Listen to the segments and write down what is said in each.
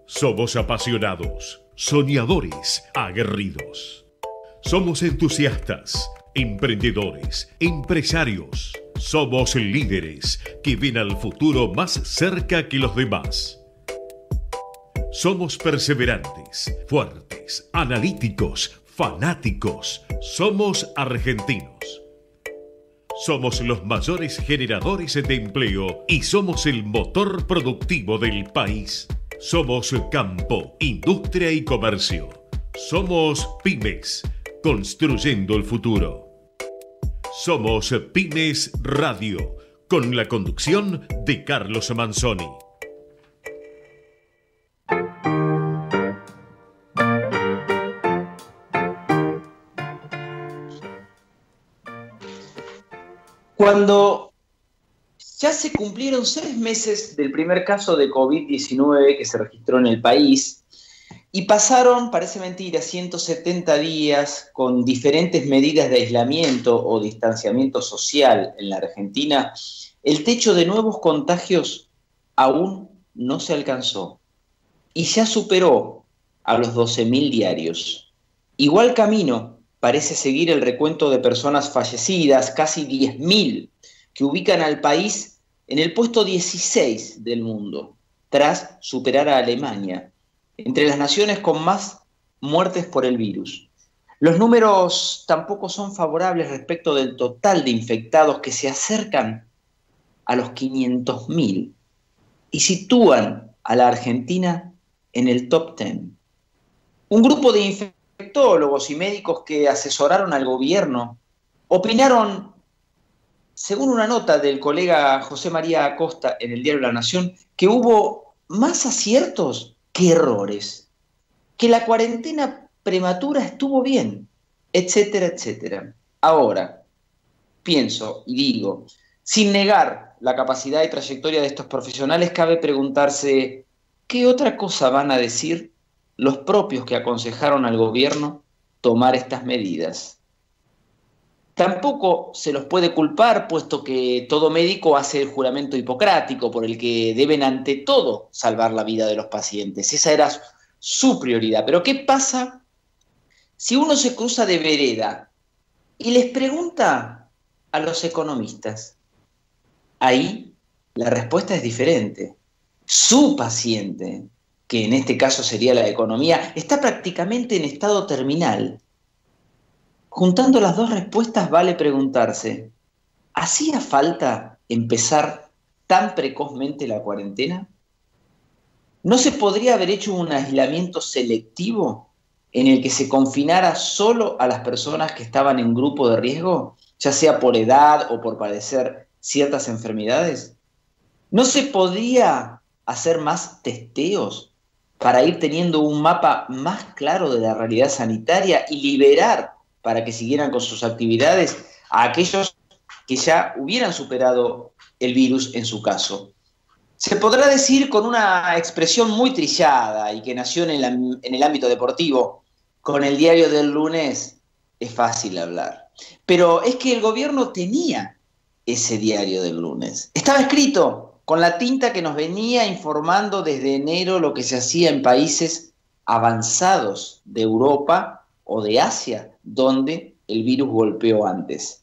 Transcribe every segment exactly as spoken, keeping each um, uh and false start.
Somos apasionados, soñadores, aguerridos. Somos entusiastas, emprendedores, empresarios. Somos líderes que ven al futuro más cerca que los demás. Somos perseverantes, fuertes, analíticos, fanáticos. Somos argentinos. Somos los mayores generadores de empleo y somos el motor productivo del país. Somos campo, industria y comercio. Somos pymes, construyendo el futuro. Somos Pymes Radio, con la conducción de Carlos Manzoni. Cuando ya se cumplieron seis meses del primer caso de COVID diecinueve que se registró en el país y pasaron, parece mentira, ciento setenta días con diferentes medidas de aislamiento o distanciamiento social en la Argentina, el techo de nuevos contagios aún no se alcanzó y ya superó a los doce mil diarios. Igual camino parece seguir el recuento de personas fallecidas, casi diez mil, que ubican al país en el puesto dieciséis del mundo, tras superar a Alemania, entre las naciones con más muertes por el virus. Los números tampoco son favorables respecto del total de infectados, que se acercan a los quinientos mil y sitúan a la Argentina en el top diez. Un grupo de infectólogos y médicos que asesoraron al gobierno opinaron, según una nota del colega José María Acosta en el diario La Nación, que hubo más aciertos que errores, que la cuarentena prematura estuvo bien, etcétera, etcétera. Ahora, pienso y digo, sin negar la capacidad y trayectoria de estos profesionales, cabe preguntarse, ¿qué otra cosa van a decir los propios que aconsejaron al gobierno tomar estas medidas? Tampoco se los puede culpar, puesto que todo médico hace el juramento hipocrático por el que deben ante todo salvar la vida de los pacientes. Esa era su prioridad. Pero ¿qué pasa si uno se cruza de vereda y les pregunta a los economistas? Ahí la respuesta es diferente. Su paciente, que en este caso sería la economía, está prácticamente en estado terminal. Juntando las dos respuestas vale preguntarse, ¿hacía falta empezar tan precozmente la cuarentena? ¿No se podría haber hecho un aislamiento selectivo en el que se confinara solo a las personas que estaban en grupo de riesgo, ya sea por edad o por padecer ciertas enfermedades? ¿No se podría hacer más testeos para ir teniendo un mapa más claro de la realidad sanitaria y liberar para que siguieran con sus actividades a aquellos que ya hubieran superado el virus en su caso? Se podrá decir con una expresión muy trillada y que nació en el, en el ámbito deportivo, con el diario del lunes es fácil hablar. Pero es que el gobierno tenía ese diario del lunes. Estaba escrito con la tinta que nos venía informando desde enero lo que se hacía en países avanzados de Europa o de Asia, donde el virus golpeó antes.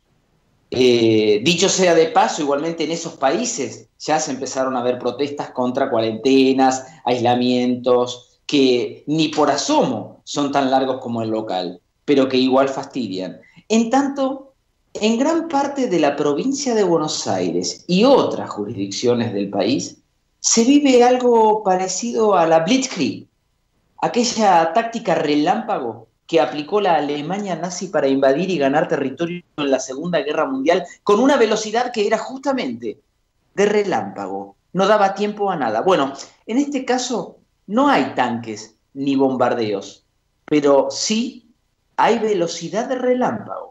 Eh, dicho sea de paso, igualmente en esos países ya se empezaron a ver protestas contra cuarentenas, aislamientos, que ni por asomo son tan largos como el local, pero que igual fastidian. En tanto, en gran parte de la provincia de Buenos Aires y otras jurisdicciones del país, se vive algo parecido a la Blitzkrieg, aquella táctica relámpago que aplicó la Alemania nazi para invadir y ganar territorio en la Segunda Guerra Mundial con una velocidad que era justamente de relámpago, no daba tiempo a nada. Bueno, en este caso no hay tanques ni bombardeos, pero sí hay velocidad de relámpago,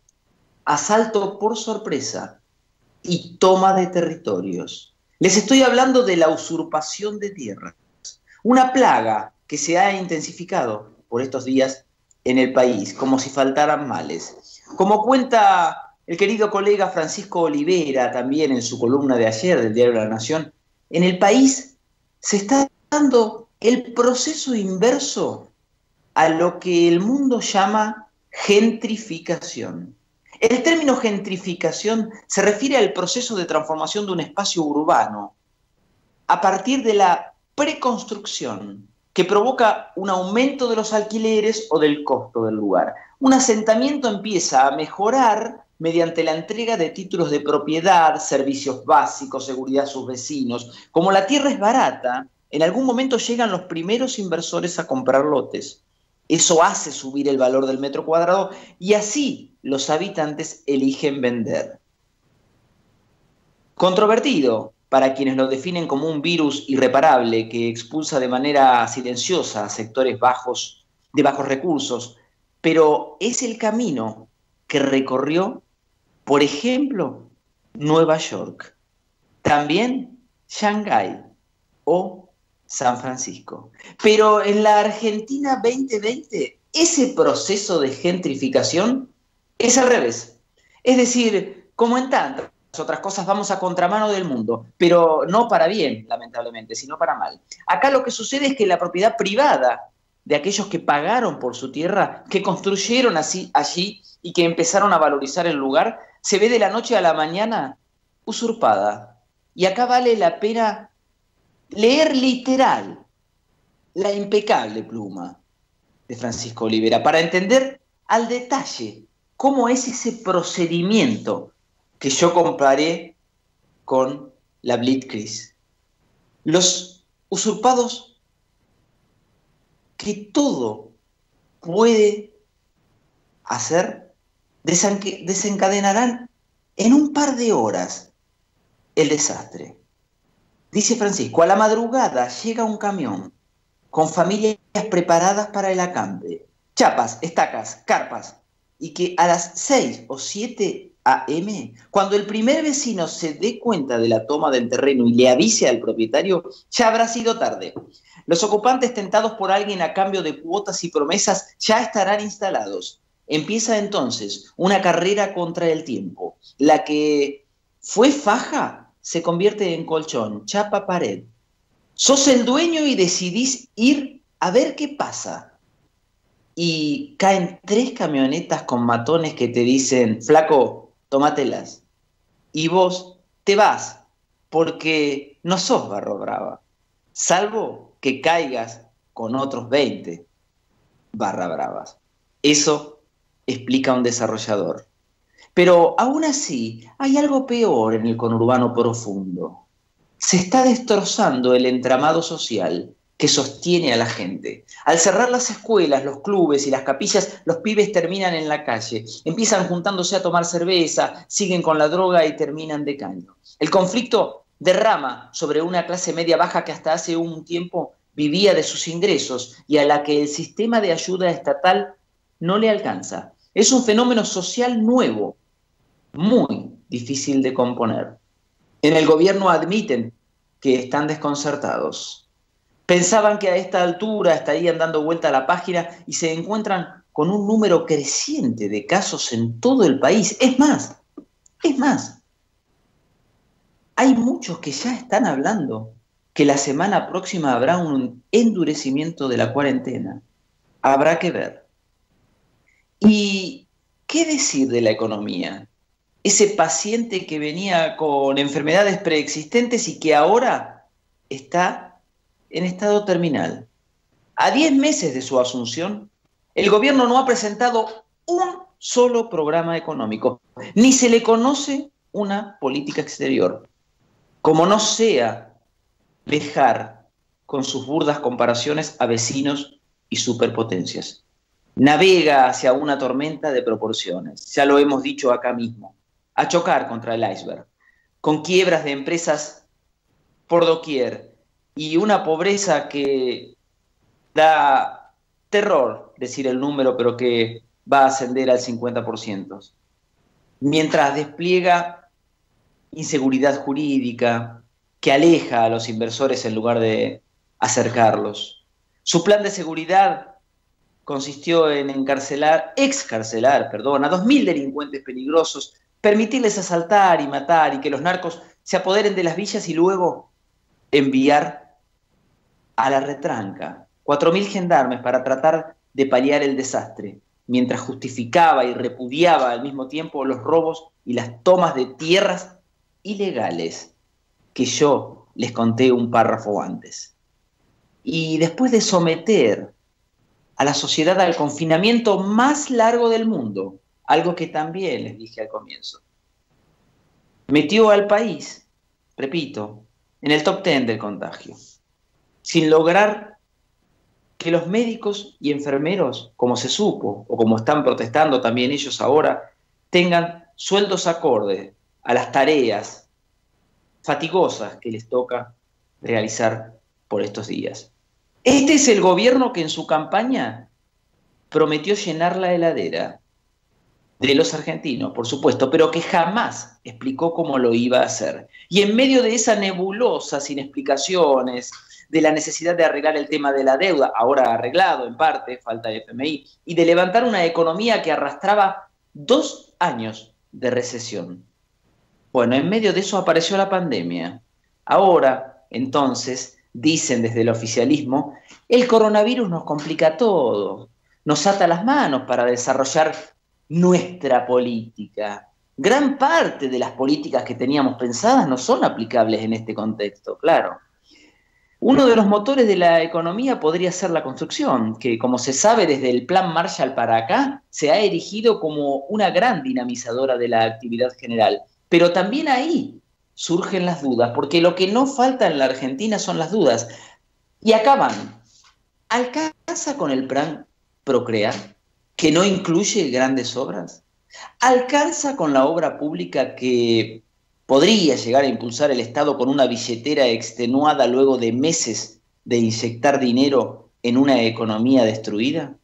asalto por sorpresa y toma de territorios. Les estoy hablando de la usurpación de tierras, una plaga que se ha intensificado por estos días en el país, como si faltaran males. Como cuenta el querido colega Francisco Olivera, también en su columna de ayer del diario La Nación, en el país se está dando el proceso inverso a lo que el mundo llama gentrificación. El término gentrificación se refiere al proceso de transformación de un espacio urbano a partir de la preconstrucción que provoca un aumento de los alquileres o del costo del lugar. Un asentamiento empieza a mejorar mediante la entrega de títulos de propiedad, servicios básicos, seguridad a sus vecinos. Como la tierra es barata, en algún momento llegan los primeros inversores a comprar lotes. Eso hace subir el valor del metro cuadrado y así los habitantes eligen vender. Controvertido para quienes lo definen como un virus irreparable que expulsa de manera silenciosa a sectores bajos, de bajos recursos, pero es el camino que recorrió, por ejemplo, Nueva York, también Shanghái o San Francisco. Pero en la Argentina veinte veinte, ese proceso de gentrificación es al revés. Es decir, como en tantas otras cosas, vamos a contramano del mundo, pero no para bien, lamentablemente, sino para mal. Acá lo que sucede es que la propiedad privada de aquellos que pagaron por su tierra, que construyeron así, allí y que empezaron a valorizar el lugar, se ve de la noche a la mañana usurpada. Y acá vale la pena leer literal la impecable pluma de Francisco Olivera para entender al detalle cómo es ese procedimiento que yo comparé con la Blitzkrieg. Los usurpados que todo puede hacer desencadenarán en un par de horas el desastre. Dice Francisco, a la madrugada llega un camión con familias preparadas para el acampe, chapas, estacas, carpas, y que a las seis o siete a eme, cuando el primer vecino se dé cuenta de la toma del terreno y le avise al propietario, ya habrá sido tarde. Los ocupantes, tentados por alguien a cambio de cuotas y promesas, ya estarán instalados. Empieza entonces una carrera contra el tiempo. La que fue faja se convierte en colchón, chapa pared. Sos el dueño y decidís ir a ver qué pasa. Y caen tres camionetas con matones que te dicen, flaco, tómatelas. Y vos te vas, porque no sos barro brava, salvo que caigas con otros veinte barra bravas. Eso explica un desarrollador. Pero aún así hay algo peor en el conurbano profundo. Se está destrozando el entramado social que sostiene a la gente. Al cerrar las escuelas, los clubes y las capillas, los pibes terminan en la calle. Empiezan juntándose a tomar cerveza, siguen con la droga y terminan de caño. El conflicto derrama sobre una clase media baja que hasta hace un tiempo vivía de sus ingresos y a la que el sistema de ayuda estatal no le alcanza. Es un fenómeno social nuevo, muy difícil de componer. En el gobierno admiten que están desconcertados. Pensaban que a esta altura estarían dando vuelta a la página y se encuentran con un número creciente de casos en todo el país. Es más, es más, hay muchos que ya están hablando que la semana próxima habrá un endurecimiento de la cuarentena. Habrá que ver. ¿Y qué decir de la economía? Ese paciente que venía con enfermedades preexistentes y que ahora está en estado terminal. A diez meses de su asunción, el gobierno no ha presentado un solo programa económico, ni se le conoce una política exterior. Como no sea dejar con sus burdas comparaciones a vecinos y superpotencias. Navega hacia una tormenta de proporciones, ya lo hemos dicho acá mismo, a chocar contra el iceberg, con quiebras de empresas por doquier, y una pobreza que da terror decir el número, pero que va a ascender al cincuenta por ciento. Mientras despliega inseguridad jurídica que aleja a los inversores en lugar de acercarlos. Su plan de seguridad consistió en encarcelar, excarcelar, perdón, a dos mil delincuentes peligrosos, permitirles asaltar y matar y que los narcos se apoderen de las villas y luego enviar a la retranca, cuatro mil gendarmes para tratar de paliar el desastre, mientras justificaba y repudiaba al mismo tiempo los robos y las tomas de tierras ilegales que yo les conté un párrafo antes. Y después de someter a la sociedad al confinamiento más largo del mundo, algo que también les dije al comienzo, metió al país, repito, en el top ten del contagio, sin lograr que los médicos y enfermeros, como se supo, o como están protestando también ellos ahora, tengan sueldos acordes a las tareas fatigosas que les toca realizar por estos días. Este es el gobierno que en su campaña prometió llenar la heladera de los argentinos, por supuesto, pero que jamás explicó cómo lo iba a hacer. Y en medio de esa nebulosa, sin explicaciones, de la necesidad de arreglar el tema de la deuda, ahora arreglado en parte, falta de F M I, y de levantar una economía que arrastraba dos años de recesión. Bueno, en medio de eso apareció la pandemia. Ahora, entonces, dicen desde el oficialismo, el coronavirus nos complica todo, nos ata las manos para desarrollar nuestra política. Gran parte de las políticas que teníamos pensadas no son aplicables en este contexto, claro. Uno de los motores de la economía podría ser la construcción, que como se sabe desde el Plan Marshall para acá, se ha erigido como una gran dinamizadora de la actividad general. Pero también ahí surgen las dudas, porque lo que no falta en la Argentina son las dudas. Y acá van. ¿Alcanza con el plan Procrear, que no incluye grandes obras? ¿Alcanza con la obra pública que podría llegar a impulsar el Estado con una billetera extenuada luego de meses de inyectar dinero en una economía destruida?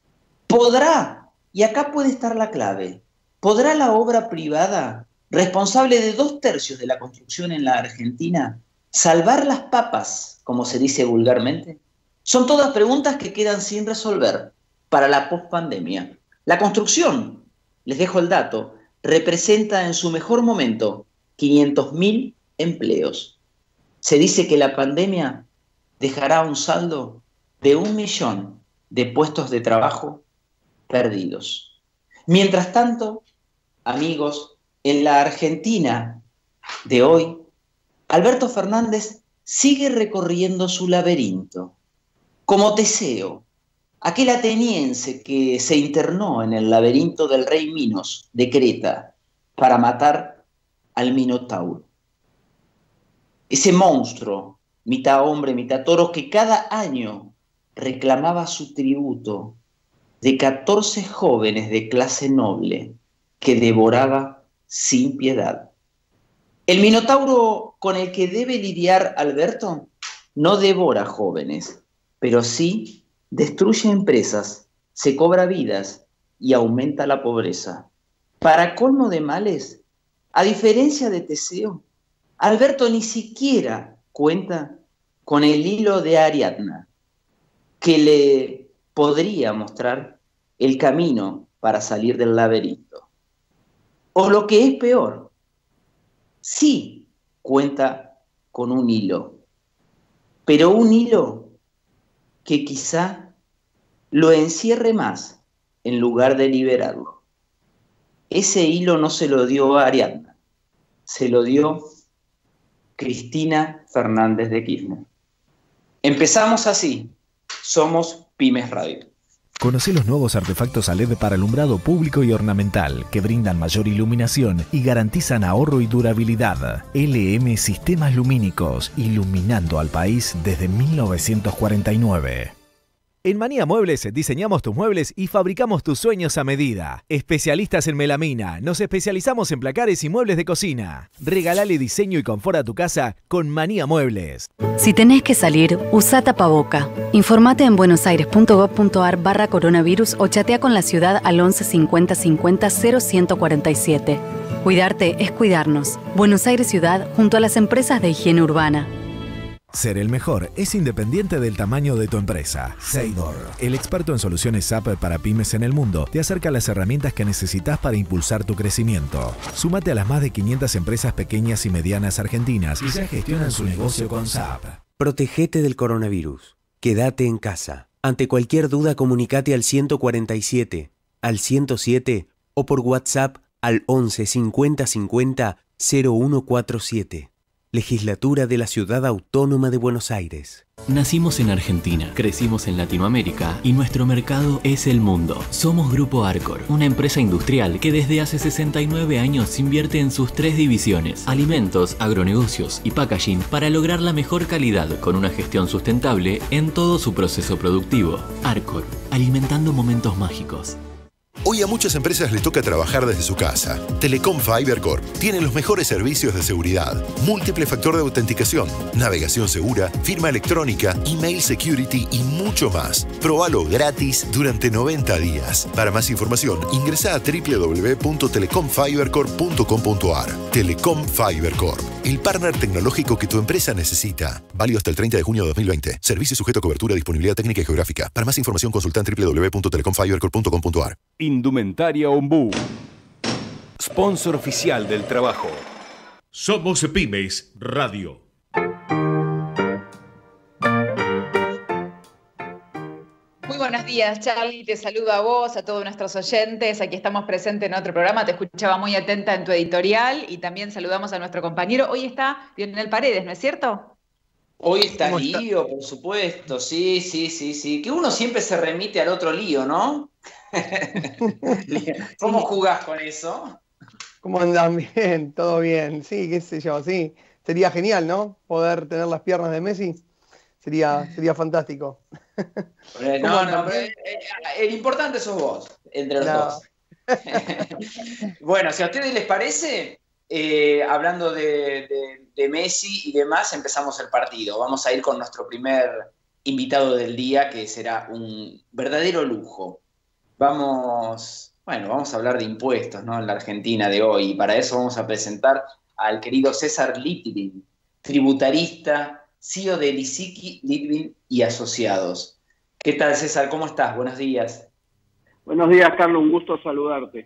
¿Podrá, y acá puede estar la clave, podrá la obra privada, responsable de dos tercios de la construcción en la Argentina, salvar las papas, como se dice vulgarmente? Son todas preguntas que quedan sin resolver para la pospandemia. La construcción, les dejo el dato, representa en su mejor momento quinientos mil empleos. Se dice que la pandemia dejará un saldo de un millón de puestos de trabajo perdidos. Mientras tanto, amigos, en la Argentina de hoy, Alberto Fernández sigue recorriendo su laberinto, como Teseo, aquel ateniense que se internó en el laberinto del rey Minos de Creta para matar al Minotauro. Ese monstruo, mitad hombre, mitad toro, que cada año reclamaba su tributo de catorce jóvenes de clase noble que devoraba sin piedad. El Minotauro con el que debe lidiar Alberto no devora jóvenes, pero sí destruye empresas, se cobra vidas y aumenta la pobreza. Para colmo de males, a diferencia de Teseo, Alberto ni siquiera cuenta con el hilo de Ariadna, que le podría mostrar el camino para salir del laberinto. O lo que es peor, sí cuenta con un hilo, pero un hilo que quizá lo encierre más en lugar de liberarlo. Ese hilo no se lo dio a Ariadna, se lo dio Cristina Fernández de Kirchner. Empezamos así, somos Pymes Radio. Conoce los nuevos artefactos a L E D para alumbrado público y ornamental que brindan mayor iluminación y garantizan ahorro y durabilidad. L M Sistemas Lumínicos, iluminando al país desde mil novecientos cuarenta y nueve. En Manía Muebles diseñamos tus muebles y fabricamos tus sueños a medida. Especialistas en melamina, nos especializamos en placares y muebles de cocina. Regalale diseño y confort a tu casa con Manía Muebles. Si tenés que salir, usa tapaboca. Informate en buenosaires.gov.ar barra coronavirus o chatea con la ciudad al once cincuenta cincuenta cero ciento cuarenta y siete. Cuidarte es cuidarnos. Buenos Aires Ciudad junto a las empresas de higiene urbana. Ser el mejor es independiente del tamaño de tu empresa. Seidor, el experto en soluciones S A P para pymes en el mundo, te acerca las herramientas que necesitas para impulsar tu crecimiento. Súmate a las más de quinientas empresas pequeñas y medianas argentinas y ya gestionan su negocio con S A P. Protegete del coronavirus. Quédate en casa. Ante cualquier duda, comunicate al ciento cuarenta y siete, al ciento siete o por WhatsApp al once cincuenta cincuenta cero uno cuarenta y siete. Legislatura de la Ciudad Autónoma de Buenos Aires. Nacimos en Argentina, crecimos en Latinoamérica y nuestro mercado es el mundo. Somos Grupo Arcor, una empresa industrial que desde hace sesenta y nueve años invierte en sus tres divisiones: alimentos, agronegocios y packaging, para lograr la mejor calidad con una gestión sustentable en todo su proceso productivo. Arcor, alimentando momentos mágicos. Hoy a muchas empresas les toca trabajar desde su casa. Telecom Fiber Corp tiene los mejores servicios de seguridad, múltiple factor de autenticación, navegación segura, firma electrónica, email security y mucho más. Probalo gratis durante noventa días. Para más información, ingresa a doble u doble u doble u punto telecom fiber corp punto com punto a r. Telecom Fiber Corp, el partner tecnológico que tu empresa necesita. Válido hasta el treinta de junio de dos mil veinte. Servicio sujeto a cobertura, disponibilidad técnica y geográfica. Para más información, consulta en doble u doble u doble u punto telecom fiber corp punto com punto a r. Indumentaria Ombú, sponsor oficial del trabajo. Somos Pymes Radio. Muy buenos días, Charlie. Te saludo a vos, a todos nuestros oyentes. Aquí estamos presentes en otro programa. Te escuchaba muy atenta en tu editorial y también saludamos a nuestro compañero. Hoy está Lionel Paredes, ¿no es cierto? Hoy está Lío, por supuesto. Sí, sí, sí, sí. Que uno siempre se remite al otro Lío, ¿no? ¿Cómo jugás con eso? ¿Cómo andan? Bien, todo bien. Sí, qué sé yo, sí. Sería genial, ¿no? Poder tener las piernas de Messi. Sería, sería fantástico. No, no, pero el importante sos vos, entre los no. dos. Bueno, si a ustedes les parece, eh, hablando de, de, de Messi y demás, empezamos el partido. Vamos a ir con nuestro primer invitado del día, que será un verdadero lujo. Vamos, bueno, vamos a hablar de impuestos, ¿no? En la Argentina de hoy, y para eso vamos a presentar al querido César Litvin, tributarista, C E O de Lisicki, Litvin y Asociados. ¿Qué tal, César? ¿Cómo estás? Buenos días. Buenos días, Carlos, un gusto saludarte.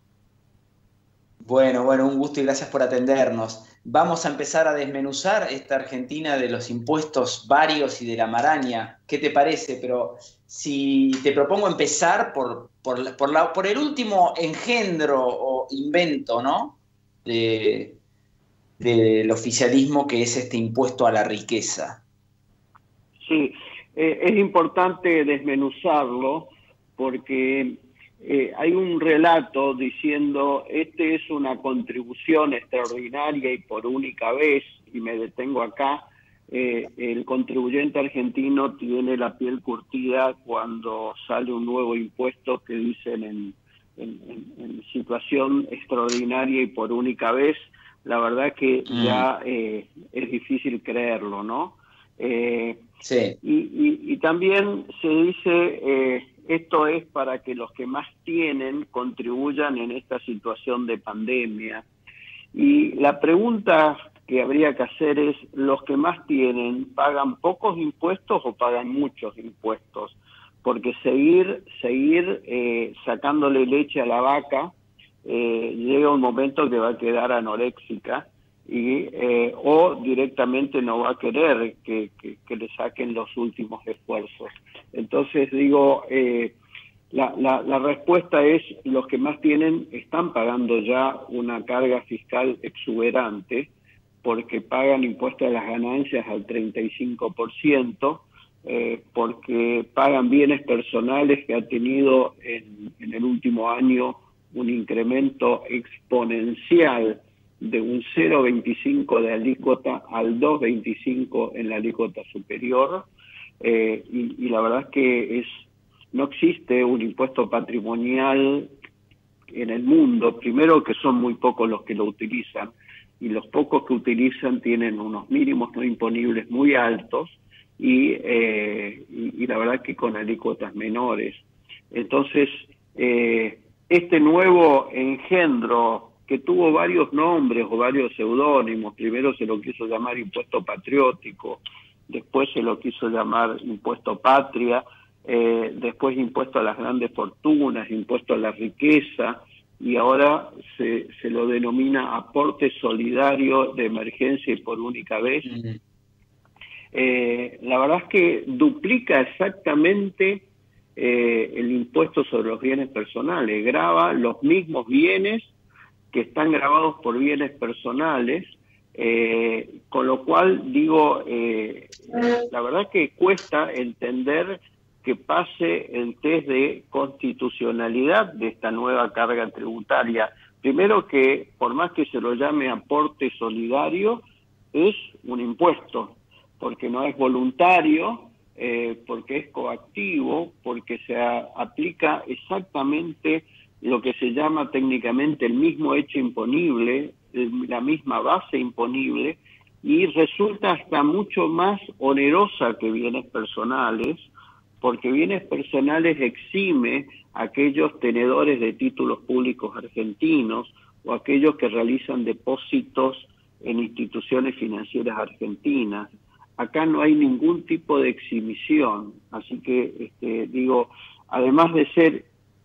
Bueno, bueno, un gusto y gracias por atendernos. Vamos a empezar a desmenuzar esta Argentina de los impuestos varios y de la maraña. ¿Qué te parece? Pero si te propongo empezar por, por, por, la, por el último engendro o invento, ¿no? De, del oficialismo, que es este impuesto a la riqueza. Sí, eh, es importante desmenuzarlo porque eh, hay un relato diciendo este es una contribución extraordinaria y por única vez, y me detengo acá, eh, el contribuyente argentino tiene la piel curtida cuando sale un nuevo impuesto que dicen en, en, en, en situación extraordinaria y por única vez. La verdad que mm. ya eh, es difícil creerlo, ¿no? Eh, sí. Y, y, y también se dice, eh, esto es para que los que más tienen contribuyan en esta situación de pandemia. Y la pregunta que habría que hacer es, ¿los que más tienen pagan pocos impuestos o pagan muchos impuestos? Porque seguir, seguir eh, sacándole leche a la vaca, Eh, llega un momento que va a quedar anoréxica y eh, o directamente no va a querer que, que, que le saquen los últimos esfuerzos. Entonces digo, eh, la, la, la respuesta es, los que más tienen están pagando ya una carga fiscal exuberante porque pagan impuestos a las ganancias al treinta y cinco por ciento, eh, porque pagan bienes personales que ha tenido en, en el último año un incremento exponencial de un cero coma veinticinco de alícuota al dos coma veinticinco en la alícuota superior, eh, y, y la verdad es que es no existe un impuesto patrimonial en el mundo, primero que son muy pocos los que lo utilizan, y los pocos que utilizan tienen unos mínimos no imponibles muy altos, y, eh, y, y la verdad que con alícuotas menores. Entonces, eh, este nuevo engendro, que tuvo varios nombres o varios seudónimos, primero se lo quiso llamar impuesto patriótico, después se lo quiso llamar impuesto patria, eh, después impuesto a las grandes fortunas, impuesto a la riqueza, y ahora se, se lo denomina aporte solidario de emergencia y por única vez. Uh-huh. eh, la verdad es que duplica exactamente eh, el impuesto sobre los bienes personales, grava los mismos bienes que están gravados por bienes personales, eh, con lo cual digo, eh, la verdad que cuesta entender que pase el test de constitucionalidad de esta nueva carga tributaria. Primero que, por más que se lo llame aporte solidario, es un impuesto, porque no es voluntario, eh, porque es coactivo, porque se a, aplica exactamente lo que se llama técnicamente el mismo hecho imponible, el, la misma base imponible, y resulta hasta mucho más onerosa que bienes personales, porque bienes personales exime a aquellos tenedores de títulos públicos argentinos o aquellos que realizan depósitos en instituciones financieras argentinas. Acá no hay ningún tipo de exhibición, así que este, digo, además de ser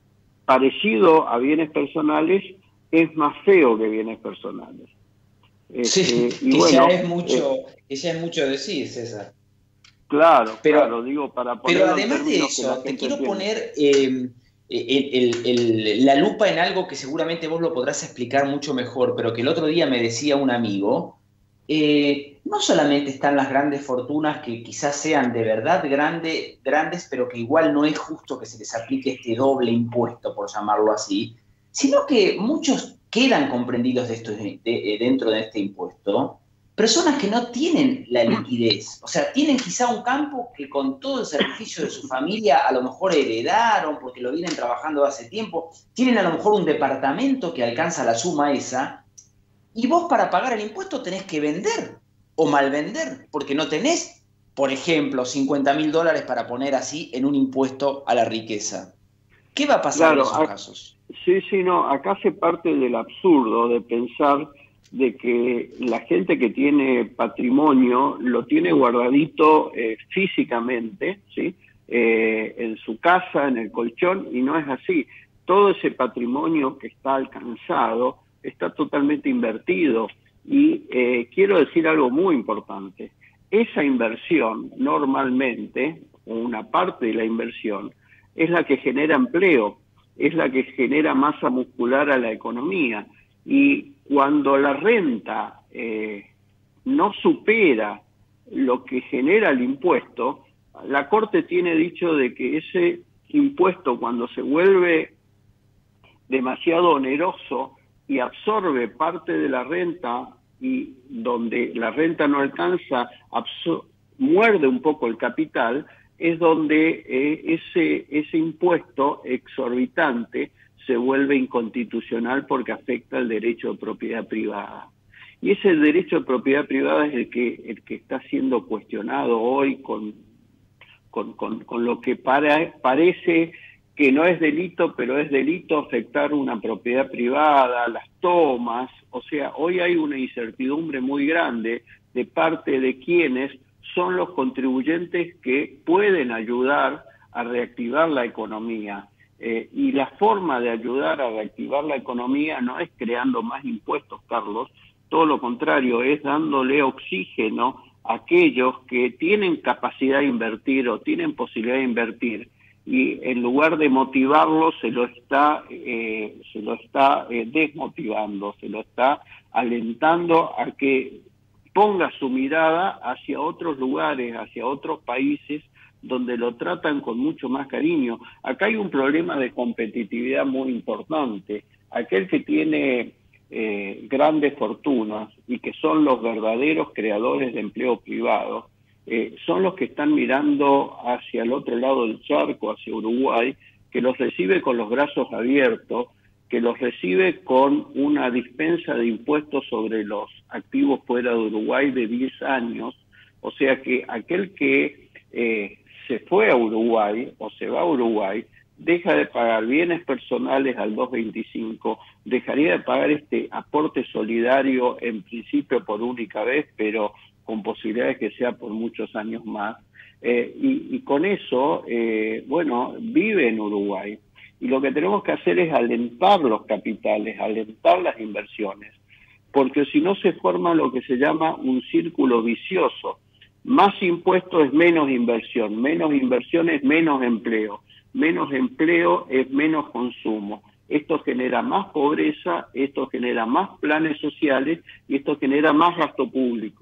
parecido a bienes personales, es más feo que bienes personales. Sí, este, y que, bueno, ya es mucho, eh, que ya es mucho decir, César. Claro, pero, claro, digo, para poner. Pero además de eso, te quiero entiende. poner eh, el, el, el, la lupa en algo que seguramente vos lo podrás explicar mucho mejor, pero que el otro día me decía un amigo, eh, no solamente están las grandes fortunas que quizás sean de verdad grande, grandes, pero que igual no es justo que se les aplique este doble impuesto, por llamarlo así, sino que muchos quedan comprendidos de esto, de, de, dentro de este impuesto, personas que no tienen la liquidez, o sea, tienen quizá un campo que con todo el sacrificio de su familia a lo mejor heredaron porque lo vienen trabajando hace tiempo, tienen a lo mejor un departamento que alcanza la suma esa, y vos para pagar el impuesto tenés que vender o malvender, porque no tenés, por ejemplo, cincuenta mil dólares para poner así en un impuesto a la riqueza. ¿Qué va a pasar claro, en esos a, casos? Sí, sí, no, acá hace parte del absurdo de pensar de que la gente que tiene patrimonio lo tiene guardadito eh, físicamente, ¿sí? Eh, en su casa, en el colchón, y no es así. Todo ese patrimonio que está alcanzado está totalmente invertido. Y eh, quiero decir algo muy importante. Esa inversión, normalmente, o una parte de la inversión, es la que genera empleo, es la que genera masa muscular a la economía. Y cuando la renta eh, no supera lo que genera el impuesto, la Corte tiene dicho de que ese impuesto, cuando se vuelve demasiado oneroso y absorbe parte de la renta, y donde la renta no alcanza, muerde un poco el capital, es donde eh, ese, ese impuesto exorbitante se vuelve inconstitucional porque afecta el derecho de propiedad privada. Y ese derecho de propiedad privada es el que, el que está siendo cuestionado hoy con, con, con, con lo que para, parece que no es delito, pero es delito afectar una propiedad privada, las tomas. O sea, hoy hay una incertidumbre muy grande de parte de quienes son los contribuyentes que pueden ayudar a reactivar la economía. Eh, y la forma de ayudar a reactivar la economía no es creando más impuestos, Carlos, todo lo contrario, es dándole oxígeno a aquellos que tienen capacidad de invertir o tienen posibilidad de invertir, y en lugar de motivarlos se lo está, eh, se lo está eh, desmotivando, se lo está alentando a que ponga su mirada hacia otros lugares, hacia otros países, donde lo tratan con mucho más cariño. Acá hay un problema de competitividad muy importante. Aquel que tiene eh, grandes fortunas y que son los verdaderos creadores de empleo privado, eh, son los que están mirando hacia el otro lado del charco, hacia Uruguay, que los recibe con los brazos abiertos, que los recibe con una dispensa de impuestos sobre los activos fuera de Uruguay de diez años. O sea que aquel que eh, se fue a Uruguay o se va a Uruguay, deja de pagar bienes personales al dos veinticinco, dejaría de pagar este aporte solidario en principio por única vez, pero con posibilidades que sea por muchos años más. Eh, y, y con eso, eh, bueno, vive en Uruguay. Y lo que tenemos que hacer es alentar los capitales, alentar las inversiones, porque si no se forma lo que se llama un círculo vicioso. Más impuesto es menos inversión, menos inversión es menos empleo, menos empleo es menos consumo. Esto genera más pobreza, esto genera más planes sociales y esto genera más gasto público.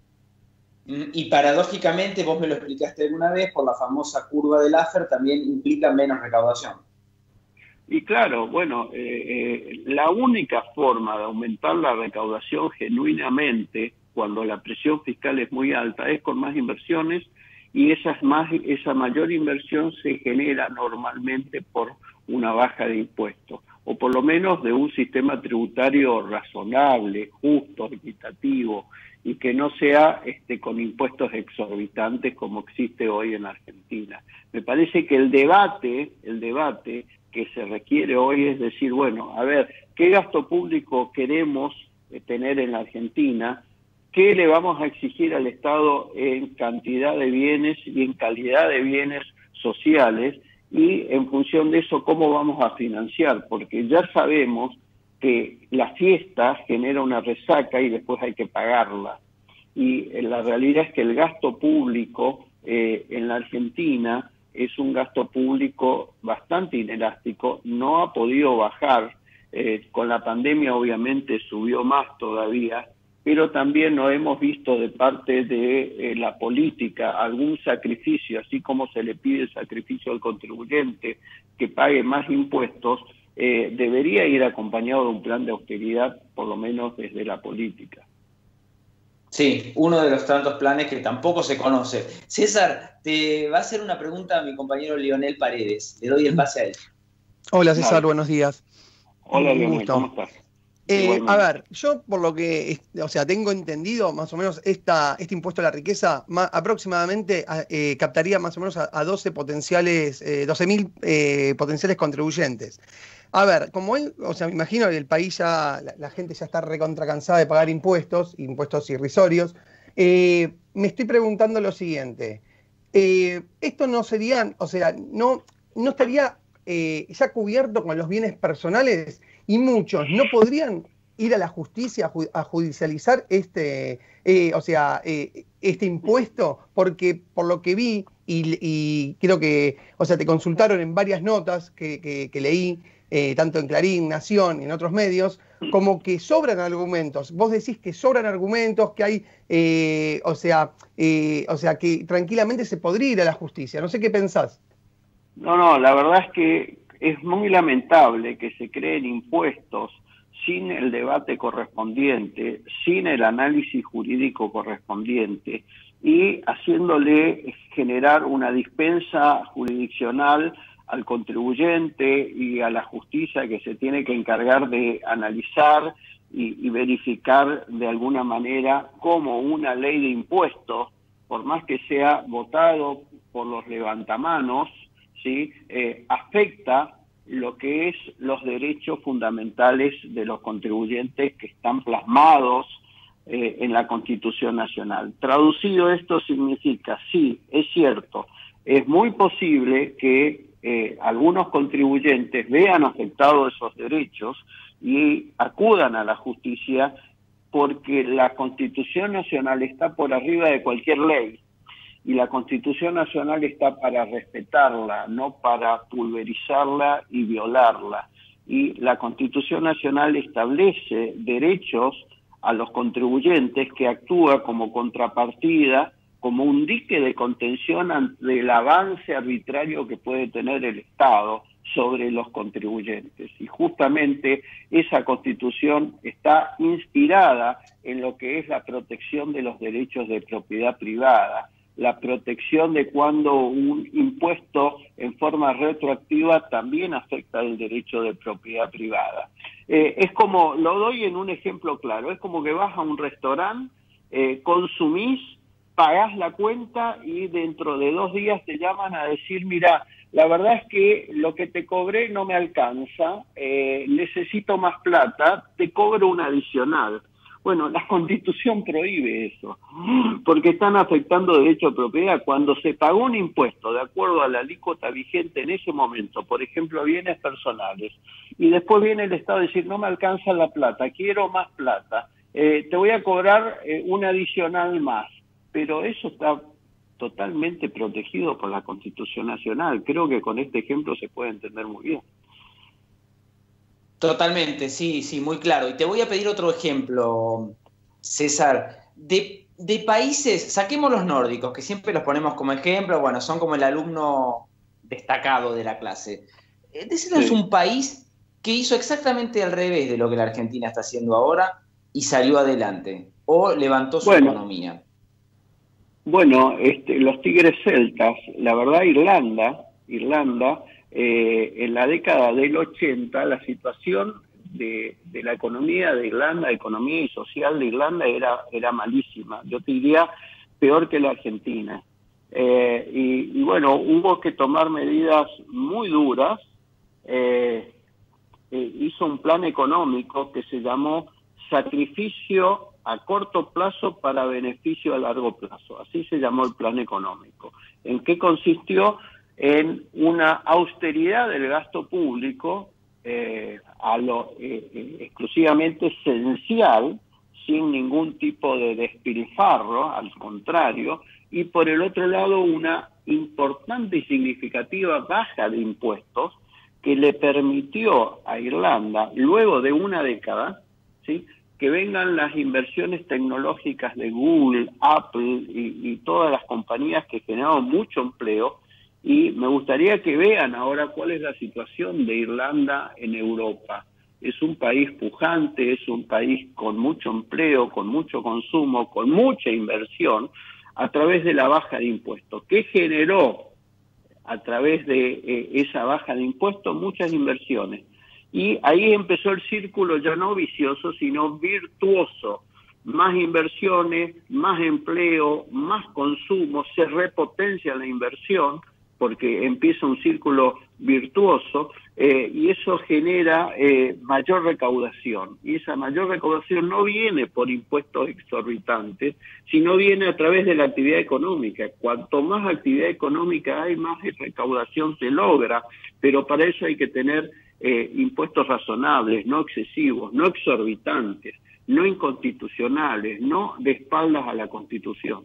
Y paradójicamente, vos me lo explicaste alguna vez, por la famosa curva de Laffer también implica menos recaudación. Y claro, bueno, eh, eh, la única forma de aumentar la recaudación genuinamente cuando la presión fiscal es muy alta es con más inversiones, y esas más, esa mayor inversión se genera normalmente por una baja de impuestos, o por lo menos de un sistema tributario razonable, justo, equitativo, y que no sea este, con impuestos exorbitantes como existe hoy en Argentina. Me parece que el debate, el debate que se requiere hoy es decir, bueno, a ver, ¿qué gasto público queremos eh, tener en la Argentina? ¿Qué le vamos a exigir al Estado en cantidad de bienes y en calidad de bienes sociales? Y en función de eso, ¿cómo vamos a financiar? Porque ya sabemos que la fiesta genera una resaca y después hay que pagarla. Y la realidad es que el gasto público eh, en la Argentina es un gasto público bastante inelástico, no ha podido bajar, eh, con la pandemia obviamente subió más todavía, pero también no hemos visto de parte de eh, la política algún sacrificio, así como se le pide sacrificio al contribuyente que pague más impuestos, eh, debería ir acompañado de un plan de austeridad, por lo menos desde la política. Sí, uno de los tantos planes que tampoco se conoce. César, te va a hacer una pregunta a mi compañero Lionel Paredes. Le doy el pase a él. Hola César, vale. Buenos días. Hola Lionel, ¿cómo estás? Eh, a ver, yo por lo que, o sea, tengo entendido, más o menos esta, este impuesto a la riqueza ma, aproximadamente eh, captaría más o menos a, a doce potenciales, eh, doce mil eh, potenciales contribuyentes. A ver, como él, o sea, me imagino que el país ya, la, la gente ya está recontra cansada de pagar impuestos, impuestos irrisorios. Eh, me estoy preguntando lo siguiente, eh, esto no sería, o sea, no, no estaría eh, ya cubierto con los bienes personales. Y muchos no podrían ir a la justicia a judicializar este, eh, o sea, eh, este impuesto, porque por lo que vi, y, y creo que, o sea, te consultaron en varias notas que, que, que leí, eh, tanto en Clarín, Nación y en otros medios, como que sobran argumentos. Vos decís que sobran argumentos, que hay, eh, o sea, eh, o sea, que tranquilamente se podría ir a la justicia. No sé qué pensás. No, no, la verdad es que es muy lamentable que se creen impuestos sin el debate correspondiente, sin el análisis jurídico correspondiente y haciéndole generar una dispensa jurisdiccional al contribuyente y a la justicia que se tiene que encargar de analizar y, y verificar de alguna manera cómo una ley de impuestos, por más que sea votado por los levantamanos, ¿sí? Eh, afecta lo que es los derechos fundamentales de los contribuyentes que están plasmados eh, en la Constitución Nacional. Traducido esto significa, sí, es cierto, es muy posible que eh, algunos contribuyentes vean afectados esos derechos y acudan a la justicia porque la Constitución Nacional está por arriba de cualquier ley. Y la Constitución Nacional está para respetarla, no para pulverizarla y violarla. Y la Constitución Nacional establece derechos a los contribuyentes que actúa como contrapartida, como un dique de contención ante el avance arbitrario que puede tener el Estado sobre los contribuyentes. Y justamente esa Constitución está inspirada en lo que es la protección de los derechos de propiedad privada, la protección de cuando un impuesto en forma retroactiva también afecta el derecho de propiedad privada. Eh, es como, lo doy en un ejemplo claro, es como que vas a un restaurante, eh, consumís, pagás la cuenta y dentro de dos días te llaman a decir, mira, la verdad es que lo que te cobré no me alcanza, eh, necesito más plata, te cobro un adicional. Bueno, la Constitución prohíbe eso, porque están afectando derecho de propiedad. Cuando se pagó un impuesto de acuerdo a la alícuota vigente en ese momento, por ejemplo, bienes personales, y después viene el Estado a decir, no me alcanza la plata, quiero más plata, eh, te voy a cobrar eh, un adicional más. pero eso está totalmente protegido por la Constitución Nacional. Creo que con este ejemplo se puede entender muy bien. Totalmente, sí, sí, muy claro. Y te voy a pedir otro ejemplo, César, de, de países, saquemos los nórdicos, que siempre los ponemos como ejemplo, bueno, son como el alumno destacado de la clase. Decirnos sí. un país que hizo exactamente al revés de lo que la Argentina está haciendo ahora y salió adelante, o levantó su bueno, economía. Bueno, este, los Tigres Celtas, la verdad Irlanda, Irlanda, eh, en la década del ochenta la situación de, de la economía de Irlanda, economía y social de Irlanda era, era malísima, yo te diría peor que la Argentina. Eh, y, y bueno, hubo que tomar medidas muy duras, eh, eh, hizo un plan económico que se llamó sacrificio a corto plazo para beneficio a largo plazo, así se llamó el plan económico. ¿En qué consistió? En una austeridad del gasto público eh, a lo eh, eh, exclusivamente esencial, sin ningún tipo de despilfarro, al contrario, y por el otro lado una importante y significativa baja de impuestos que le permitió a Irlanda, luego de una década, ¿sí?, que vengan las inversiones tecnológicas de Google, Apple y, y todas las compañías que generaron mucho empleo, y me gustaría que vean ahora cuál es la situación de Irlanda en Europa. Es un país pujante, es un país con mucho empleo, con mucho consumo, con mucha inversión, a través de la baja de impuestos. ¿Qué generó a través de eh, esa baja de impuestos? Muchas inversiones. Y ahí empezó el círculo ya no vicioso, sino virtuoso. Más inversiones, más empleo, más consumo, se repotencia la inversión, porque empieza un círculo virtuoso, eh, y eso genera eh, mayor recaudación. Y esa mayor recaudación no viene por impuestos exorbitantes, sino viene a través de la actividad económica. Cuanto más actividad económica hay, más recaudación se logra, pero para eso hay que tener eh, impuestos razonables, no excesivos, no exorbitantes, no inconstitucionales, no de espaldas a la Constitución.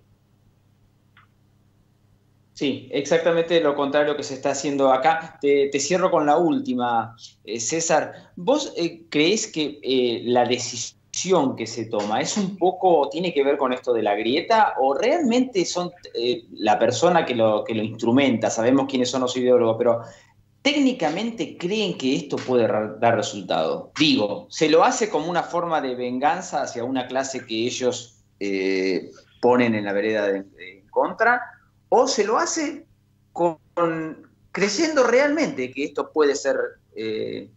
Sí, exactamente lo contrario que se está haciendo acá. Te, te cierro con la última, eh, César. ¿Vos eh, creés que eh, la decisión que se toma es un poco, tiene que ver con esto de la grieta, o realmente son eh, la persona que lo, que lo instrumenta, sabemos quiénes son los ideólogos, pero técnicamente creen que esto puede dar resultado? Digo, ¿se lo hace como una forma de venganza hacia una clase que ellos eh, ponen en la vereda de, de en contra? ¿O se lo hace con, con, creyendo realmente que esto puede ser eh,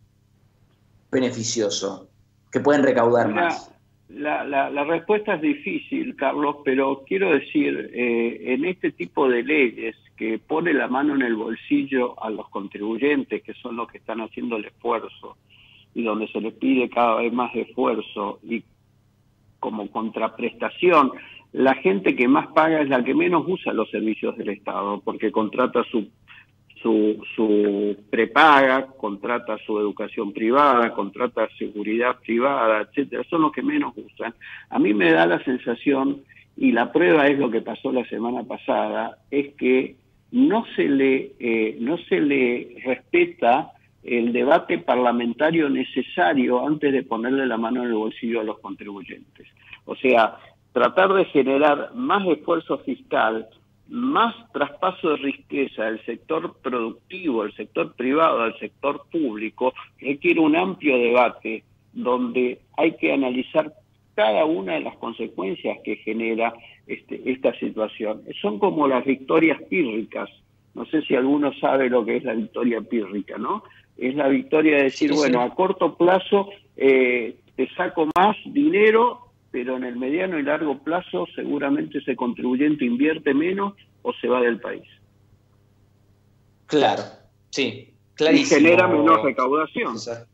beneficioso, que pueden recaudar la, más? La, la, la respuesta es difícil, Carlos, pero quiero decir, eh, en este tipo de leyes que pone la mano en el bolsillo a los contribuyentes, que son los que están haciendo el esfuerzo, y donde se les pide cada vez más esfuerzo, y como contraprestación, la gente que más paga es la que menos usa los servicios del Estado, porque contrata su, su, su prepaga, contrata su educación privada, contrata seguridad privada, etcétera. Son los que menos usan. A mí me da la sensación, y la prueba es lo que pasó la semana pasada, es que no se le, eh, no se le respeta el debate parlamentario necesario antes de ponerle la mano en el bolsillo a los contribuyentes. O sea, tratar de generar más esfuerzo fiscal, más traspaso de riqueza del sector productivo, del sector privado, del sector público, requiere un amplio debate donde hay que analizar cada una de las consecuencias que genera este, esta situación. Son como las victorias pírricas. No sé si alguno sabe lo que es la victoria pírrica, ¿no? Es la victoria de decir, sí, bueno, sí, a corto plazo eh, te saco más dinero, pero en el mediano y largo plazo seguramente ese contribuyente invierte menos o se va del país. Claro, sí, clarísimo. Y genera menos recaudación.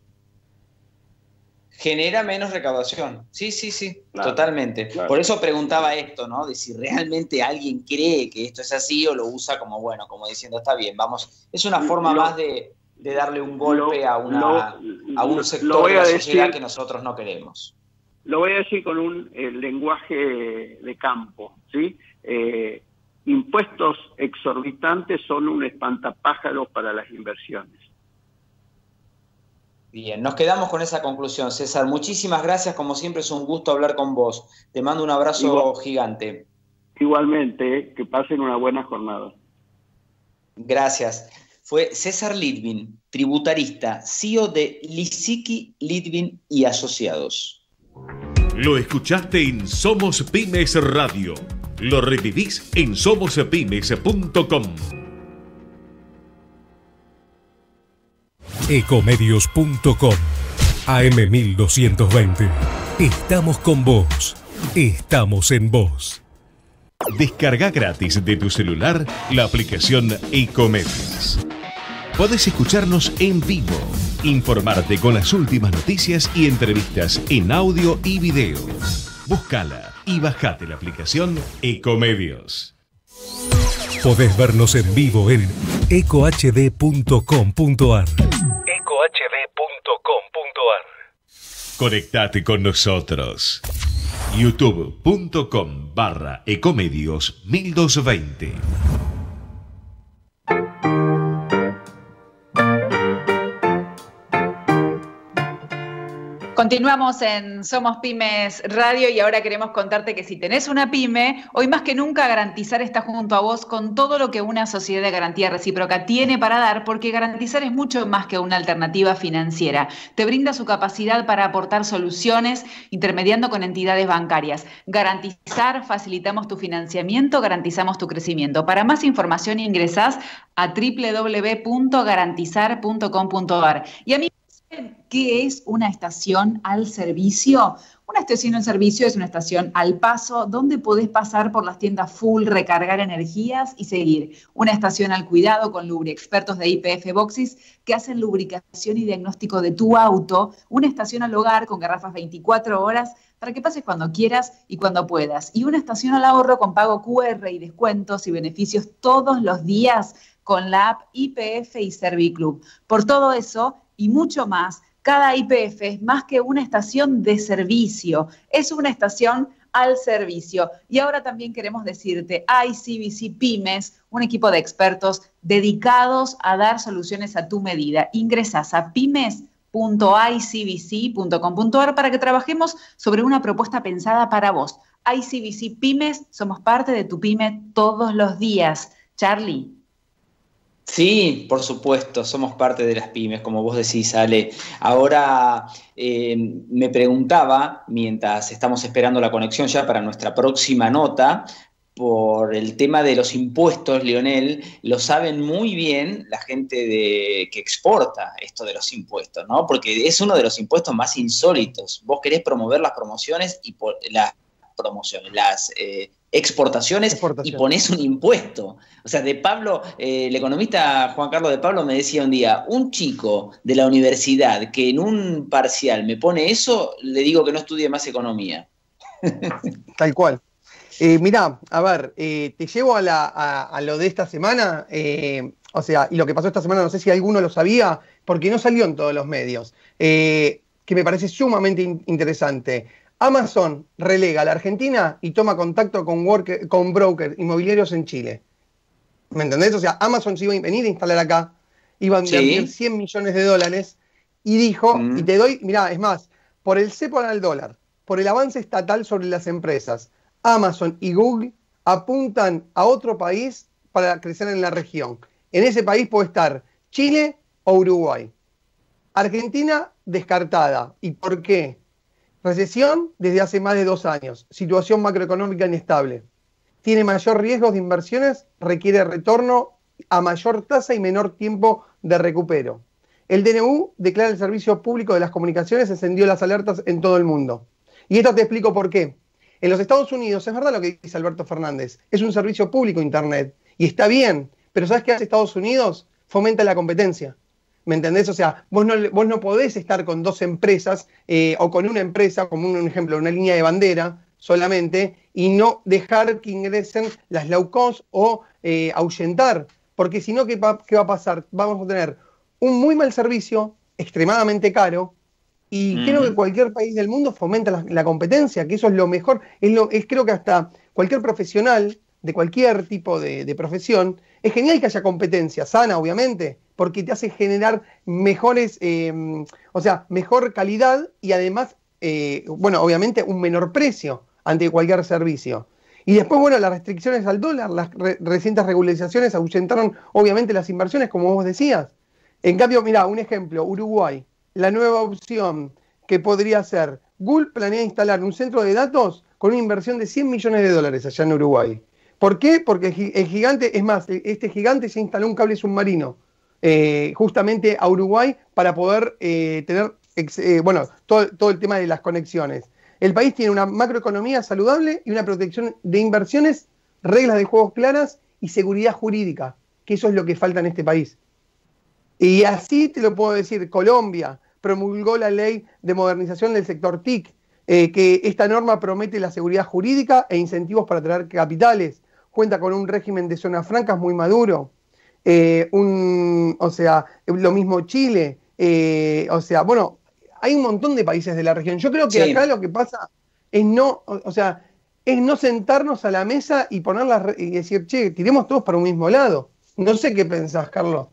Genera menos recaudación, sí, sí, sí, claro, totalmente. Claro. Por eso preguntaba esto, ¿no? De si realmente alguien cree que esto es así o lo usa como, bueno, como diciendo, está bien, vamos. Es una forma lo, más de, de darle un golpe lo, a, una, lo, a un sector de la sociedad decir, que nosotros no queremos. lo voy a decir con un eh, lenguaje de campo, ¿sí? Eh, impuestos exorbitantes son un espantapájaros para las inversiones. Bien, nos quedamos con esa conclusión, César. Muchísimas gracias, como siempre es un gusto hablar con vos. Te mando un abrazo Igual, gigante. Igualmente, que pasen una buena jornada. Gracias. Fue César Litvin, tributarista, C E O de Lisicki, Litvin y Asociados. Lo escuchaste en Somos Pymes Radio. Lo revivís en somos pymes punto com. Ecomedios punto com A M mil doscientos veinte. Estamos con vos. Estamos en vos. Descarga gratis de tu celular la aplicación Ecomedios. Podés escucharnos en vivo, informarte con las últimas noticias y entrevistas en audio y video. Búscala y bajate la aplicación Ecomedios. Podés vernos en vivo en eco h d punto com punto a r. eco h d punto com punto a r. Conectate con nosotros. youtube punto com barra Ecomedios mil doscientos veinte. Continuamos en Somos Pymes Radio y ahora queremos contarte que si tenés una pyme, hoy más que nunca Garantizar está junto a vos con todo lo que una sociedad de garantía recíproca tiene para dar, porque Garantizar es mucho más que una alternativa financiera. Te brinda su capacidad para aportar soluciones intermediando con entidades bancarias. Garantizar, facilitamos tu financiamiento, garantizamos tu crecimiento. Para más información ingresás a doble u doble u doble u punto garantizar punto com punto a r. Y a mí, ¿qué es una estación al servicio? Una estación al servicio es una estación al paso donde podés pasar por las tiendas full, recargar energías y seguir. Una estación al cuidado con Lubri, expertos de I P F Boxes que hacen lubricación y diagnóstico de tu auto. Una estación al hogar con garrafas veinticuatro horas para que pases cuando quieras y cuando puedas. Y una estación al ahorro con pago Q R y descuentos y beneficios todos los días con la app I P F y Serviclub. Por todo eso y mucho más, cada I P F es más que una estación de servicio, es una estación al servicio. Y ahora también queremos decirte, I C B C Pymes, un equipo de expertos dedicados a dar soluciones a tu medida. Ingresás a pymes punto i c b c punto com punto a r para que trabajemos sobre una propuesta pensada para vos. I C B C Pymes, somos parte de tu pyme todos los días. Charlie. Sí, por supuesto, somos parte de las pymes, como vos decís, Ale. Ahora eh, me preguntaba, mientras estamos esperando la conexión ya para nuestra próxima nota, por el tema de los impuestos, Lionel, lo saben muy bien la gente de, que exporta esto de los impuestos, ¿no? Porque es uno de los impuestos más insólitos. Vos querés promover las promociones y por, las promociones, las eh, exportaciones Exportación. y ponés un impuesto. O sea, de Pablo, eh, el economista Juan Carlos de Pablo me decía un día, un chico de la universidad que en un parcial me pone eso, le digo que no estudie más economía. Tal cual. Eh, mirá, a ver, eh, te llevo a, la, a, a lo de esta semana, eh, o sea, y lo que pasó esta semana, no sé si alguno lo sabía, porque no salió en todos los medios, eh, que me parece sumamente in- interesante. Amazon relega a la Argentina y toma contacto con, worker, con brokers inmobiliarios en Chile. ¿Me entendés? O sea, Amazon se iba a venir a instalar acá, iba a invertir ¿Sí? cien millones de dólares y dijo, mm. y te doy, mirá, es más, por el cepo al dólar, por el avance estatal sobre las empresas, Amazon y Google apuntan a otro país para crecer en la región. En ese país puede estar Chile o Uruguay. Argentina descartada. ¿Y por qué? Recesión desde hace más de dos años. Situación macroeconómica inestable. Tiene mayor riesgo de inversiones, requiere retorno a mayor tasa y menor tiempo de recupero. El D N U declara el Servicio Público de las Comunicaciones, encendió las alertas en todo el mundo. Y esto te explico por qué. En los Estados Unidos, es verdad lo que dice Alberto Fernández, es un servicio público Internet, y está bien, pero ¿sabes qué hace Estados Unidos? Fomenta la competencia. ¿Me entendés? O sea, vos no, vos no podés estar con dos empresas eh, o con una empresa, como un, un ejemplo, una línea de bandera solamente, y no dejar que ingresen las low cost o eh, ahuyentar. Porque si no, ¿qué, ¿qué va a pasar? Vamos a tener un muy mal servicio, extremadamente caro, Y Mm. creo que cualquier país del mundo fomenta la, la competencia, que eso es lo mejor. Es lo, es, creo que hasta cualquier profesional, de cualquier tipo de, de profesión, es genial que haya competencia, sana obviamente, porque te hace generar mejores, eh, o sea, mejor calidad y además, eh, bueno, obviamente un menor precio ante cualquier servicio. Y después, bueno, las restricciones al dólar, las re recientes regularizaciones ahuyentaron obviamente las inversiones, como vos decías. En cambio, mirá, un ejemplo, Uruguay, la nueva opción que podría ser, Google planea instalar un centro de datos con una inversión de cien millones de dólares allá en Uruguay. ¿Por qué? Porque el gigante, es más, este gigante ya instaló un cable submarino eh, justamente a Uruguay para poder eh, tener, eh, bueno, todo, todo el tema de las conexiones. El país tiene una macroeconomía saludable y una protección de inversiones, reglas de juegos claras y seguridad jurídica, que eso es lo que falta en este país. Y así te lo puedo decir, Colombia promulgó la ley de modernización del sector T I C, eh, que esta norma promete la seguridad jurídica e incentivos para atraer capitales, cuenta con un régimen de zonas francas muy maduro, eh, un, o sea, lo mismo Chile, eh, o sea, bueno, hay un montón de países de la región. Yo creo que sí. Acá lo que pasa es no, o, o sea, es no sentarnos a la mesa y ponerlas y decir, che, tiremos todos para un mismo lado. No sé qué pensás, Carlos.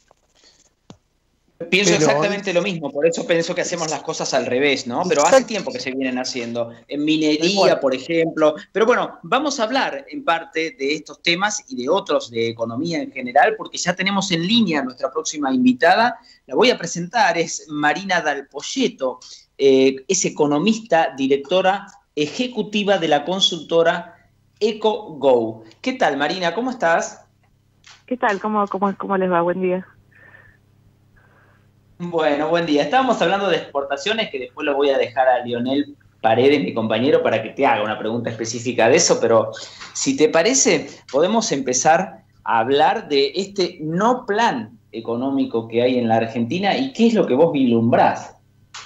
Pienso Pero, exactamente lo mismo, por eso pienso que hacemos las cosas al revés, ¿no? Pero hace tiempo que se vienen haciendo, en minería, por ejemplo. Pero bueno, vamos a hablar en parte de estos temas y de otros de economía en general, porque ya tenemos en línea a nuestra próxima invitada. La voy a presentar, es Marina Dal Poyetto, eh, es economista, directora ejecutiva de la consultora EcoGo. ¿Qué tal, Marina? ¿Cómo estás? ¿Qué tal? ¿Cómo, cómo, cómo les va? Buen día. Bueno, buen día. Estábamos hablando de exportaciones, que después lo voy a dejar a Lionel Paredes, mi compañero, para que te haga una pregunta específica de eso, pero si te parece, podemos empezar a hablar de este no plan económico que hay en la Argentina y qué es lo que vos vislumbrás.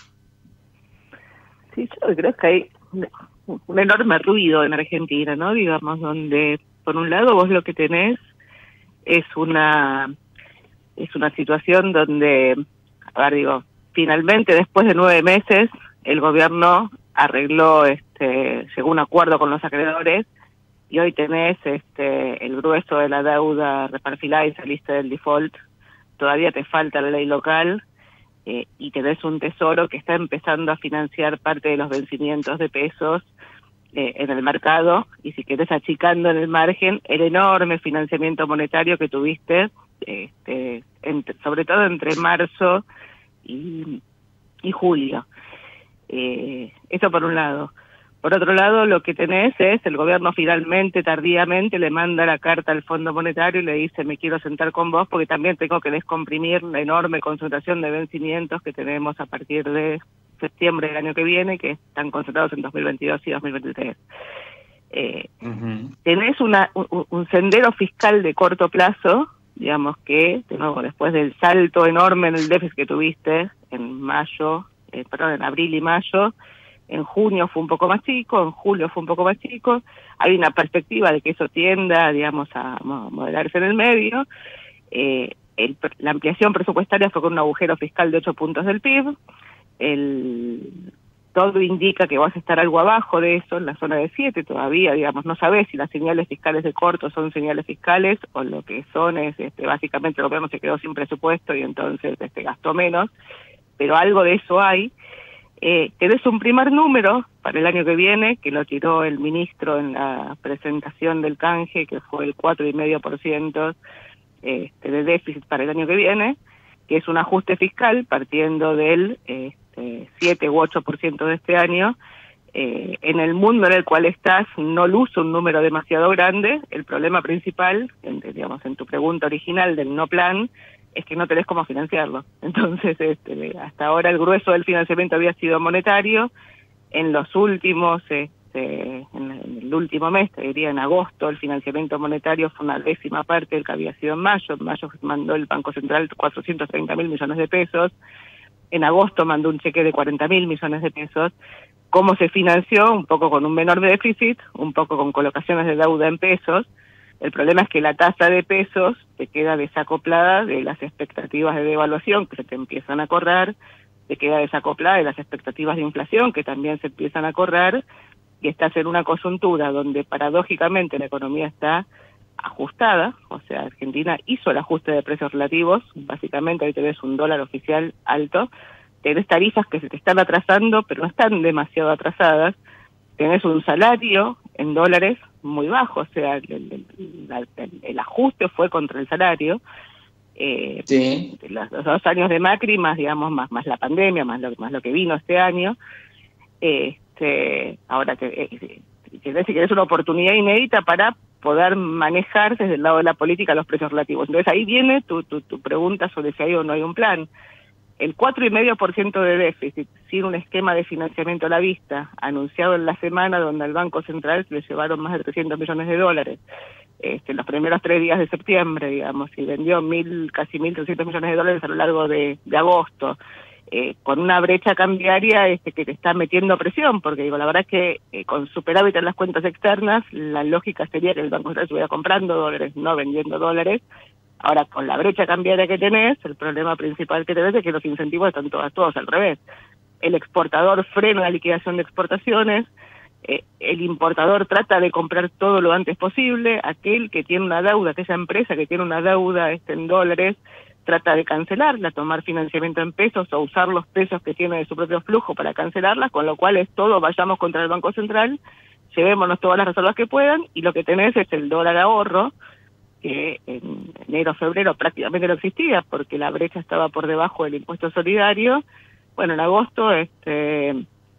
Sí, yo creo que hay un enorme ruido en Argentina, ¿no? Digamos, donde por un lado vos lo que tenés es una, es una situación donde... A ver, digo, finalmente después de nueve meses el gobierno arregló, este, llegó a un acuerdo con los acreedores y hoy tenés este, el grueso de la deuda reperfilada y saliste del default. Todavía te falta la ley local eh, y tenés un tesoro que está empezando a financiar parte de los vencimientos de pesos eh, en el mercado y si querés achicando en el margen el enorme financiamiento monetario que tuviste, este, entre, sobre todo entre marzo y, y julio. Eh, eso por un lado. Por otro lado, lo que tenés es, el gobierno finalmente, tardíamente, le manda la carta al Fondo Monetario y le dice, me quiero sentar con vos porque también tengo que descomprimir la enorme concentración de vencimientos que tenemos a partir de septiembre del año que viene, que están concentrados en dos mil veintidós y dos mil veintitrés. Eh, uh-huh. Tenés una, un, un sendero fiscal de corto plazo, digamos que, de nuevo, después del salto enorme en el déficit que tuviste en mayo, eh, perdón, en abril y mayo, en junio fue un poco más chico, en julio fue un poco más chico, hay una perspectiva de que eso tienda, digamos, a moderarse en el medio. Eh, el, la ampliación presupuestaria fue con un agujero fiscal de ocho puntos del P I B, el... todo indica que vas a estar algo abajo de eso, en la zona de siete todavía, digamos, no sabés si las señales fiscales de corto son señales fiscales o lo que son es, este, básicamente el gobierno se quedó sin presupuesto y entonces este, gastó menos, pero algo de eso hay. Eh, tenés un primer número para el año que viene, que lo tiró el ministro en la presentación del canje, que fue el cuatro coma cinco por ciento este, de déficit para el año que viene, que es un ajuste fiscal partiendo del... Eh, siete u ocho por ciento de este año, eh, en el mundo en el cual estás no luce un número demasiado grande. El problema principal, en, digamos, en tu pregunta original del no plan, es que no tenés cómo financiarlo. Entonces, este, hasta ahora el grueso del financiamiento había sido monetario. En los últimos, este, en, en el último mes, te diría en agosto, el financiamiento monetario fue una décima parte del que había sido en mayo. En mayo mandó el Banco Central cuatrocientos treinta mil millones de pesos. En agosto mandó un cheque de cuarenta mil millones de pesos. ¿Cómo se financió? Un poco con un menor déficit, un poco con colocaciones de deuda en pesos. El problema es que la tasa de pesos te queda desacoplada de las expectativas de devaluación que se te empiezan a correr. se queda desacoplada de las expectativas de inflación que también se empiezan a correr, y estás en una coyuntura donde paradójicamente la economía está ajustada, o sea, Argentina hizo el ajuste de precios relativos, básicamente ahí tenés un dólar oficial alto, tenés tarifas que se te están atrasando, pero no están demasiado atrasadas, tenés un salario en dólares muy bajo, o sea, el, el, el, el ajuste fue contra el salario. Eh, sí. los, los dos años de Macri, más digamos, más, más la pandemia, más lo, más lo que vino este año, este, ahora te, eh, te, te, es una oportunidad inédita para poder manejar desde el lado de la política los precios relativos. Entonces ahí viene tu, tu, tu pregunta sobre si hay o no hay un plan. El cuatro coma cinco por ciento de déficit, sin un esquema de financiamiento a la vista, anunciado en la semana donde al Banco Central le llevaron más de trescientos millones de dólares, este, los primeros tres días de septiembre, digamos, y vendió mil, casi mil trescientos millones de dólares a lo largo de, de agosto, eh, con una brecha cambiaria este, que te está metiendo presión, porque digo, la verdad es que eh, con superávit en las cuentas externas, la lógica sería que el Banco Central estuviera comprando dólares, no vendiendo dólares. Ahora, con la brecha cambiaria que tenés, el problema principal que tenés es que los incentivos están todos, todos al revés. El exportador frena la liquidación de exportaciones, eh, el importador trata de comprar todo lo antes posible, aquel que tiene una deuda, aquella empresa que tiene una deuda este, en dólares, trata de cancelarla, tomar financiamiento en pesos o usar los pesos que tiene de su propio flujo para cancelarla, con lo cual es todo, vayamos contra el Banco Central, llevémonos todas las reservas que puedan, y lo que tenés es el dólar ahorro, que en enero, febrero prácticamente no existía porque la brecha estaba por debajo del impuesto solidario. Bueno, en agosto este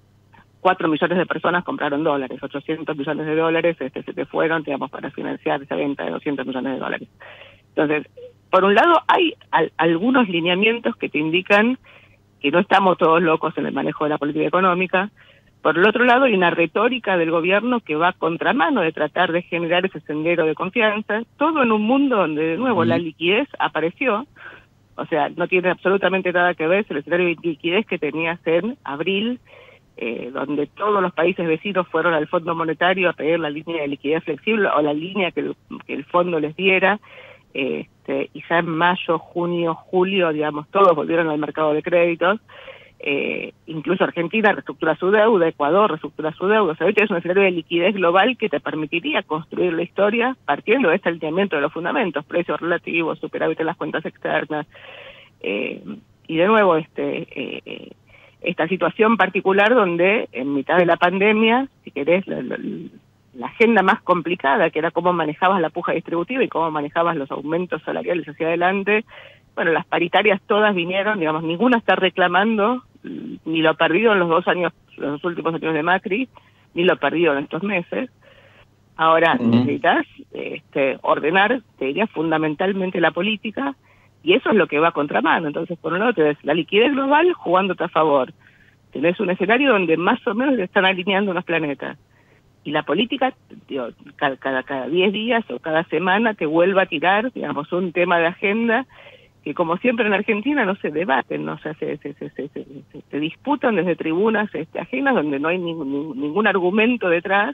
cuatro millones de personas compraron dólares, ochocientos millones de dólares este se te fueron, digamos, para financiar esa venta de doscientos millones de dólares. Entonces, por un lado, hay al, algunos lineamientos que te indican que no estamos todos locos en el manejo de la política económica. Por el otro lado, hay una retórica del gobierno que va a contramano de tratar de generar ese sendero de confianza, todo en un mundo donde, de nuevo, la liquidez apareció, o sea, no tiene absolutamente nada que ver el escenario de liquidez que tenías en abril, eh, donde todos los países vecinos fueron al Fondo Monetario a pedir la línea de liquidez flexible o la línea que el, que el fondo les diera, este, y ya en mayo, junio, julio, digamos, todos volvieron al mercado de créditos. Eh, incluso Argentina reestructura su deuda, Ecuador reestructura su deuda, o sea, es un escenario de liquidez global que te permitiría construir la historia partiendo de este alineamiento de los fundamentos, precios relativos, superávit en las cuentas externas, eh, y de nuevo este eh, esta situación particular donde en mitad de la pandemia, si querés, la, la, la agenda más complicada, que era cómo manejabas la puja distributiva y cómo manejabas los aumentos salariales hacia adelante, bueno, las paritarias todas vinieron, digamos, ninguna está reclamando ni lo perdido en los dos años, los dos últimos años de Macri, ni lo perdido en estos meses. Ahora uh-huh. necesitas este, ordenar, te diría, fundamentalmente la política, y eso es lo que va a contramano. Entonces, por un lado, tenés la liquidez global jugándote a favor. Tenés un escenario donde más o menos se están alineando unos planetas. Y la política, digo, cada, cada, cada diez días o cada semana te vuelve a tirar, digamos, un tema de agenda que, como siempre en Argentina, no se debaten, ¿no? O sea, se, se, se, se, se, se disputan desde tribunas este, ajenas donde no hay ningún, ningún argumento detrás,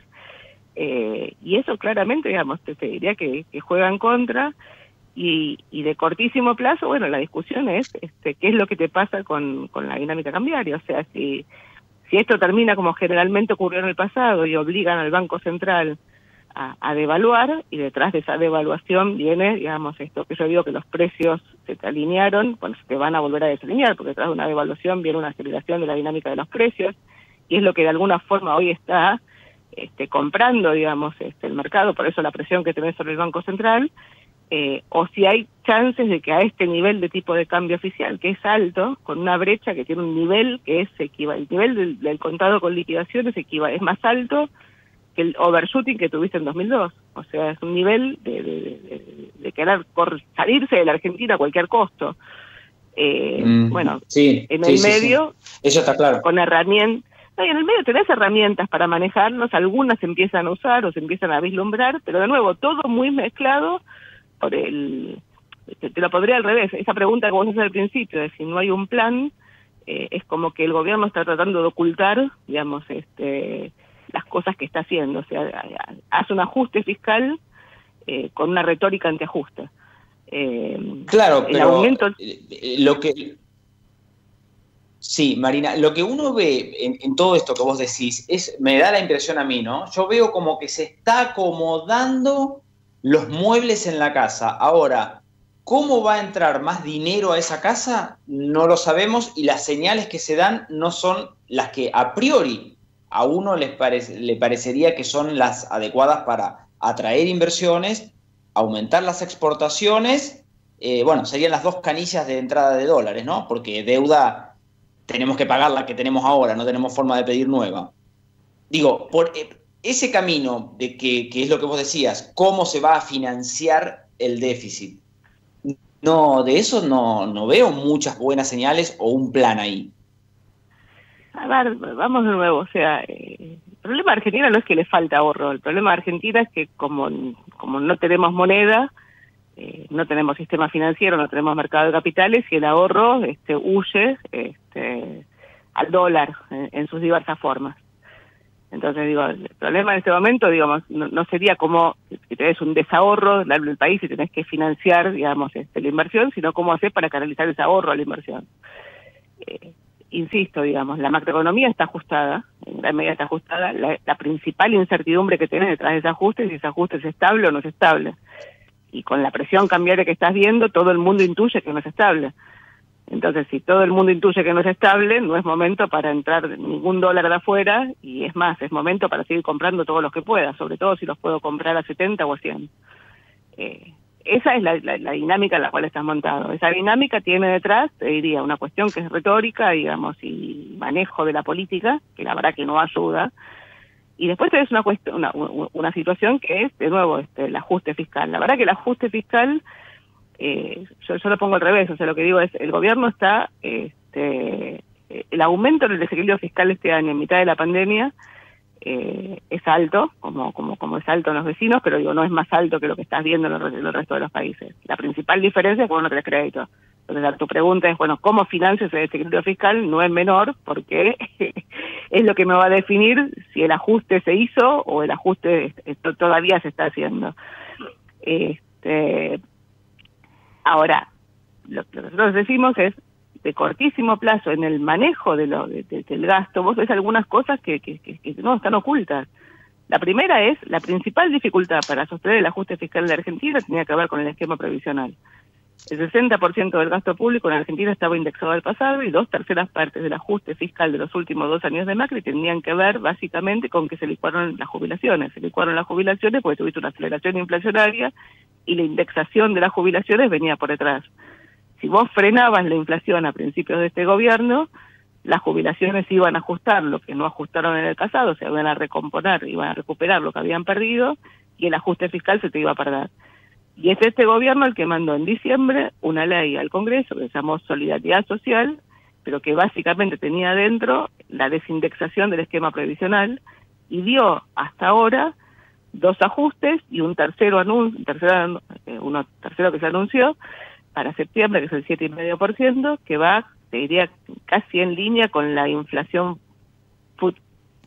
eh, y eso claramente, digamos, te, te diría que, que juega en contra, y, y de cortísimo plazo, bueno, la discusión es este, qué es lo que te pasa con, con la dinámica cambiaria. O sea, si, si esto termina como generalmente ocurrió en el pasado y obligan al Banco Central A, a devaluar, y detrás de esa devaluación viene, digamos, esto que yo digo, que los precios se te alinearon, bueno, se te van a volver a desalinear, porque detrás de una devaluación viene una aceleración de la dinámica de los precios, y es lo que de alguna forma hoy está este, comprando, digamos, este, el mercado, por eso la presión que tenés sobre el Banco Central, eh, o si hay chances de que a este nivel de tipo de cambio oficial, que es alto, con una brecha que tiene un nivel que es equivalente, el nivel del, del contado con liquidaciones equiva, es más alto que el overshooting que tuviste en dos mil dos. O sea, es un nivel de, de, de, de querer por salirse de la Argentina a cualquier costo. Eh, mm, bueno, sí, en sí, el sí, medio, sí. Eso está claro. Con herramientas, no, y en el medio tenés herramientas para manejarnos, algunas se empiezan a usar o se empiezan a vislumbrar, pero de nuevo, todo muy mezclado por el... Te, te lo podría al revés, esa pregunta que vos haces al principio, de si no hay un plan, eh, es como que el gobierno está tratando de ocultar, digamos, este... las cosas que está haciendo, o sea, hace un ajuste fiscal eh, con una retórica antiajuste. Eh, claro, el pero aumento... lo que Sí, Marina, lo que uno ve en, en todo esto que vos decís, es, me da la impresión a mí, ¿no? Yo veo como que se está acomodando los muebles en la casa. Ahora, ¿cómo va a entrar más dinero a esa casa? No lo sabemos y las señales que se dan no son las que a priori a uno les parece, le parecería que son las adecuadas para atraer inversiones, aumentar las exportaciones. Eh, bueno, serían las dos canillas de entrada de dólares, ¿no? Porque deuda tenemos que pagar la que tenemos ahora, no tenemos forma de pedir nueva. Digo, por eh, ese camino de que, que es lo que vos decías, cómo se va a financiar el déficit. No, de eso no, no veo muchas buenas señales o un plan ahí. A ver, vamos de nuevo, o sea, eh, el problema de Argentina no es que le falta ahorro, el problema de Argentina es que como, como no tenemos moneda, Eh, no tenemos sistema financiero, no tenemos mercado de capitales y el ahorro este, huye este, al dólar en, en sus diversas formas. Entonces, digo, el problema en este momento, digamos, no, no sería como que tenés un desahorro del país y tenés que financiar, digamos, este, la inversión, sino cómo hacer para canalizar ese ahorro a la inversión. Eh, insisto, digamos, la macroeconomía está ajustada, en gran medida está ajustada, la, la principal incertidumbre que tenés detrás de ese ajuste es si ese ajuste es estable o no es estable. Y con la presión cambiaria que estás viendo, todo el mundo intuye que no es estable. Entonces, si todo el mundo intuye que no es estable, no es momento para entrar ningún dólar de afuera, y es más, es momento para seguir comprando todos los que pueda, sobre todo si los puedo comprar a setenta o a cien. Eh, esa es la, la, la dinámica en la cual estás montado. Esa dinámica tiene detrás, te diría, una cuestión que es retórica, digamos, y manejo de la política, que la verdad que no ayuda. Y después tenés una, cuestión, una, una situación que es, de nuevo, este, el ajuste fiscal. La verdad que el ajuste fiscal, eh, yo, yo lo pongo al revés, o sea, lo que digo es, el gobierno está, este, el aumento del desequilibrio fiscal este año, en mitad de la pandemia, eh, es alto, como, como, como es alto en los vecinos, pero digo, no es más alto que lo que estás viendo en el, en el resto de los países. La principal diferencia es que vos no tenés crédito. Entonces, tu pregunta es, bueno, ¿cómo financio ese desequilibrio fiscal? No es menor, porque es lo que me va a definir si el ajuste se hizo o el ajuste todavía se está haciendo. Este, ahora, lo que nosotros decimos es, de cortísimo plazo, en el manejo de lo, de, de, del gasto, vos ves algunas cosas que, que, que, que no están ocultas. La primera es, la principal dificultad para sostener el ajuste fiscal de Argentina tenía que ver con el esquema previsional. El sesenta por ciento del gasto público en Argentina estaba indexado al pasado y dos terceras partes del ajuste fiscal de los últimos dos años de Macri tenían que ver básicamente con que se licuaron las jubilaciones. Se licuaron las jubilaciones porque tuviste una aceleración inflacionaria y la indexación de las jubilaciones venía por detrás. Si vos frenabas la inflación a principios de este gobierno, las jubilaciones iban a ajustar lo que no ajustaron en el pasado, se iban a recomponer, iban a recuperar lo que habían perdido y el ajuste fiscal se te iba a perder. Y es este gobierno el que mandó en diciembre una ley al Congreso que se llamó Solidaridad Social, pero que básicamente tenía adentro la desindexación del esquema previsional y dio hasta ahora dos ajustes y un tercero anuncio, un tercero, uno tercero que se anunció para septiembre, que es el siete coma cinco por ciento, que va, te diría, casi en línea con la inflación fut,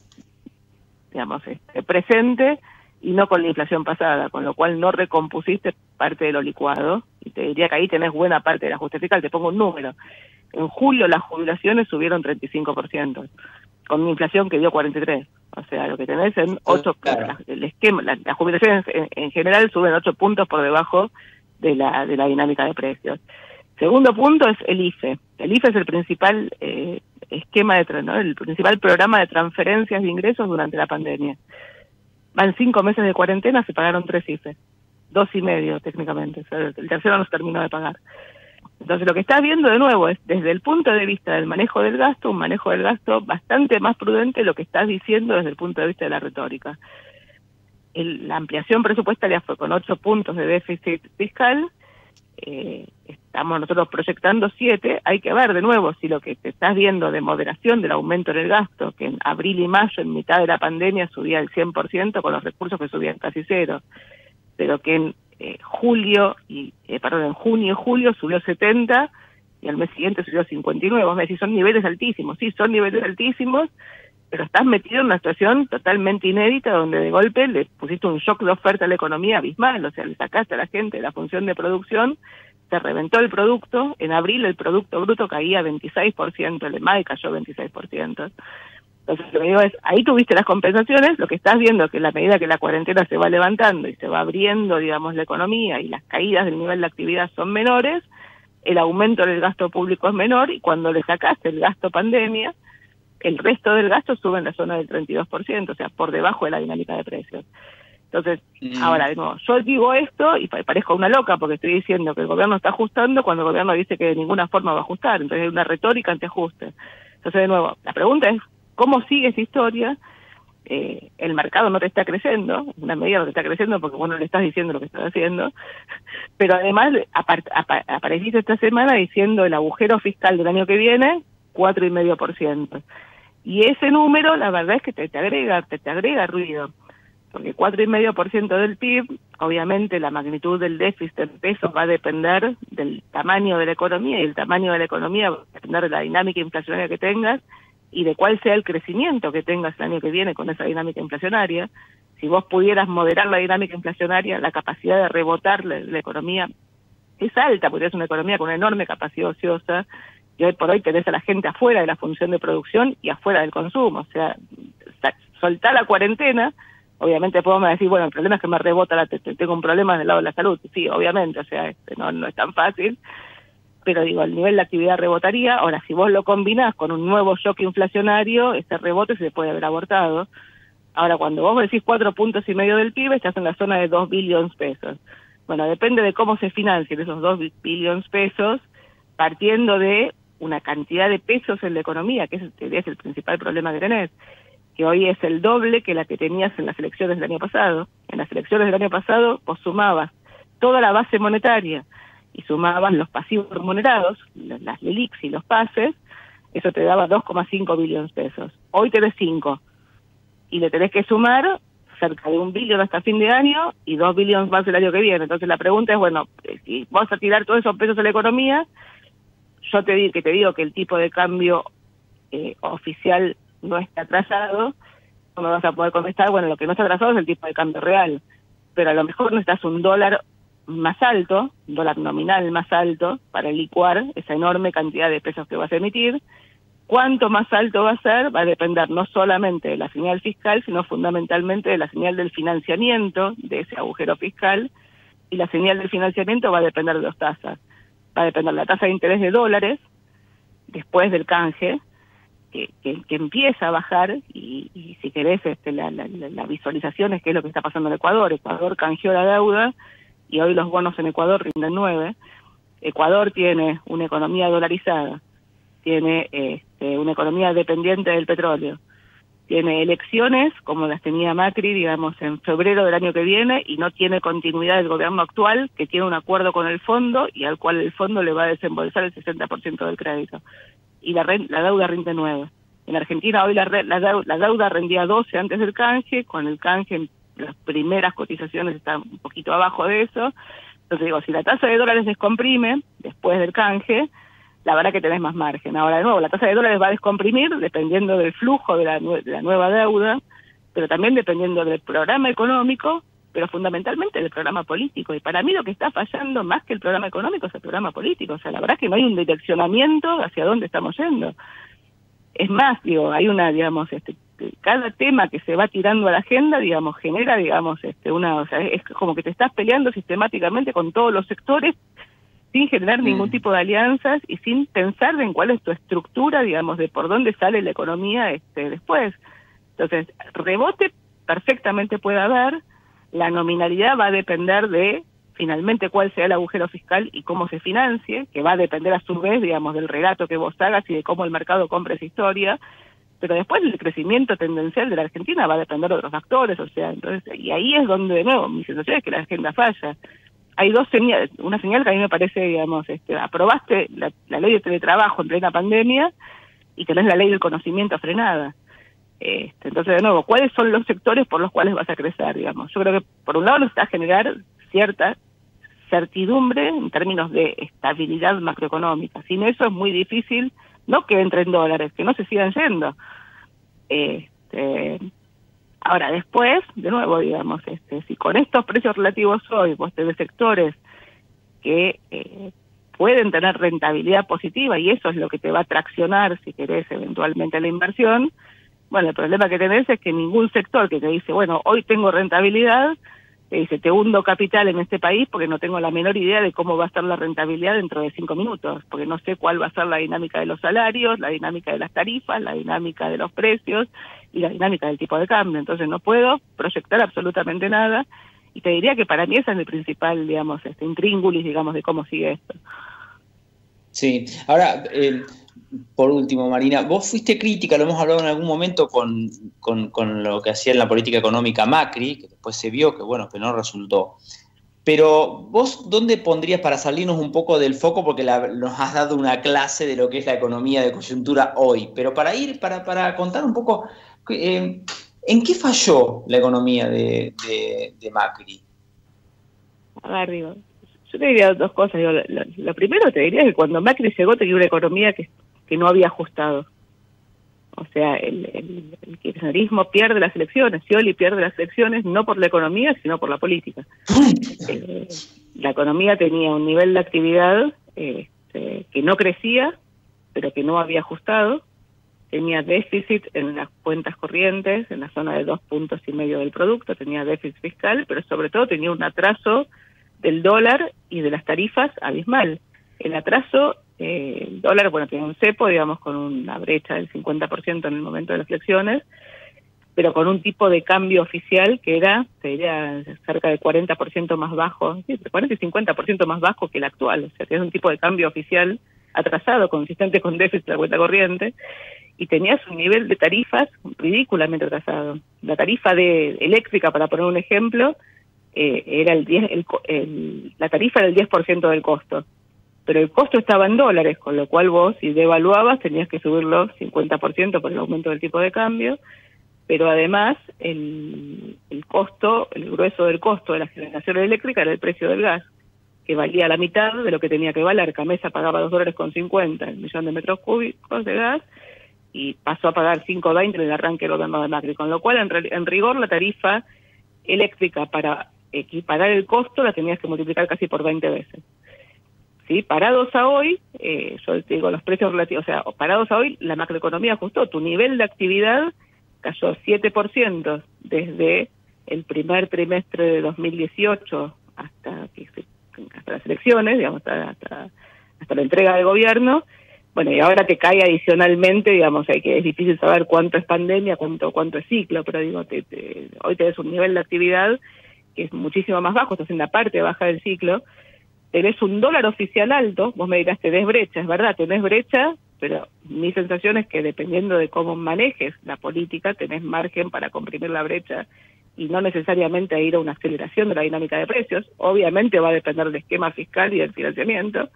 digamos, este, presente y no con la inflación pasada, con lo cual no recompusiste parte de lo licuado, y te diría que ahí tenés buena parte del ajuste fiscal. Te pongo un número. En julio las jubilaciones subieron treinta y cinco por ciento, con una inflación que dio cuarenta y tres por ciento. O sea, lo que tenés en ocho, claro. el esquema, las, las jubilaciones en, en general suben ocho puntos por debajo de la, de la dinámica de precios. Segundo punto es el I F E. El I F E es el principal eh, esquema de, ¿no? el principal programa de transferencias de ingresos durante la pandemia. Van cinco meses de cuarentena, se pagaron tres I F E. Dos y medio, técnicamente. O sea, el tercero no se terminó de pagar. Entonces, lo que estás viendo de nuevo es, desde el punto de vista del manejo del gasto, un manejo del gasto bastante más prudente de lo que estás diciendo desde el punto de vista de la retórica. El, la ampliación presupuestaria fue con ocho puntos de déficit fiscal. Eh, estamos nosotros proyectando siete. Hay que ver de nuevo si lo que te estás viendo de moderación del aumento en el gasto, que en abril y mayo, en mitad de la pandemia, subía el cien por ciento con los recursos que subían casi cero, pero que en eh, julio y eh, perdón en junio y julio subió setenta y al mes siguiente subió cincuenta y nueve. Vos me decís, son niveles altísimos. Sí, son niveles altísimos, pero estás metido en una situación totalmente inédita donde de golpe le pusiste un shock de oferta a la economía abismal, o sea, le sacaste a la gente de la función de producción se reventó el producto, en abril el Producto Bruto caía veintiséis por ciento, el de mayo cayó veintiséis por ciento. Entonces lo que digo es, ahí tuviste las compensaciones, lo que estás viendo es que a la medida que la cuarentena se va levantando y se va abriendo, digamos, la economía y las caídas del nivel de actividad son menores, el aumento del gasto público es menor y cuando le sacaste el gasto pandemia, el resto del gasto sube en la zona del treinta y dos por ciento, o sea, por debajo de la dinámica de precios. Entonces, mm. ahora, de nuevo, yo digo esto y parezco una loca porque estoy diciendo que el gobierno está ajustando cuando el gobierno dice que de ninguna forma va a ajustar. Entonces hay una retórica antiajuste. Entonces, de nuevo, la pregunta es, ¿cómo sigue esa historia? Eh, el mercado no te está creciendo, una medida no te está creciendo porque vos no le estás diciendo lo que estás haciendo, pero además apar, apar, apareciste esta semana diciendo el agujero fiscal del año que viene, cuatro coma cinco por ciento. Y ese número, la verdad es que te, te agrega te, te agrega ruido. Porque cuatro coma cinco por ciento del P I B, obviamente la magnitud del déficit en pesos va a depender del tamaño de la economía, y el tamaño de la economía va a depender de la dinámica inflacionaria que tengas y de cuál sea el crecimiento que tengas el año que viene con esa dinámica inflacionaria. Si vos pudieras moderar la dinámica inflacionaria, la capacidad de rebotar la, la economía es alta, porque es una economía con una enorme capacidad ociosa, y hoy por hoy tenés a la gente afuera de la función de producción y afuera del consumo. O sea, soltar la cuarentena. Obviamente podemos decir, bueno, el problema es que me rebota, la, tengo un problema del lado de la salud. Sí, obviamente, o sea, este, no, no es tan fácil, pero digo, el nivel de actividad rebotaría. Ahora, si vos lo combinás con un nuevo shock inflacionario, ese rebote se puede haber abortado. Ahora, cuando vos decís cuatro puntos y medio del P I B, estás en la zona de dos billones pesos. Bueno, depende de cómo se financien esos dos billones pesos, partiendo de una cantidad de pesos en la economía, que ese es el principal problema que tenés, que hoy es el doble que la que tenías en las elecciones del año pasado. En las elecciones del año pasado vos sumabas toda la base monetaria y sumabas los pasivos remunerados, las LELIQs y los pases, eso te daba dos coma cinco billones pesos. Hoy tenés cinco, y le tenés que sumar cerca de un billón hasta fin de año y dos billones más el año que viene. Entonces la pregunta es, bueno, si vas a tirar todos esos pesos a la economía, yo te digo que te digo que el tipo de cambio eh, oficial no está atrasado, no me vas a poder contestar, bueno, lo que no está atrasado es el tipo de cambio real, pero a lo mejor necesitas un dólar más alto, un dólar nominal más alto, para licuar esa enorme cantidad de pesos que vas a emitir. Cuánto más alto va a ser va a depender no solamente de la señal fiscal, sino fundamentalmente de la señal del financiamiento de ese agujero fiscal, y la señal del financiamiento va a depender de dos tasas. Va a depender de la tasa de interés de dólares, después del canje, Que, que, que empieza a bajar, y, y si querés este, la, la, la visualización es qué es lo que está pasando en Ecuador. Ecuador canjeó la deuda y hoy los bonos en Ecuador rinden nueve. Ecuador tiene una economía dolarizada, tiene este, una economía dependiente del petróleo, tiene elecciones como las tenía Macri, digamos, en febrero del año que viene, y no tiene continuidad del gobierno actual, que tiene un acuerdo con el fondo y al cual el fondo le va a desembolsar el sesenta por ciento del crédito. Y la, la deuda rinde nueve. En Argentina hoy la, la, la deuda rendía doce antes del canje, con el canje las primeras cotizaciones están un poquito abajo de eso. Entonces digo, si la tasa de dólares descomprime después del canje, la verdad que tenés más margen. Ahora de nuevo, la tasa de dólares va a descomprimir dependiendo del flujo de la, de la nueva deuda, pero también dependiendo del programa económico, pero fundamentalmente del programa político. Y para mí lo que está fallando más que el programa económico es el programa político. O sea, la verdad es que no hay un direccionamiento hacia dónde estamos yendo. Es más, digo, hay una, digamos, este, cada tema que se va tirando a la agenda, digamos, genera, digamos, este, una, o sea, es como que te estás peleando sistemáticamente con todos los sectores sin generar mm. ningún tipo de alianzas y sin pensar en cuál es tu estructura, digamos, de por dónde sale la economía este, después. Entonces, rebote perfectamente puede haber. La nominalidad va a depender de, finalmente, cuál sea el agujero fiscal y cómo se financie, que va a depender a su vez, digamos, del relato que vos hagas y de cómo el mercado compre esa historia, pero después el crecimiento tendencial de la Argentina va a depender de otros factores, o sea, entonces, y ahí es donde, de nuevo, mi sensación es que la agenda falla. Hay dos señales, una señal que a mí me parece, digamos, este, aprobaste la, la ley de teletrabajo en plena pandemia y tenés la ley del conocimiento frenada. Este, entonces, de nuevo, ¿cuáles son los sectores por los cuales vas a crecer, digamos? Yo creo que, por un lado, necesitas generar cierta certidumbre en términos de estabilidad macroeconómica. Sin eso es muy difícil, no que entren dólares, que no se sigan yendo. Este, ahora, después, de nuevo, digamos, este, si con estos precios relativos hoy vos tenés sectores que eh, pueden tener rentabilidad positiva y eso es lo que te va a traccionar, si querés, eventualmente la inversión. Bueno, el problema que tenés es que ningún sector que te dice, bueno, hoy tengo rentabilidad, te dice, te hundo capital en este país porque no tengo la menor idea de cómo va a ser la rentabilidad dentro de cinco minutos, porque no sé cuál va a ser la dinámica de los salarios, la dinámica de las tarifas, la dinámica de los precios y la dinámica del tipo de cambio. Entonces no puedo proyectar absolutamente nada y te diría que para mí ese es el principal, digamos, este intríngulis, digamos, de cómo sigue esto. Sí, ahora, eh, por último, Marina, vos fuiste crítica, lo hemos hablado en algún momento con, con, con lo que hacía en la política económica Macri, que después se vio que, bueno, que no resultó. Pero vos, ¿dónde pondrías para salirnos un poco del foco? Porque la, nos has dado una clase de lo que es la economía de coyuntura hoy, pero para ir, para, para contar un poco, eh, ¿en qué falló la economía de, de, de Macri? A ver, digo, yo te diría dos cosas. Digo, lo, lo, lo primero te diría que cuando Macri llegó tenía una economía que, que no había ajustado. O sea, el, el, el kirchnerismo pierde las elecciones, Scioli pierde las elecciones no por la economía, sino por la política. Eh, la economía tenía un nivel de actividad eh, eh, que no crecía, pero que no había ajustado. Tenía déficit en las cuentas corrientes, en la zona de dos puntos y medio del producto, tenía déficit fiscal, pero sobre todo tenía un atraso del dólar y de las tarifas abismal. El atraso, eh, el dólar, bueno, tenía un cepo, digamos, con una brecha del cincuenta por ciento en el momento de las elecciones, pero con un tipo de cambio oficial que era, te diría, cerca de cuarenta por ciento más bajo, sí, entre cuarenta y cincuenta por ciento más bajo que el actual. O sea, tenía un tipo de cambio oficial atrasado, consistente con déficit de la cuenta corriente, y tenías un nivel de tarifas ridículamente atrasado. La tarifa de eléctrica, para poner un ejemplo, eh, era el diez, el, el, la tarifa era el diez por ciento del costo, pero el costo estaba en dólares, con lo cual vos, si devaluabas, tenías que subirlo cincuenta por ciento por el aumento del tipo de cambio, pero además el, el costo, el grueso del costo de la generación eléctrica era el precio del gas, que valía la mitad de lo que tenía que valer. Camesa pagaba dos dólares con cincuenta el millón de metros cúbicos de gas, y pasó a pagar cinco veinte en el arranque del gobierno de Macri, con lo cual en, en rigor la tarifa eléctrica para equiparar el costo la tenías que multiplicar casi por veinte veces. ¿Sí? Parados a hoy, eh, yo te digo los precios relativos, o sea, parados a hoy la macroeconomía ajustó, tu nivel de actividad cayó siete por ciento desde el primer trimestre de dos mil dieciocho hasta, hasta las elecciones, digamos, hasta, hasta, hasta la entrega del gobierno. Bueno, y ahora te cae adicionalmente, digamos, hay que es difícil saber cuánto es pandemia, cuánto cuánto es ciclo, pero digo, te, te, hoy tenés un nivel de actividad que es muchísimo más bajo, estás en la parte baja del ciclo, tenés un dólar oficial alto, vos me dirás, tenés brecha, es verdad, tenés brecha, pero mi sensación es que dependiendo de cómo manejes la política, tenés margen para comprimir la brecha y no necesariamente a ir a una aceleración de la dinámica de precios. Obviamente va a depender del esquema fiscal y del financiamiento.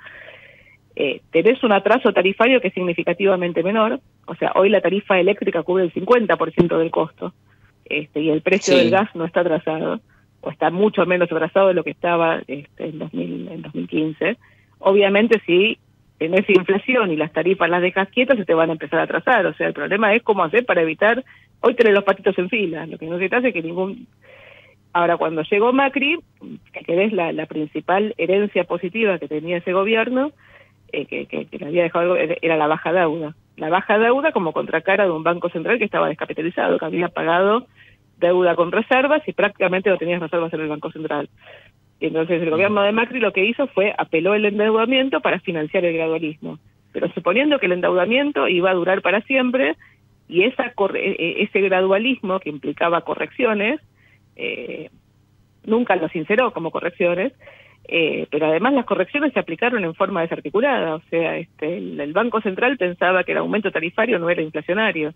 Eh, tenés un atraso tarifario que es significativamente menor, o sea, hoy la tarifa eléctrica cubre el cincuenta por ciento del costo, este, y el precio sí. del gas no está atrasado, o está mucho menos atrasado de lo que estaba este, en, dos mil, en dos mil quince. Obviamente si tenés inflación y las tarifas las dejas quietas, se te van a empezar a atrasar, o sea, el problema es cómo hacer para evitar, hoy tenés los patitos en fila, lo que no se te hace que ningún... Ahora, cuando llegó Macri, que es la, la principal herencia positiva que tenía ese gobierno, Eh, que, que, que le había dejado, era la baja deuda. La baja deuda como contracara de un banco central que estaba descapitalizado, que había pagado deuda con reservas y prácticamente no tenía reservas en el Banco Central. Y entonces el gobierno de Macri lo que hizo fue apeló el endeudamiento para financiar el gradualismo. Pero suponiendo que el endeudamiento iba a durar para siempre y esa ese gradualismo que implicaba correcciones, eh, nunca lo sinceró como correcciones, Eh, pero además las correcciones se aplicaron en forma desarticulada, o sea, este, el, el Banco Central pensaba que el aumento tarifario no era inflacionario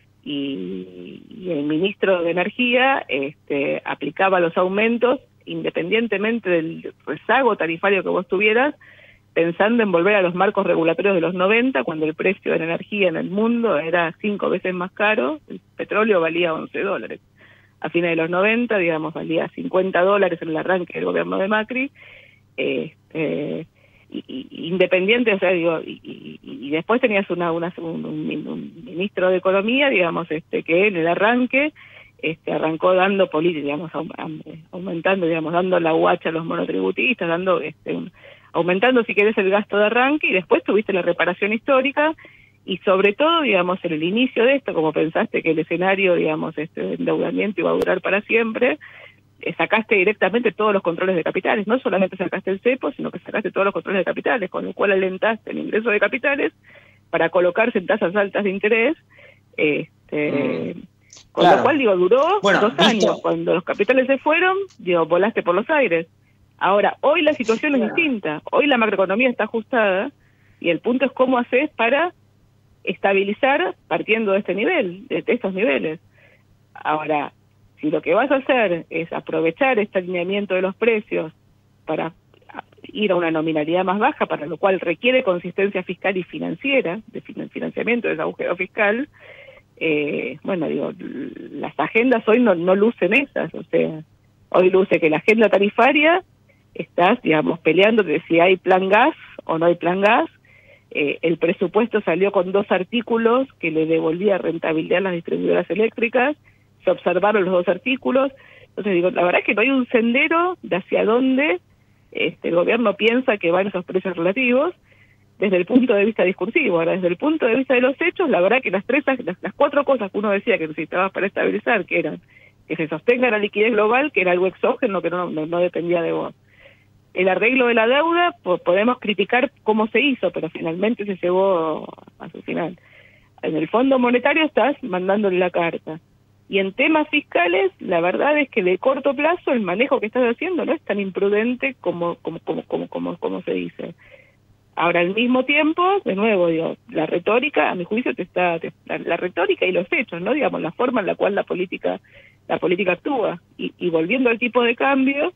y, y el ministro de Energía este, aplicaba los aumentos independientemente del rezago tarifario que vos tuvieras, pensando en volver a los marcos regulatorios de los noventa, cuando el precio de la energía en el mundo era cinco veces más caro, el petróleo valía once dólares. A fines de los noventa, digamos, valía cincuenta dólares en el arranque del gobierno de Macri, este, y, y, independiente, o sea, digo, y, y, y después tenías una, una un, un, un ministro de Economía, digamos, este, que en el arranque este, arrancó dando política, digamos, aumentando, digamos, dando la guacha a los monotributistas, dando este, un, aumentando, si querés, el gasto de arranque, y después tuviste la reparación histórica, y sobre todo, digamos, en el inicio de esto, como pensaste que el escenario, digamos, este de endeudamiento iba a durar para siempre, eh, sacaste directamente todos los controles de capitales. No solamente sacaste el cepo, sino que sacaste todos los controles de capitales, con lo cual alentaste el ingreso de capitales para colocarse en tasas altas de interés, este, mm, con claro. lo cual, digo, duró bueno, dos visto. años. Cuando los capitales se fueron, digo, volaste por los aires. Ahora, hoy la situación claro. es distinta. Hoy la macroeconomía está ajustada, y el punto es cómo haces para estabilizar partiendo de este nivel, de estos niveles. Ahora, si lo que vas a hacer es aprovechar este alineamiento de los precios para ir a una nominalidad más baja, para lo cual requiere consistencia fiscal y financiera, de financiamiento de ese agujero fiscal, eh, bueno, digo, las agendas hoy no, no lucen esas, o sea, hoy luce que la agenda tarifaria estás, digamos, peleando de si hay plan gas o no hay plan gas. Eh, el presupuesto salió con dos artículos que le devolvía rentabilidad a las distribuidoras eléctricas, se observaron los dos artículos. Entonces digo, la verdad es que no hay un sendero de hacia dónde este, el gobierno piensa que van esos precios relativos desde el punto de vista discursivo. Ahora, desde el punto de vista de los hechos, la verdad que las tres, las, las cuatro cosas que uno decía que necesitabas para estabilizar, que eran que se sostenga la liquidez global, que era algo exógeno que no, no, no dependía de vos. El arreglo de la deuda, pues podemos criticar cómo se hizo, pero finalmente se llevó a su final. En el Fondo Monetario estás mandándole la carta. Y en temas fiscales, la verdad es que de corto plazo el manejo que estás haciendo no es tan imprudente como como como como como, como se dice. Ahora, al mismo tiempo, de nuevo, digo, la retórica, a mi juicio, te está te, la, la retórica y los hechos, ¿no? Digamos, la forma en la cual la política la política actúa. Y, y volviendo al tipo de cambio,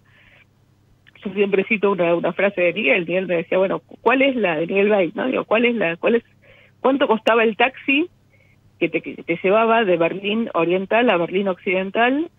yo siempre cito una, una frase de Miguel. Miguel me decía, bueno, ¿cuál es la de Miguel Bay, no? Digo, ¿cuál es la, cuál es, cuánto costaba el taxi que te, que te llevaba de Berlín Oriental a Berlín Occidental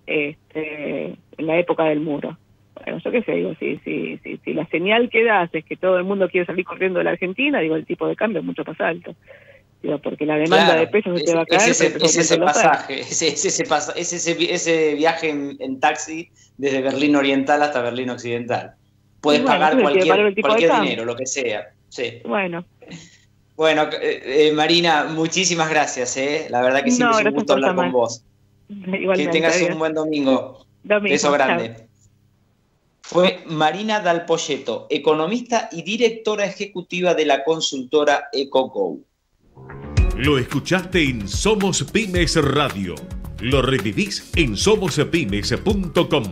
este, en la época del muro? Bueno, yo qué sé, digo, si, si, si, si la señal que das es que todo el mundo quiere salir corriendo de la Argentina, digo, el tipo de cambio es mucho más alto. Digo, porque la demanda claro, de pesos se te va a caer. Es ese, es ese pasaje, es ese, ese, pas, es ese, ese viaje en, en taxi desde Berlín Oriental hasta Berlín Occidental. Puedes bueno, pagar cualquier, cualquier dinero, lo que sea. Sí. Bueno. Bueno, eh, eh, Marina, muchísimas gracias. Eh. La verdad que siempre no, es un gusto hablar con vos. Igualmente, que tengas adiós. Un buen domingo. domingo Beso grande. Chao. Fue Marina Dalpolletto, economista y directora ejecutiva de la consultora EcoGo. Lo escuchaste en Somos Pymes Radio. Lo revivís en somos pymes punto com.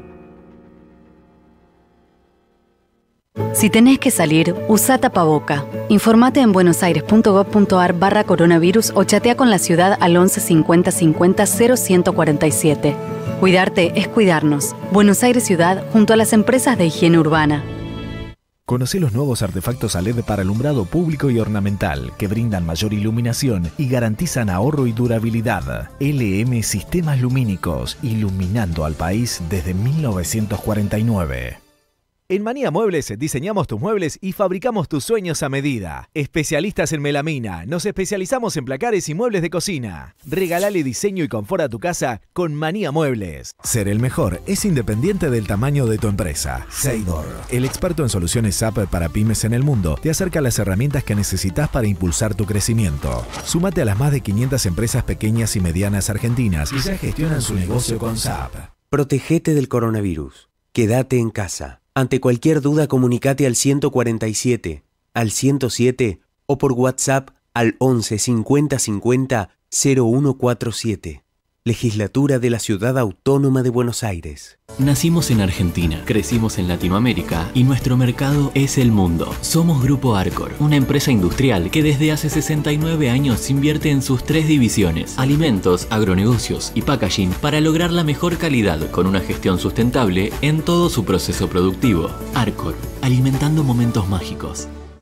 Si tenés que salir, usa tapaboca. Informate en buenosaires.gov.ar barra coronavirus o chatea con la ciudad al once cincuenta cincuenta cero ciento cuarenta y siete. Cuidarte es cuidarnos. Buenos Aires Ciudad junto a las empresas de higiene urbana. Conoce los nuevos artefactos a L E D para alumbrado público y ornamental que brindan mayor iluminación y garantizan ahorro y durabilidad. L M Sistemas Lumínicos, iluminando al país desde mil novecientos cuarenta y nueve. En Manía Muebles diseñamos tus muebles y fabricamos tus sueños a medida. Especialistas en melamina, nos especializamos en placares y muebles de cocina. Regalale diseño y confort a tu casa con Manía Muebles. Ser el mejor es independiente del tamaño de tu empresa. Seidor, el experto en soluciones S A P para pymes en el mundo, te acerca las herramientas que necesitas para impulsar tu crecimiento. Súmate a las más de quinientas empresas pequeñas y medianas argentinas y ya gestionan su negocio con S A P. Protegete del coronavirus. Quédate en casa. Ante cualquier duda, comunicate al ciento cuarenta y siete, al ciento siete o por WhatsApp al once cincuenta cincuenta cero uno cuarenta y siete. Legislatura de la Ciudad Autónoma de Buenos Aires. Nacimos en Argentina, crecimos en Latinoamérica y nuestro mercado es el mundo. Somos Grupo Arcor, una empresa industrial que desde hace sesenta y nueve años invierte en sus tres divisiones, alimentos, agronegocios y packaging, para lograr la mejor calidad con una gestión sustentable en todo su proceso productivo. Arcor, alimentando momentos mágicos. Hoy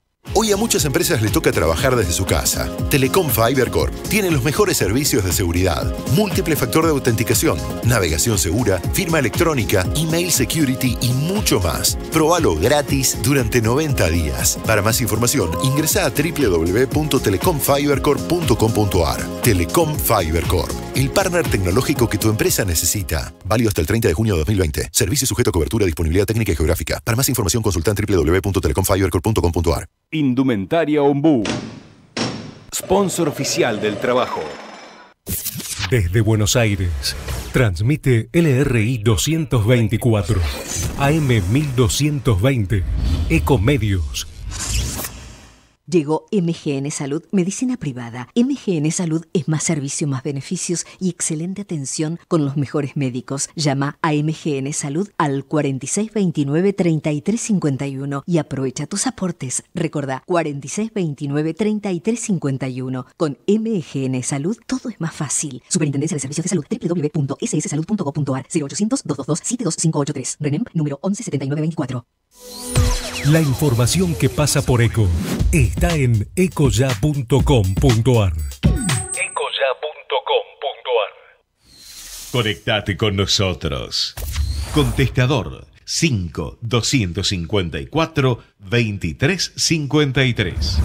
Hoy a muchas empresas les toca trabajar desde su casa. Telecom Fiber Corp tiene los mejores servicios de seguridad, múltiple factor de autenticación, navegación segura, firma electrónica, email security y mucho más. Probalo gratis durante noventa días. Para más información, ingresa a doble u doble u doble u punto telecom fiber corp punto com punto a r. Telecom Fiber Corp, el partner tecnológico que tu empresa necesita. Válido hasta el treinta de junio de dos mil veinte. Servicio sujeto a cobertura, disponibilidad técnica y geográfica. Para más información, consulta en doble u doble u doble u punto telecom fiber corp punto com punto a r. Indumentaria Ombú. Sponsor oficial del trabajo. Desde Buenos Aires, transmite L R I doscientos veinticuatro, A M mil doscientos veinte, Ecomedios. Llegó M G N Salud, medicina privada. M G N Salud es más servicio, más beneficios y excelente atención con los mejores médicos. Llama a M G N Salud al cuarenta y seis veintinueve treinta y tres cincuenta y uno y aprovecha tus aportes. Recordá, cuarenta y seis veintinueve treinta y tres cincuenta y uno. Con M G N Salud todo es más fácil. Superintendencia de Servicios de Salud, doble u doble u doble u punto s s salud punto gov punto a r, cero ochocientos, doscientos veintidós, setenta y dos cinco ochenta y tres. RENEM número once setenta y nueve veinticuatro. La información que pasa por ECO está en ecoya punto com punto a r. ecoya punto com punto a r. Conectate con nosotros. Contestador cinco doscientos cincuenta y cuatro veintitrés cincuenta y tres.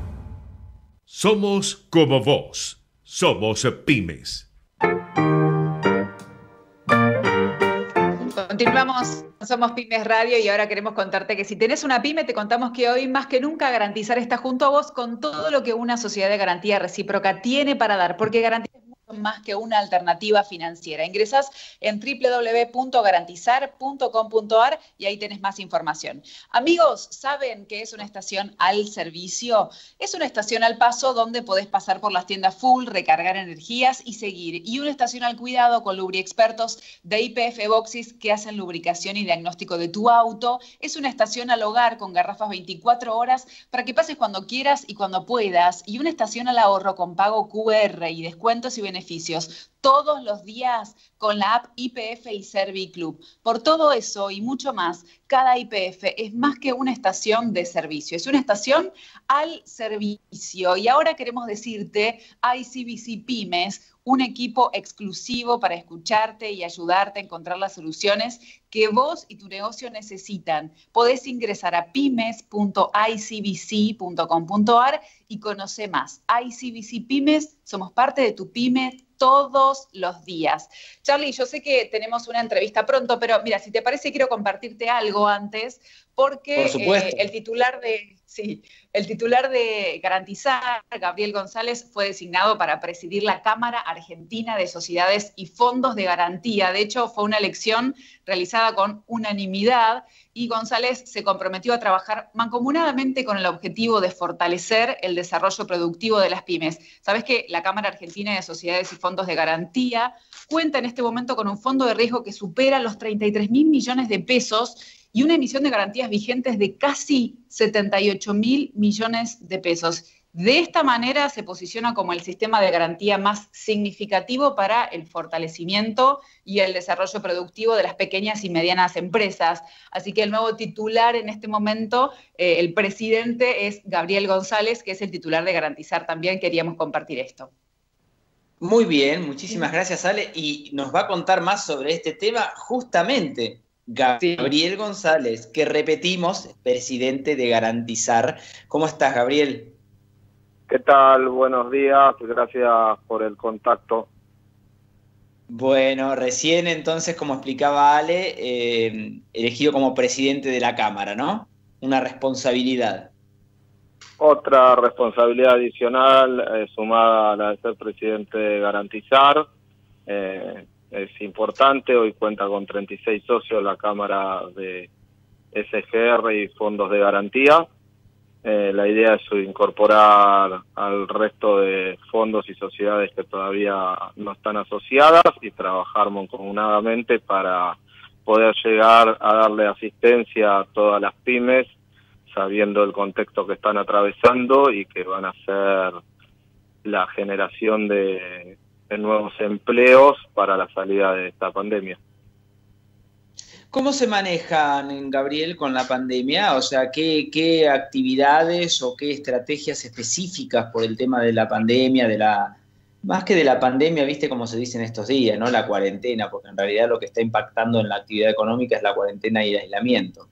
Somos como vos. Somos pymes. Continuamos, somos Pymes Radio y ahora queremos contarte que si tenés una pyme, te contamos que hoy más que nunca Garantizar está junto a vos con todo lo que una sociedad de garantía recíproca tiene para dar, porque Garantizar es mucho más que una alternativa financiera. Ingresás en doble u doble u doble u punto garantizar punto com punto a r y ahí tenés más información. Amigos, ¿saben qué es una estación al servicio? Es una estación al paso donde podés pasar por las tiendas full, recargar energías y seguir. Y una estación al cuidado con lubriexpertos de I P F Boxis que hacen lubricación y diagnóstico de tu auto. Es una estación al hogar con garrafas veinticuatro horas para que pases cuando quieras y cuando puedas. Y una estación al ahorro con pago Q R y descuentos y beneficios todos los días con la app I P F y Serviclub. Por todo eso y mucho más, cada I P F es más que una estación de servicio, es una estación al servicio. Y ahora queremos decirte, I C B C Pymes, un equipo exclusivo para escucharte y ayudarte a encontrar las soluciones que vos y tu negocio necesitan. Podés ingresar a pymes punto i c b c punto com punto a r y conoce más. I C B C Pymes, somos parte de tu pyme todos los días. Charlie, yo sé que tenemos una entrevista pronto, pero mira, si te parece, quiero compartirte algo antes, porque eh, el titular de sí, el titular de Garantizar, Gabriel González, fue designado para presidir la Cámara Argentina de Sociedades y Fondos de Garantía. De hecho, fue una elección realizada con unanimidad y González se comprometió a trabajar mancomunadamente con el objetivo de fortalecer el desarrollo productivo de las pymes. Sabés que la Cámara Argentina de Sociedades y Fondos de Garantía cuenta en este momento con un fondo de riesgo que supera los treinta y tres mil millones de pesos y una emisión de garantías vigentes de casi setenta y ocho mil millones de pesos. De esta manera se posiciona como el sistema de garantía más significativo para el fortalecimiento y el desarrollo productivo de las pequeñas y medianas empresas. Así que el nuevo titular en este momento, eh, el presidente, es Gabriel González, que es el titular de Garantizar. También queríamos compartir esto. Muy bien, muchísimas gracias, Ale. Y nos va a contar más sobre este tema justamente Gabriel González, que repetimos, presidente de Garantizar. ¿Cómo estás, Gabriel? ¿Qué tal? Buenos días, gracias por el contacto. Bueno, recién entonces, como explicaba Ale, eh, elegido como presidente de la Cámara, ¿no? Una responsabilidad. Otra responsabilidad adicional, eh, sumada a la de ser presidente de Garantizar. Eh, es importante, hoy cuenta con treinta y seis socios la Cámara de S G R y Fondos de Garantía. Eh, la idea es incorporar al resto de fondos y sociedades que todavía no están asociadas y trabajar mancomunadamente para poder llegar a darle asistencia a todas las pymes, sabiendo el contexto que están atravesando y que van a ser la generación de, de nuevos empleos para la salida de esta pandemia. ¿Cómo se manejan, Gabriel, con la pandemia? O sea, ¿qué, qué actividades o qué estrategias específicas por el tema de la pandemia, de la más que de la pandemia, viste cómo se dice en estos días, ¿no? La cuarentena, porque en realidad lo que está impactando en la actividad económica es la cuarentena y el aislamiento.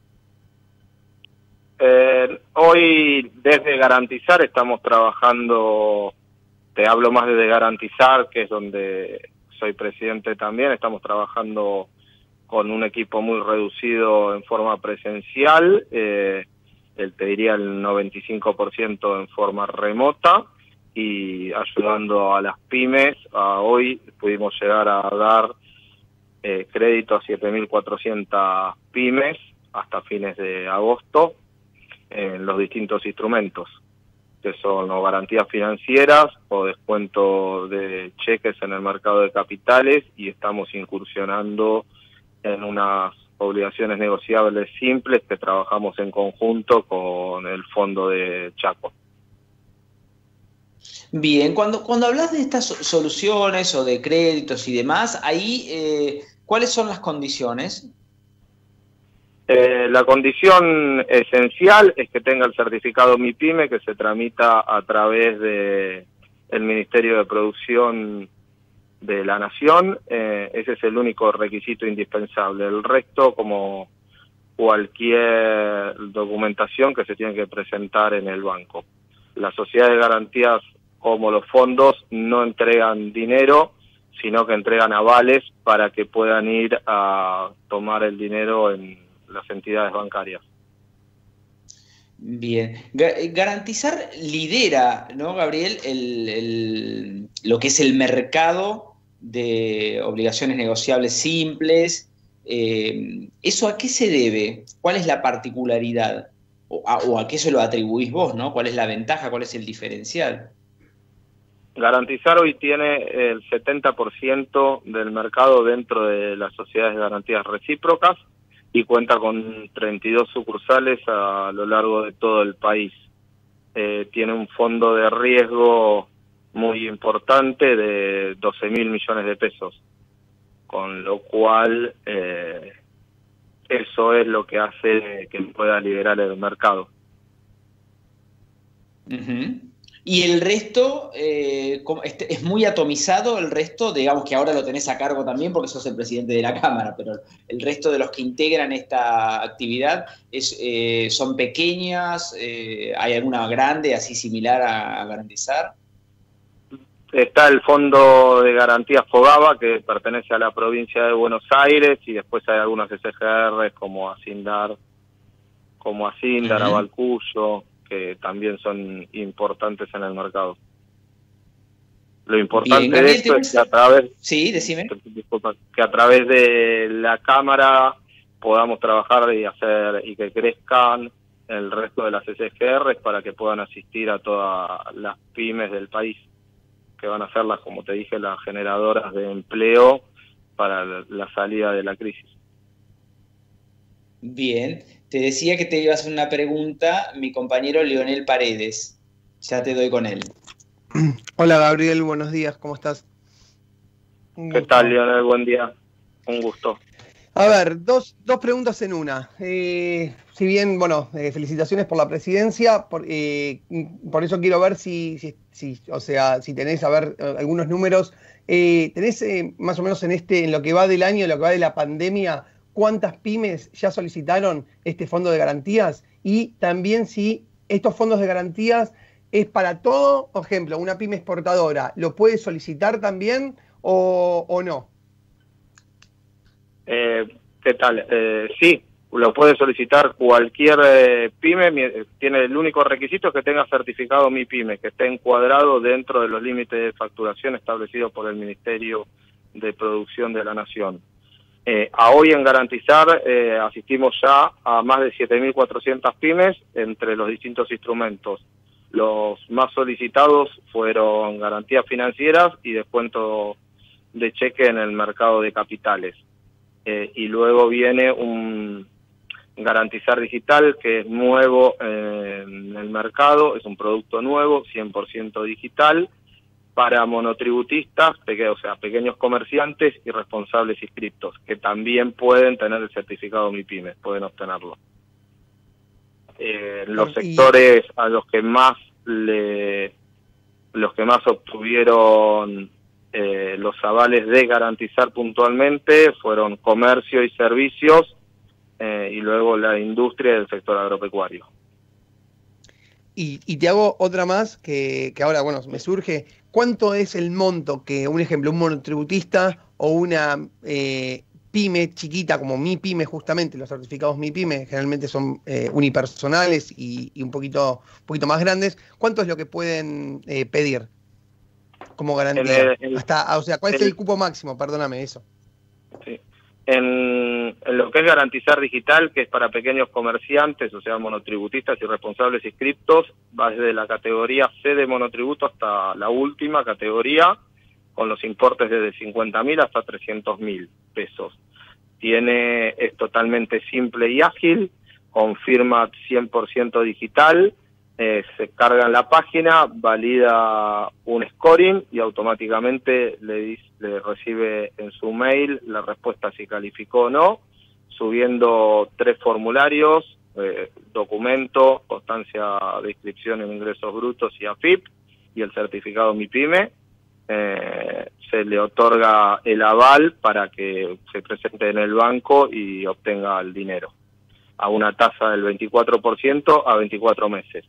Eh, hoy, desde Garantizar, estamos trabajando, te hablo más desde Garantizar, que es donde soy presidente también, estamos trabajando con un equipo muy reducido en forma presencial, eh, el, te diría el noventa y cinco por ciento en forma remota, y ayudando a las pymes. A hoy pudimos llegar a dar eh, crédito a siete mil cuatrocientas pymes hasta fines de agosto en los distintos instrumentos, que son o garantías financieras o descuento de cheques en el mercado de capitales, y estamos incursionando en unas obligaciones negociables simples que trabajamos en conjunto con el Fondo de Chaco. Bien, cuando, cuando hablas de estas soluciones o de créditos y demás, ahí, eh, ¿cuáles son las condiciones? Eh, la condición esencial es que tenga el certificado MIPYME, que se tramita a través de el Ministerio de Producción de la Nación. Eh, ese es el único requisito indispensable. El resto, como cualquier documentación que se tiene que presentar en el banco. Las sociedades de garantías, como los fondos, no entregan dinero, sino que entregan avales para que puedan ir a tomar el dinero en las entidades bancarias. Bien. Garantizar lidera, ¿no, Gabriel, el, el, lo que es el mercado de obligaciones negociables simples? Eh, ¿Eso a qué se debe? ¿Cuál es la particularidad? O a, o a qué se lo atribuís vos, ¿no? ¿Cuál es la ventaja? ¿Cuál es el diferencial? Garantizar hoy tiene el setenta por ciento del mercado dentro de las sociedades de garantías recíprocas y cuenta con treinta y dos sucursales a lo largo de todo el país. Eh, tiene un fondo de riesgo muy importante de doce mil millones de pesos, con lo cual eh, eso es lo que hace que pueda liderar el mercado. Uh-huh. Y el resto, eh, es muy atomizado el resto, digamos que ahora lo tenés a cargo también porque sos el presidente de la Cámara, pero el resto de los que integran esta actividad es, eh, son pequeñas, eh, ¿hay alguna grande así similar a, a Garantizar? Está el Fondo de Garantías Fogaba, que pertenece a la provincia de Buenos Aires, y después hay algunas S G R como Asindar, como Asindar, uh-huh. Avalcuyo, que también son importantes en el mercado. Lo importante Bien, de esto es que a través sí, decime. Disculpa, que a través de la Cámara podamos trabajar y hacer y que crezcan el resto de las S G R para que puedan asistir a todas las pymes del país, que van a ser las, como te dije, las generadoras de empleo para la salida de la crisis. Bien, te decía que te iba a hacer una pregunta mi compañero Leonel Paredes. Ya te doy con él. Hola Gabriel, buenos días, ¿cómo estás? ¿Qué tal, Leonel? Buen día, un gusto. A ver, dos, dos preguntas en una. Eh, si bien, bueno, eh, felicitaciones por la presidencia, por, eh, por eso quiero ver si, si, si, o sea, si tenés, a ver, algunos números. Eh, ¿Tenés eh, más o menos en este, en lo que va del año, en lo que va de la pandemia, cuántas pymes ya solicitaron este fondo de garantías? Y también si estos fondos de garantías es para todo, por ejemplo, una pyme exportadora, ¿lo puede solicitar también o, o no? Eh, ¿Qué tal? Eh, sí, lo puede solicitar cualquier eh, pyme. Tiene el único requisito es que tenga certificado MIPYME, que esté encuadrado dentro de los límites de facturación establecidos por el Ministerio de Producción de la Nación. Eh, a hoy en Garantizar eh, asistimos ya a más de siete mil cuatrocientas pymes entre los distintos instrumentos. Los más solicitados fueron garantías financieras y descuento de cheque en el mercado de capitales. Eh, y luego viene un Garantizar Digital, que es nuevo eh, en el mercado, es un producto nuevo, cien por ciento digital, para monotributistas, peque- o sea, pequeños comerciantes y responsables inscriptos, que también pueden tener el certificado MIPYME, pueden obtenerlo. Eh, los sectores a los que más le, los que más obtuvieron eh, los avales de garantizar puntualmente fueron comercio y servicios, eh, y luego la industria del sector agropecuario. Y, y te hago otra más que, que ahora, bueno, me surge. ¿Cuánto es el monto que, un ejemplo, un monotributista o una eh, pyme chiquita como MIPYME, justamente, los certificados MIPYME generalmente son eh, unipersonales y, y un poquito, un poquito más grandes, ¿cuánto es lo que pueden eh, pedir como garantía? En el- en- Hasta, o sea, ¿cuál es en- el cupo máximo? Perdóname eso. Sí. En, en lo que es garantizar digital, que es para pequeños comerciantes, o sea, monotributistas y responsables inscriptos, va desde la categoría C de monotributo hasta la última categoría, con los importes desde cincuenta mil hasta trescientos mil pesos. Tiene, es totalmente simple y ágil, con firma cien por ciento digital, eh, se carga en la página, valida un scoring y automáticamente le, dice, le recibe en su mail la respuesta si calificó o no, subiendo tres formularios, eh, documento, constancia de inscripción en ingresos brutos y A F I P, y el certificado MIPYME. Eh, se le otorga el aval para que se presente en el banco y obtenga el dinero a una tasa del veinticuatro por ciento a veinticuatro meses.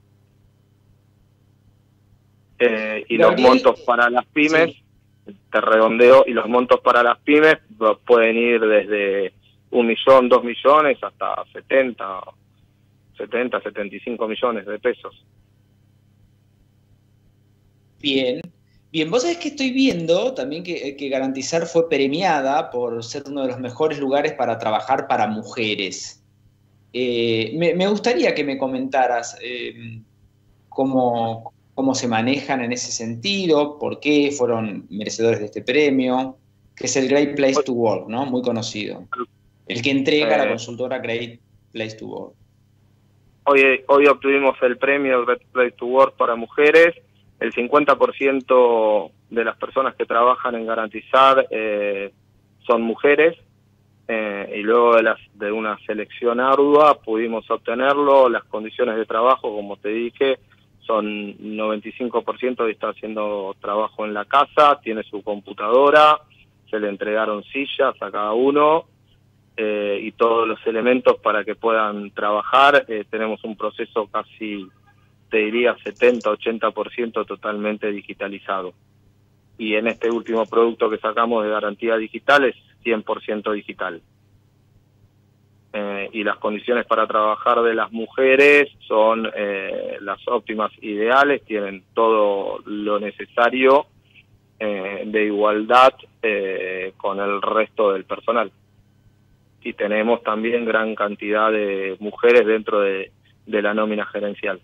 Eh, y Gabriel, los montos para las pymes, sí. Te redondeo, y los montos para las pymes pueden ir desde un millón, dos millones, hasta setenta, setenta, setenta y cinco millones de pesos. Bien. Bien, vos sabés que estoy viendo también que, que Garantizar fue premiada por ser uno de los mejores lugares para trabajar para mujeres. Eh, me, me gustaría que me comentaras eh, cómo, cómo se manejan en ese sentido, por qué fueron merecedores de este premio, que es el Great Place to Work, ¿no? Muy conocido. El que entrega la consultora Great Place to Work. Hoy, hoy obtuvimos el premio Great Place to Work para mujeres. El cincuenta por ciento de las personas que trabajan en Garantizar eh, son mujeres, eh, y luego de, las, de una selección ardua pudimos obtenerlo. Las condiciones de trabajo, como te dije, son noventa y cinco por ciento de estar haciendo trabajo en la casa, tiene su computadora, se le entregaron sillas a cada uno, eh, y todos los elementos para que puedan trabajar. Eh, tenemos un proceso casi, te diría, setenta a ochenta por ciento totalmente digitalizado. Y en este último producto que sacamos de garantía digital es cien por ciento digital. Eh, y las condiciones para trabajar de las mujeres son eh, las óptimas, ideales, tienen todo lo necesario eh, de igualdad eh, con el resto del personal. Y tenemos también gran cantidad de mujeres dentro de, de la nómina gerencial.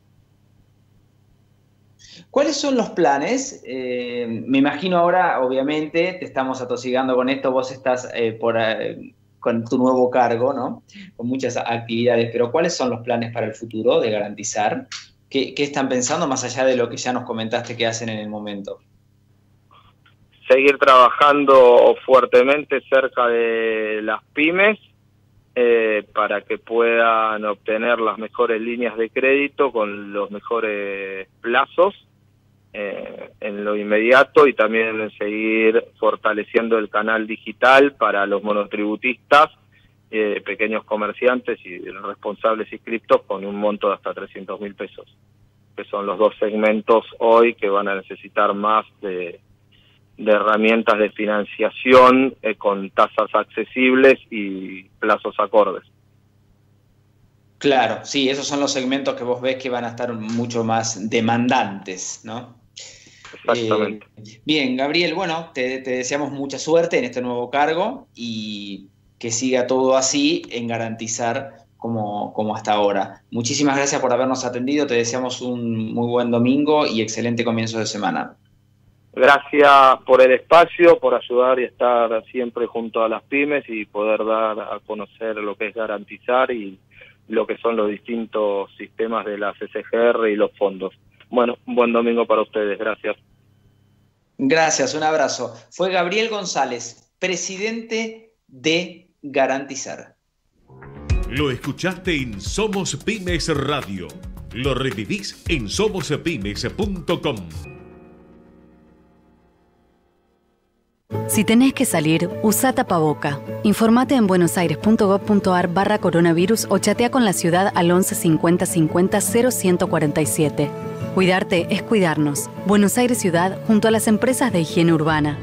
¿Cuáles son los planes? Eh, me imagino ahora, obviamente, te estamos atosigando con esto, vos estás eh, por, eh, con tu nuevo cargo, ¿no? Con muchas actividades, pero ¿cuáles son los planes para el futuro de Garantizar? ¿Qué, qué están pensando más allá de lo que ya nos comentaste que hacen en el momento? Seguir trabajando fuertemente cerca de las pymes, eh, para que puedan obtener las mejores líneas de crédito con los mejores plazos eh, en lo inmediato, y también seguir fortaleciendo el canal digital para los monotributistas, eh, pequeños comerciantes y responsables inscriptos con un monto de hasta trescientos mil pesos, que son los dos segmentos hoy que van a necesitar más de de herramientas de financiación eh, con tasas accesibles y plazos acordes. Claro, sí, esos son los segmentos que vos ves que van a estar mucho más demandantes, ¿no? Exactamente. Eh, bien, Gabriel, bueno, te, te deseamos mucha suerte en este nuevo cargo y que siga todo así en Garantizar como, como hasta ahora. Muchísimas gracias por habernos atendido, te deseamos un muy buen domingo y excelente comienzo de semana. Gracias por el espacio, por ayudar y estar siempre junto a las pymes y poder dar a conocer lo que es Garantizar y lo que son los distintos sistemas de la C C G R y los fondos. Bueno, un buen domingo para ustedes. Gracias. Gracias, un abrazo. Fue Gabriel González, presidente de Garantizar. Lo escuchaste en Somos Pymes Radio. Lo revivís en somos pymes punto com. Si tenés que salir, usa tapaboca. Informate en buenosaires.gov.ar barra coronavirus o chatea con la ciudad al once cincuenta cincuenta cero ciento cuarenta y siete. Cuidarte es cuidarnos. Buenos Aires Ciudad junto a las empresas de higiene urbana.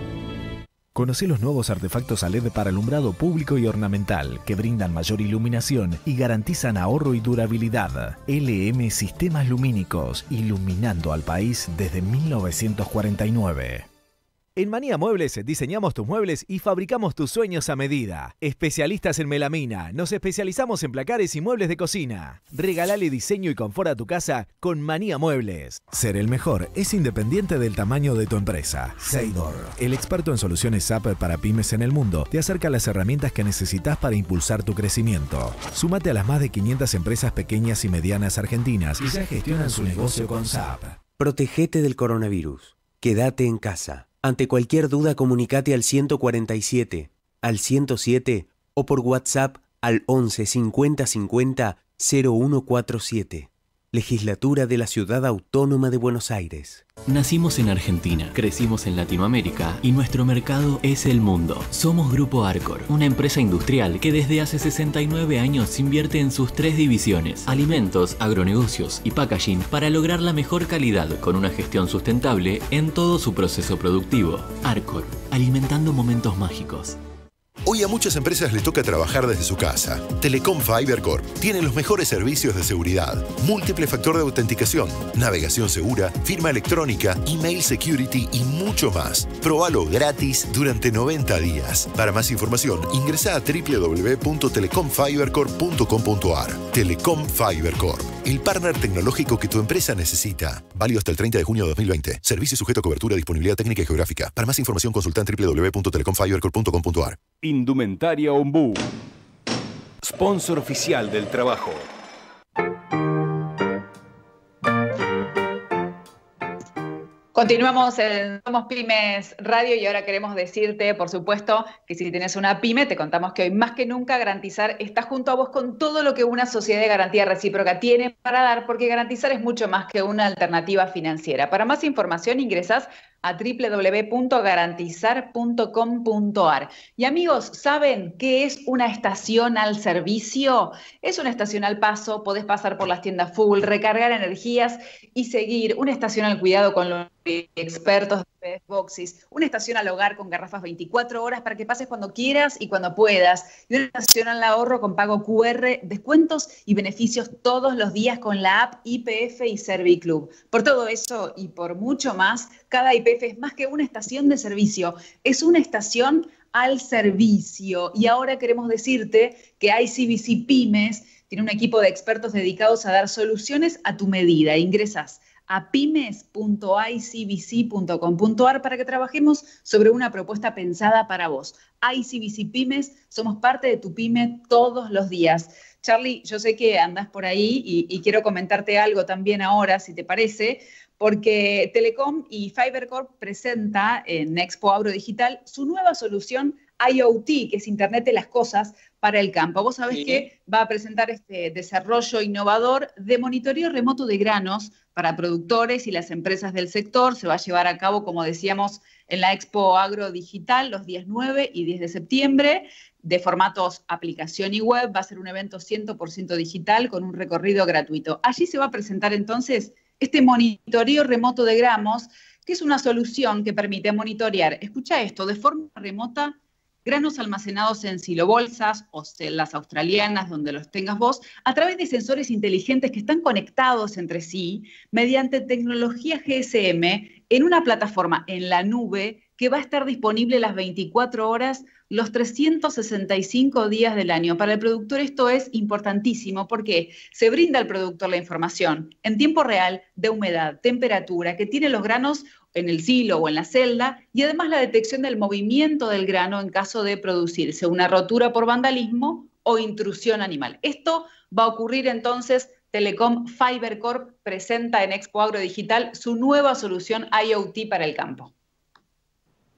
Conoce los nuevos artefactos a L E D para alumbrado público y ornamental que brindan mayor iluminación y garantizan ahorro y durabilidad. L M Sistemas Lumínicos, iluminando al país desde mil novecientos cuarenta y nueve. En Manía Muebles diseñamos tus muebles y fabricamos tus sueños a medida. Especialistas en melamina, nos especializamos en placares y muebles de cocina. Regalale diseño y confort a tu casa con Manía Muebles. Ser el mejor es independiente del tamaño de tu empresa. Seidor, el experto en soluciones S A P para pymes en el mundo, te acerca las herramientas que necesitas para impulsar tu crecimiento. Súmate a las más de quinientas empresas pequeñas y medianas argentinas y ya gestionan su negocio con S A P. Protegete del coronavirus. Quédate en casa. Ante cualquier duda, comunicate al ciento cuarenta y siete, al ciento siete o por WhatsApp al once cincuenta cincuenta cero uno cuarenta y siete. Legislatura de la Ciudad Autónoma de Buenos Aires. Nacimos en Argentina, crecimos en Latinoamérica y nuestro mercado es el mundo. Somos Grupo Arcor, una empresa industrial que desde hace sesenta y nueve años invierte en sus tres divisiones, alimentos, agronegocios y packaging, para lograr la mejor calidad con una gestión sustentable en todo su proceso productivo. Arcor, alimentando momentos mágicos. Hoy a muchas empresas les toca trabajar desde su casa. Telecom Fiber Corp tiene los mejores servicios de seguridad, múltiple factor de autenticación, navegación segura, firma electrónica, email security y mucho más. Probalo gratis durante noventa días. Para más información, ingresa a doble u doble u doble u punto telecom fiber corp punto com punto a r. Telecom Fiber Corp, el partner tecnológico que tu empresa necesita. Válido hasta el treinta de junio de dos mil veinte. Servicio sujeto a cobertura, disponibilidad técnica y geográfica. Para más información, consulta en doble u doble u doble u punto telecom fiber corp punto com punto a r. Indumentaria Ombú. Sponsor oficial del trabajo. Continuamos en Somos Pymes Radio y ahora queremos decirte, por supuesto, que si tienes una pyme, te contamos que hoy más que nunca Garantizar está junto a vos con todo lo que una sociedad de garantía recíproca tiene para dar, porque Garantizar es mucho más que una alternativa financiera. Para más información ingresás a doble u doble u doble u punto garantizar punto com punto a r. Y amigos, ¿saben qué es una estación al servicio? Es una estación al paso, podés pasar por las tiendas full, recargar energías y seguir. Una estación al cuidado con los expertos de Boxes, una estación al hogar con garrafas veinticuatro horas para que pases cuando quieras y cuando puedas, y una estación al ahorro con pago Q R, descuentos y beneficios todos los días con la app I P F y Serviclub. Por todo eso y por mucho más, cada I P F es más que una estación de servicio, es una estación al servicio. Y ahora queremos decirte que I C B C Pymes tiene un equipo de expertos dedicados a dar soluciones a tu medida. Ingresas a pymes punto i c b c punto com punto a r para que trabajemos sobre una propuesta pensada para vos. I C B C Pymes, somos parte de tu pyme todos los días. Charlie, yo sé que andás por ahí y, y quiero comentarte algo también ahora, si te parece, porque Telecom y FiberCorp presenta en Expo Agro Digital su nueva solución I O T, que es Internet de las Cosas para el campo. Vos sabés sí. que va a presentar este desarrollo innovador de monitoreo remoto de granos para productores y las empresas del sector. Se va a llevar a cabo, como decíamos, en la Expo Agro Digital los días nueve y diez de septiembre, de formatos aplicación y web. Va a ser un evento cien por ciento digital con un recorrido gratuito. Allí se va a presentar entonces este monitoreo remoto de granos, que es una solución que permite monitorear, escucha esto, de forma remota, granos almacenados en silobolsas o celdas australianas, donde los tengas vos, a través de sensores inteligentes que están conectados entre sí mediante tecnología G S M en una plataforma en la nube que va a estar disponible las veinticuatro horas, los trescientos sesenta y cinco días del año. Para el productor esto es importantísimo porque se brinda al productor la información en tiempo real de humedad, temperatura, que tienen los granos en el silo o en la celda, y además la detección del movimiento del grano en caso de producirse una rotura por vandalismo o intrusión animal. Esto va a ocurrir entonces. Telecom FiberCorp presenta en Expo Agro Digital su nueva solución I O T para el campo.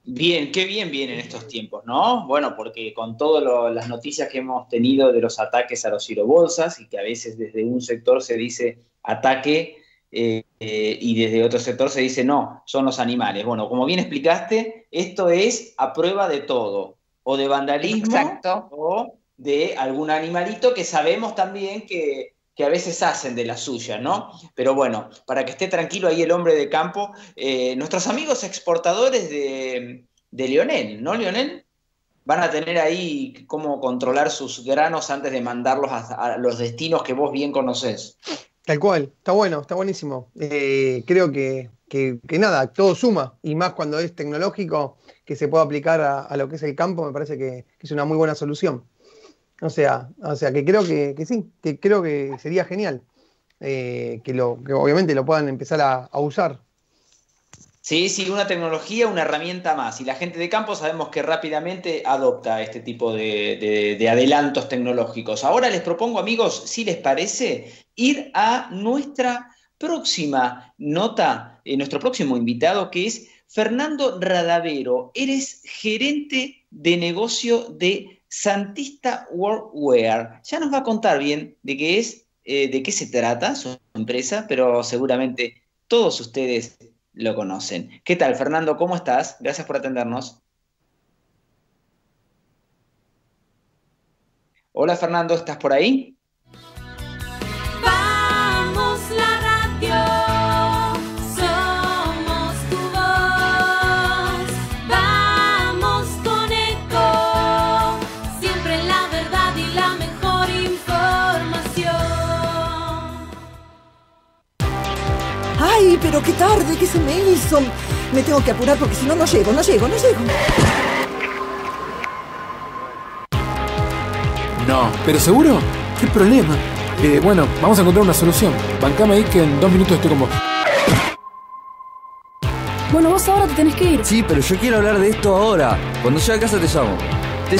Bien, qué bien vienen estos tiempos, ¿no? Bueno, porque con todas las noticias que hemos tenido de los ataques a los girobolsas y que a veces desde un sector se dice ataque eh, eh, y desde otro sector se dice no, son los animales. Bueno, como bien explicaste, esto es a prueba de todo, o de vandalismo. Exacto. O de algún animalito que sabemos también que, que a veces hacen de la suya, ¿no? Pero bueno, para que esté tranquilo ahí el hombre de campo, eh, nuestros amigos exportadores de, de Lionel, ¿no, Lionel? Van a tener ahí cómo controlar sus granos antes de mandarlos a, a los destinos que vos bien conocés. Tal cual, está bueno, está buenísimo. Eh, creo que, que, que nada, todo suma, y más cuando es tecnológico, que se pueda aplicar a, a lo que es el campo, me parece que, que es una muy buena solución. O sea, o sea que creo que, que sí, que creo que sería genial eh, que, lo, que obviamente lo puedan empezar a, a usar. Sí, sí, una tecnología, una herramienta más. Y la gente de campo sabemos que rápidamente adopta este tipo de, de, de adelantos tecnológicos. Ahora les propongo, amigos, si les parece, ir a nuestra próxima nota, eh, nuestro próximo invitado, que es Fernando Radavero. Eres gerente de negocio de Santista Workwear. Ya nos va a contar bien de qué es, eh, de qué se trata su empresa, pero seguramente todos ustedes lo conocen. ¿Qué tal, Fernando? ¿Cómo estás? Gracias por atendernos. Hola, Fernando, ¿estás por ahí? Vamos la radio, somos tu voz. Vamos con Eco, siempre la verdad y la mejor información. ¡Ay, pero qué tarde! ¿Qué se me hizo? Me tengo que apurar porque si no, no llego, no llego, no llego. No, ¿pero seguro? ¿Qué problema? Eh, bueno, vamos a encontrar una solución. Bancame ahí que en dos minutos estoy con vos. Bueno, vos ahora te tenés que ir. Sí, pero yo quiero hablar de esto ahora. Cuando llegue a casa te llamo. Te...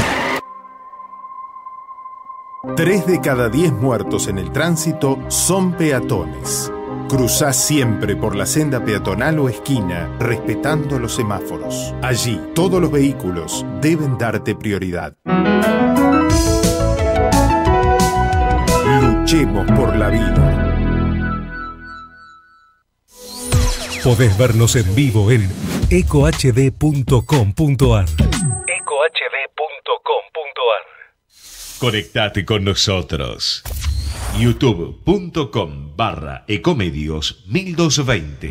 Tres de cada diez muertos en el tránsito son peatones. Cruzá siempre por la senda peatonal o esquina, respetando los semáforos. Allí, todos los vehículos deben darte prioridad. Luchemos por la vida. Podés vernos en vivo en eco h d punto com punto a r. eco h d punto com punto a r. Conectate con nosotros. youtube punto com barra ecomedios mil doscientos veinte.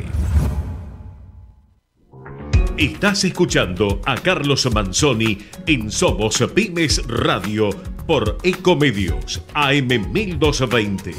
Estás escuchando a Carlos Manzoni en Somos Pymes Radio por Ecomedios A M mil doscientos veinte.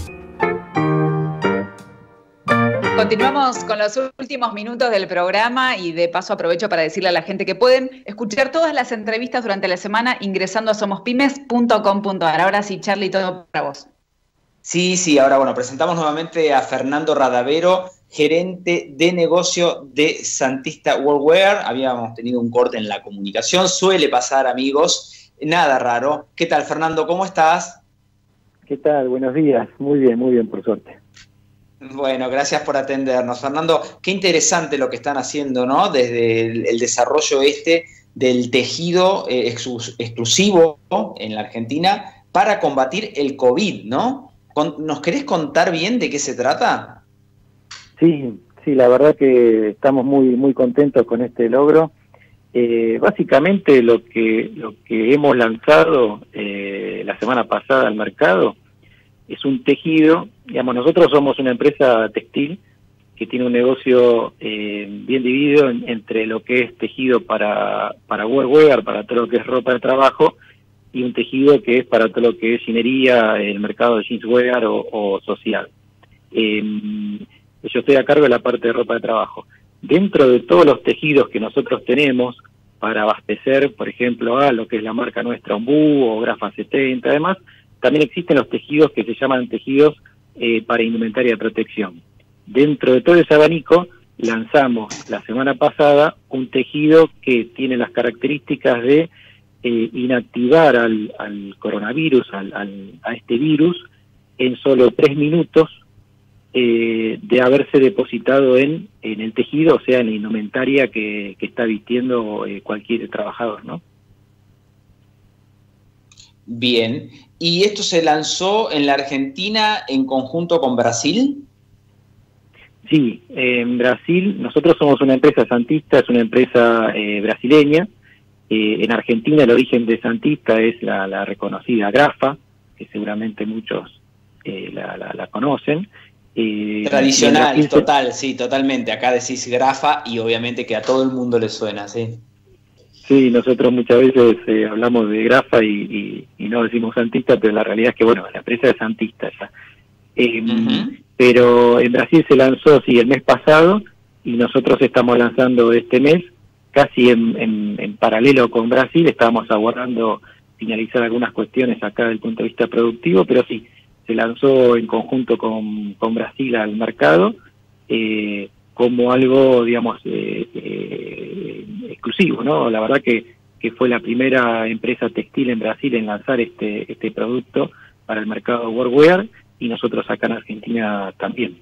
Continuamos con los últimos minutos del programa y de paso aprovecho para decirle a la gente que pueden escuchar todas las entrevistas durante la semana ingresando a somos pymes punto com punto a r. Ahora sí, Charlie, todo para vos. Sí, sí, ahora bueno, presentamos nuevamente a Fernando Radavero, gerente de negocio de Santista Workwear. Habíamos tenido un corte en la comunicación, suele pasar, amigos, nada raro. ¿Qué tal, Fernando? ¿Cómo estás? ¿Qué tal? Buenos días. Muy bien, muy bien, por suerte. Bueno, gracias por atendernos. Fernando, qué interesante lo que están haciendo, ¿no? Desde el, el desarrollo este del tejido eh, ex exclusivo, ¿no?, en la Argentina para combatir el COVID, ¿no? ¿Nos querés contar bien de qué se trata? Sí, sí, la verdad que estamos muy muy contentos con este logro. Eh, básicamente lo que lo que hemos lanzado eh, la semana pasada al mercado es un tejido. Digamos, nosotros somos una empresa textil que tiene un negocio eh, bien dividido en, entre lo que es tejido para para workwear, para todo lo que es ropa de trabajo, y un tejido que es para todo lo que es ginería, el mercado de jeanswear o, o social. Eh, yo estoy a cargo de la parte de ropa de trabajo. Dentro de todos los tejidos que nosotros tenemos para abastecer, por ejemplo, a lo que es la marca nuestra Ombú o Grafa setenta, además, también existen los tejidos que se llaman tejidos eh, para indumentaria de protección. Dentro de todo ese abanico, lanzamos la semana pasada un tejido que tiene las características de Eh, inactivar al, al coronavirus, al, al, a este virus, en solo tres minutos, eh, de haberse depositado en, en el tejido, o sea, en la indumentaria que, que está vistiendo eh, cualquier trabajador, ¿no? Bien, ¿y esto se lanzó en la Argentina en conjunto con Brasil? Sí, en Brasil, nosotros somos una empresa Santista, es una empresa eh, brasileña. Eh, en Argentina el origen de Santista es la, la reconocida Grafa, que seguramente muchos eh, la, la, la conocen. Eh, Tradicional, Brasil, total, sí, totalmente. Acá decís Grafa y obviamente que a todo el mundo le suena, ¿sí? Sí, nosotros muchas veces eh, hablamos de Grafa y, y, y no decimos Santista, pero la realidad es que, bueno, la empresa es Santista ya. Eh, uh-huh. Pero en Brasil se lanzó, sí, el mes pasado, y nosotros estamos lanzando este mes, casi en, en, en paralelo con Brasil. Estábamos aguardando finalizar algunas cuestiones acá desde el punto de vista productivo, pero sí, se lanzó en conjunto con, con Brasil al mercado, eh, como algo, digamos, eh, eh, exclusivo, ¿no? La verdad que, que fue la primera empresa textil en Brasil en lanzar este, este producto para el mercado workwear, y nosotros acá en Argentina también.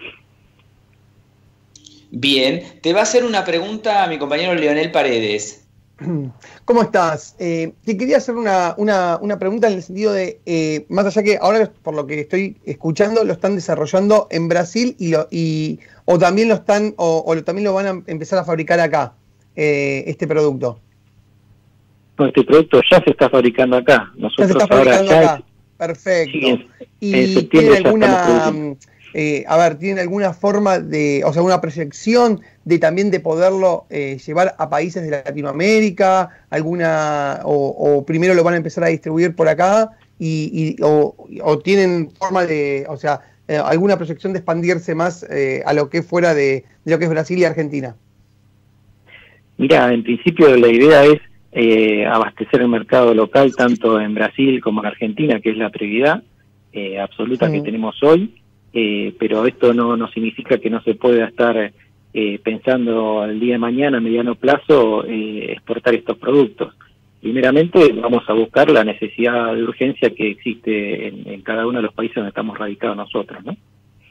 Bien, te va a hacer una pregunta a mi compañero Leonel Paredes. ¿Cómo estás? Eh, te quería hacer una, una, una pregunta en el sentido de, eh, más allá que ahora, por lo que estoy escuchando, lo están desarrollando en Brasil y, lo, y o también lo están o, o lo, también lo van a empezar a fabricar acá, eh, este producto. No, este producto ya se está fabricando acá. Nosotros ya se está fabricando ahora acá. Ya Perfecto. Sí, en, ¿Y en tiene alguna, eh, a ver, tiene alguna forma de, o sea, una proyección de también de poderlo eh, llevar a países de Latinoamérica, alguna, o, o primero lo van a empezar a distribuir por acá y, y o, o tienen forma de, o sea, eh, alguna proyección de expandirse más eh, a lo que es fuera de, de lo que es Brasil y Argentina? Mira, en principio la idea es Eh, abastecer el mercado local tanto en Brasil como en Argentina, que es la prioridad eh, absoluta sí. que tenemos hoy, eh, pero esto no, no significa que no se pueda estar eh, pensando al día de mañana, a mediano plazo, eh, exportar estos productos. Primeramente vamos a buscar la necesidad de urgencia que existe en, en cada uno de los países donde estamos radicados nosotros, ¿no?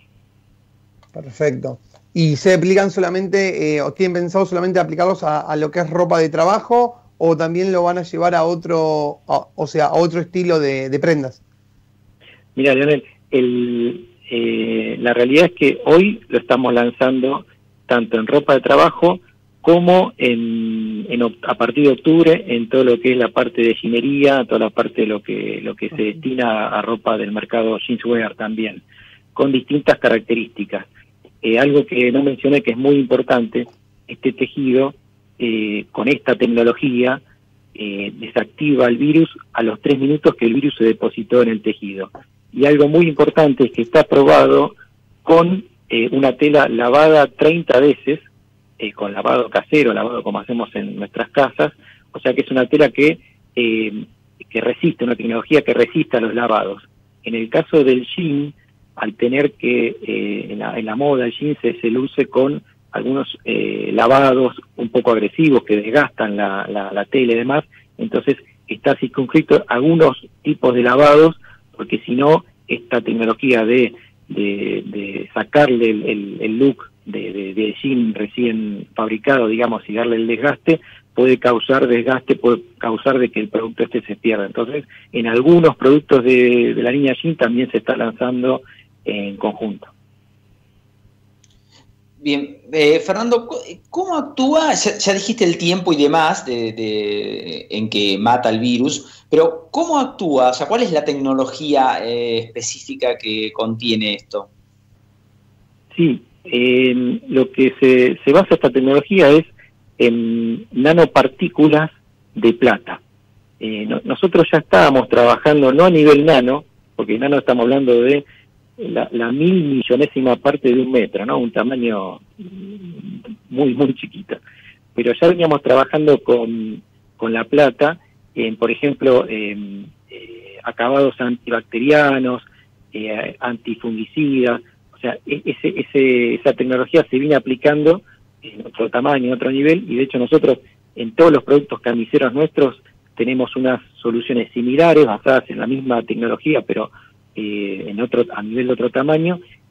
Perfecto. ¿Y se aplican solamente, eh, o tienen pensado solamente aplicarlos a, a lo que es ropa de trabajo, o también lo van a llevar a otro, a, o sea, a otro estilo de, de prendas? Mira, Leonel, el, eh, la realidad es que hoy lo estamos lanzando tanto en ropa de trabajo como en, en a partir de octubre en todo lo que es la parte de jeanería, toda la parte de lo que lo que se destina a ropa del mercado jeanswear también, con distintas características. Eh, algo que no mencioné que es muy importante, este tejido Eh, con esta tecnología eh, desactiva el virus a los tres minutos que el virus se depositó en el tejido. Y algo muy importante es que está probado con eh, una tela lavada treinta veces, eh, con lavado casero, lavado como hacemos en nuestras casas, o sea que es una tela que, eh, que resiste, una tecnología que resiste a los lavados. En el caso del jean, al tener que, eh, en, la, en la moda el jean se, se luce con algunos eh, lavados un poco agresivos que desgastan la, la, la tela y demás, entonces está circunscrito a algunos tipos de lavados, porque si no, esta tecnología de, de, de sacarle el, el, el look de, de, de jean recién fabricado, digamos, y darle el desgaste, puede causar desgaste, puede causar de que el producto este se pierda. Entonces, en algunos productos de, de la línea jean también se está lanzando en conjunto. Bien, eh, Fernando, ¿cómo actúa? Ya, ya dijiste el tiempo y demás de, de, en que mata el virus, pero ¿cómo actúa? O sea, ¿cuál es la tecnología eh, específica que contiene esto? Sí, eh, lo que se, se basa esta tecnología es en nanopartículas de plata. Eh, no, nosotros ya estábamos trabajando, no a nivel nano, porque nano estamos hablando de La, la mil millonésima parte de un metro, ¿no? Un tamaño muy, muy chiquito. Pero ya veníamos trabajando con, con la plata, en, por ejemplo, eh, eh, acabados antibacterianos, eh, antifungicidas. O sea, ese, ese, esa tecnología se viene aplicando en otro tamaño, en otro nivel, y de hecho nosotros, en todos los productos camiseros nuestros, tenemos unas soluciones similares, basadas en la misma tecnología, pero Eh, en otro a nivel de otro tamaño,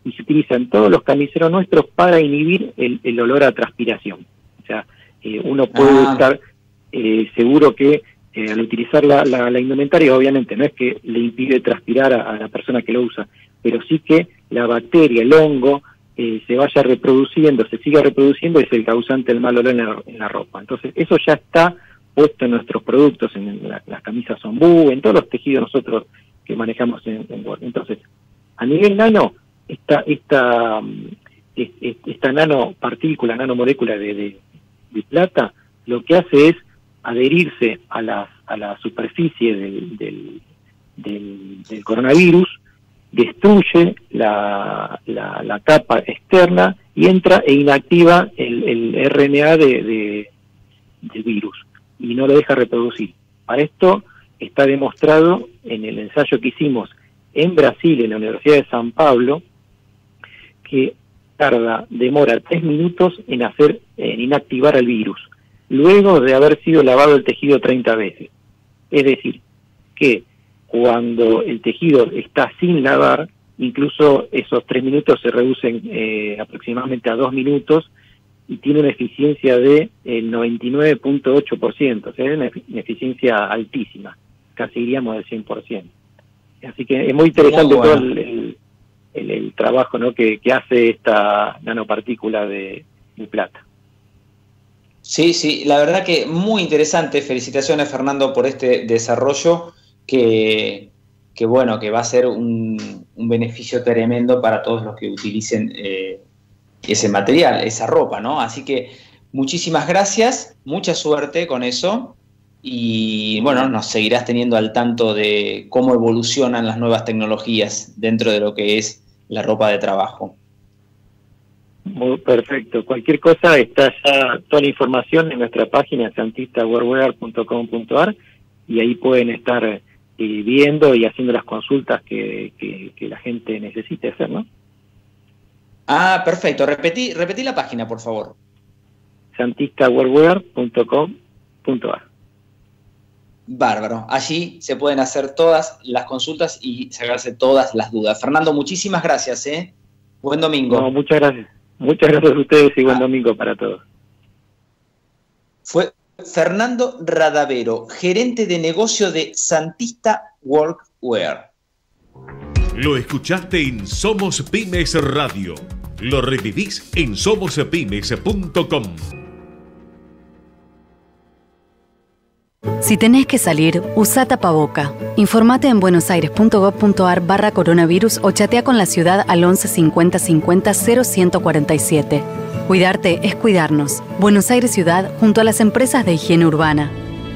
y se utiliza en todos los camiseros nuestros para inhibir el, el olor a transpiración. O sea, eh, uno puede Ah. estar eh, seguro que eh, al utilizar la, la, la indumentaria, obviamente no es que le impide transpirar a, a la persona que lo usa, pero sí que la bacteria, el hongo, eh, se vaya reproduciendo, se siga reproduciendo, y es el causante del mal olor en la, en la ropa. Entonces, eso ya está puesto en nuestros productos, en la- las camisas ombú, en todos los tejidos nosotros que manejamos en, en Word. Entonces, a nivel nano, esta, esta, mm, es- es- esta nanopartícula, nanomolécula de, de, de plata, lo que hace es adherirse a la, a la superficie del, del, del, del coronavirus, destruye la, la, la capa externa y entra e inactiva el, el R N A de, de, del virus y no lo deja reproducir. Para esto está demostrado en el ensayo que hicimos en Brasil, en la Universidad de San Pablo, que tarda, demora tres minutos en hacer, en inactivar al virus, luego de haber sido lavado el tejido treinta veces. Es decir, que cuando el tejido está sin lavar, incluso esos tres minutos se reducen eh, aproximadamente a dos minutos y tiene una eficiencia de el noventa y nueve punto ocho por ciento, o sea, es una, efi- una eficiencia altísima, casi diríamos del cien por ciento. Así que es muy interesante Muy bueno. todo el, el, el- el trabajo, ¿no?, que, que hace esta nanopartícula de, de plata. Sí, sí, la verdad que muy interesante. Felicitaciones, Fernando, por este desarrollo que, que bueno, que va a ser un, un beneficio tremendo para todos los que utilicen eh, ese material, esa ropa, ¿no? Así que muchísimas gracias, mucha suerte con eso y bueno, nos seguirás teniendo al tanto de cómo evolucionan las nuevas tecnologías dentro de lo que es la ropa de trabajo. Muy perfecto. Cualquier cosa, está ya toda la información en nuestra página santista wearwear punto com punto a r y ahí pueden estar eh, viendo y haciendo las consultas que, que, que la gente necesite hacer, ¿no? Ah, perfecto. Repetí, repetí la página, por favor. santista wearwear punto com punto a r. Bárbaro. Allí se pueden hacer todas las consultas y sacarse todas las dudas. Fernando, muchísimas gracias, ¿eh? Buen domingo. No, muchas gracias. Muchas gracias a ustedes y buen domingo para todos. Fue Fernando Radavero, gerente de negocio de Santista Workwear. Lo escuchaste en Somos Pymes Radio. Lo revivís en somos pymes punto com. Si tenés que salir, usa tapaboca. Informate en buenosaires.gov.ar barra coronavirus o chatea con la ciudad al once cincuenta cincuenta cero ciento cuarenta y siete. Cuidarte es cuidarnos. Buenos Aires Ciudad junto a las empresas de higiene urbana.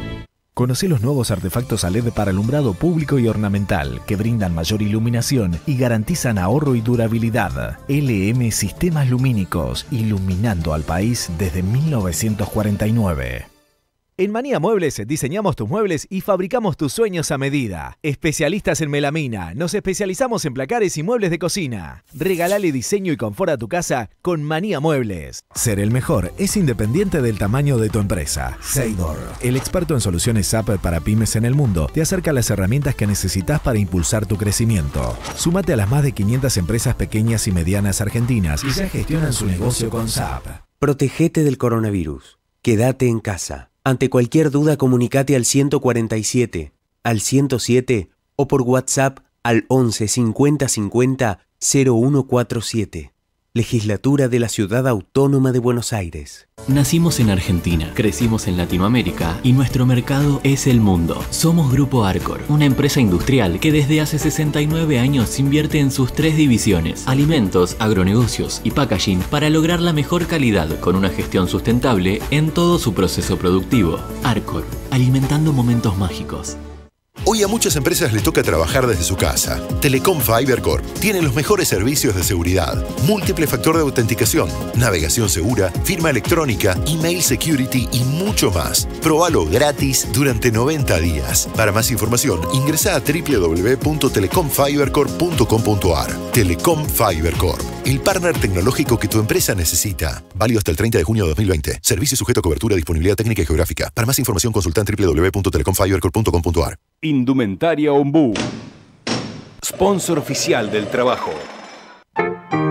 Conoce los nuevos artefactos a L E D para alumbrado público y ornamental que brindan mayor iluminación y garantizan ahorro y durabilidad. L M Sistemas Lumínicos, iluminando al país desde mil novecientos cuarenta y nueve. En Manía Muebles diseñamos tus muebles y fabricamos tus sueños a medida. Especialistas en melamina, nos especializamos en placares y muebles de cocina. Regalale diseño y confort a tu casa con Manía Muebles. Ser el mejor es independiente del tamaño de tu empresa. Seidor, el experto en soluciones S A P para pymes en el mundo, te acerca las herramientas que necesitas para impulsar tu crecimiento. Súmate a las más de quinientas empresas pequeñas y medianas argentinas y ya gestionan su negocio con S A P. Protegete del coronavirus. Quédate en casa. Ante cualquier duda, comunicate al ciento cuarenta y siete, al ciento siete o por WhatsApp al once cincuenta cincuenta cero uno cuarenta y siete. Legislatura de la Ciudad Autónoma de Buenos Aires. Nacimos en Argentina, crecimos en Latinoamérica y nuestro mercado es el mundo. Somos Grupo Arcor, una empresa industrial que desde hace sesenta y nueve años invierte en sus tres divisiones, alimentos, agronegocios y packaging, para lograr la mejor calidad con una gestión sustentable en todo su proceso productivo. Arcor, alimentando momentos mágicos. Hoy a muchas empresas les toca trabajar desde su casa. Telecom Fiber Corp tiene los mejores servicios de seguridad, múltiple factor de autenticación, navegación segura, firma electrónica, email security y mucho más. Probalo gratis durante noventa días. Para más información, ingresa a doble u doble u doble u punto telecom fiber corp punto com punto a r. Telecom Fiber Corp, el partner tecnológico que tu empresa necesita. Válido hasta el treinta de junio de dos mil veinte. Servicio sujeto a cobertura, disponibilidad técnica y geográfica. Para más información, consulta en doble u doble u doble u punto telecom fiber corp punto com punto a r. Indumentaria Ombú. Sponsor oficial del trabajo.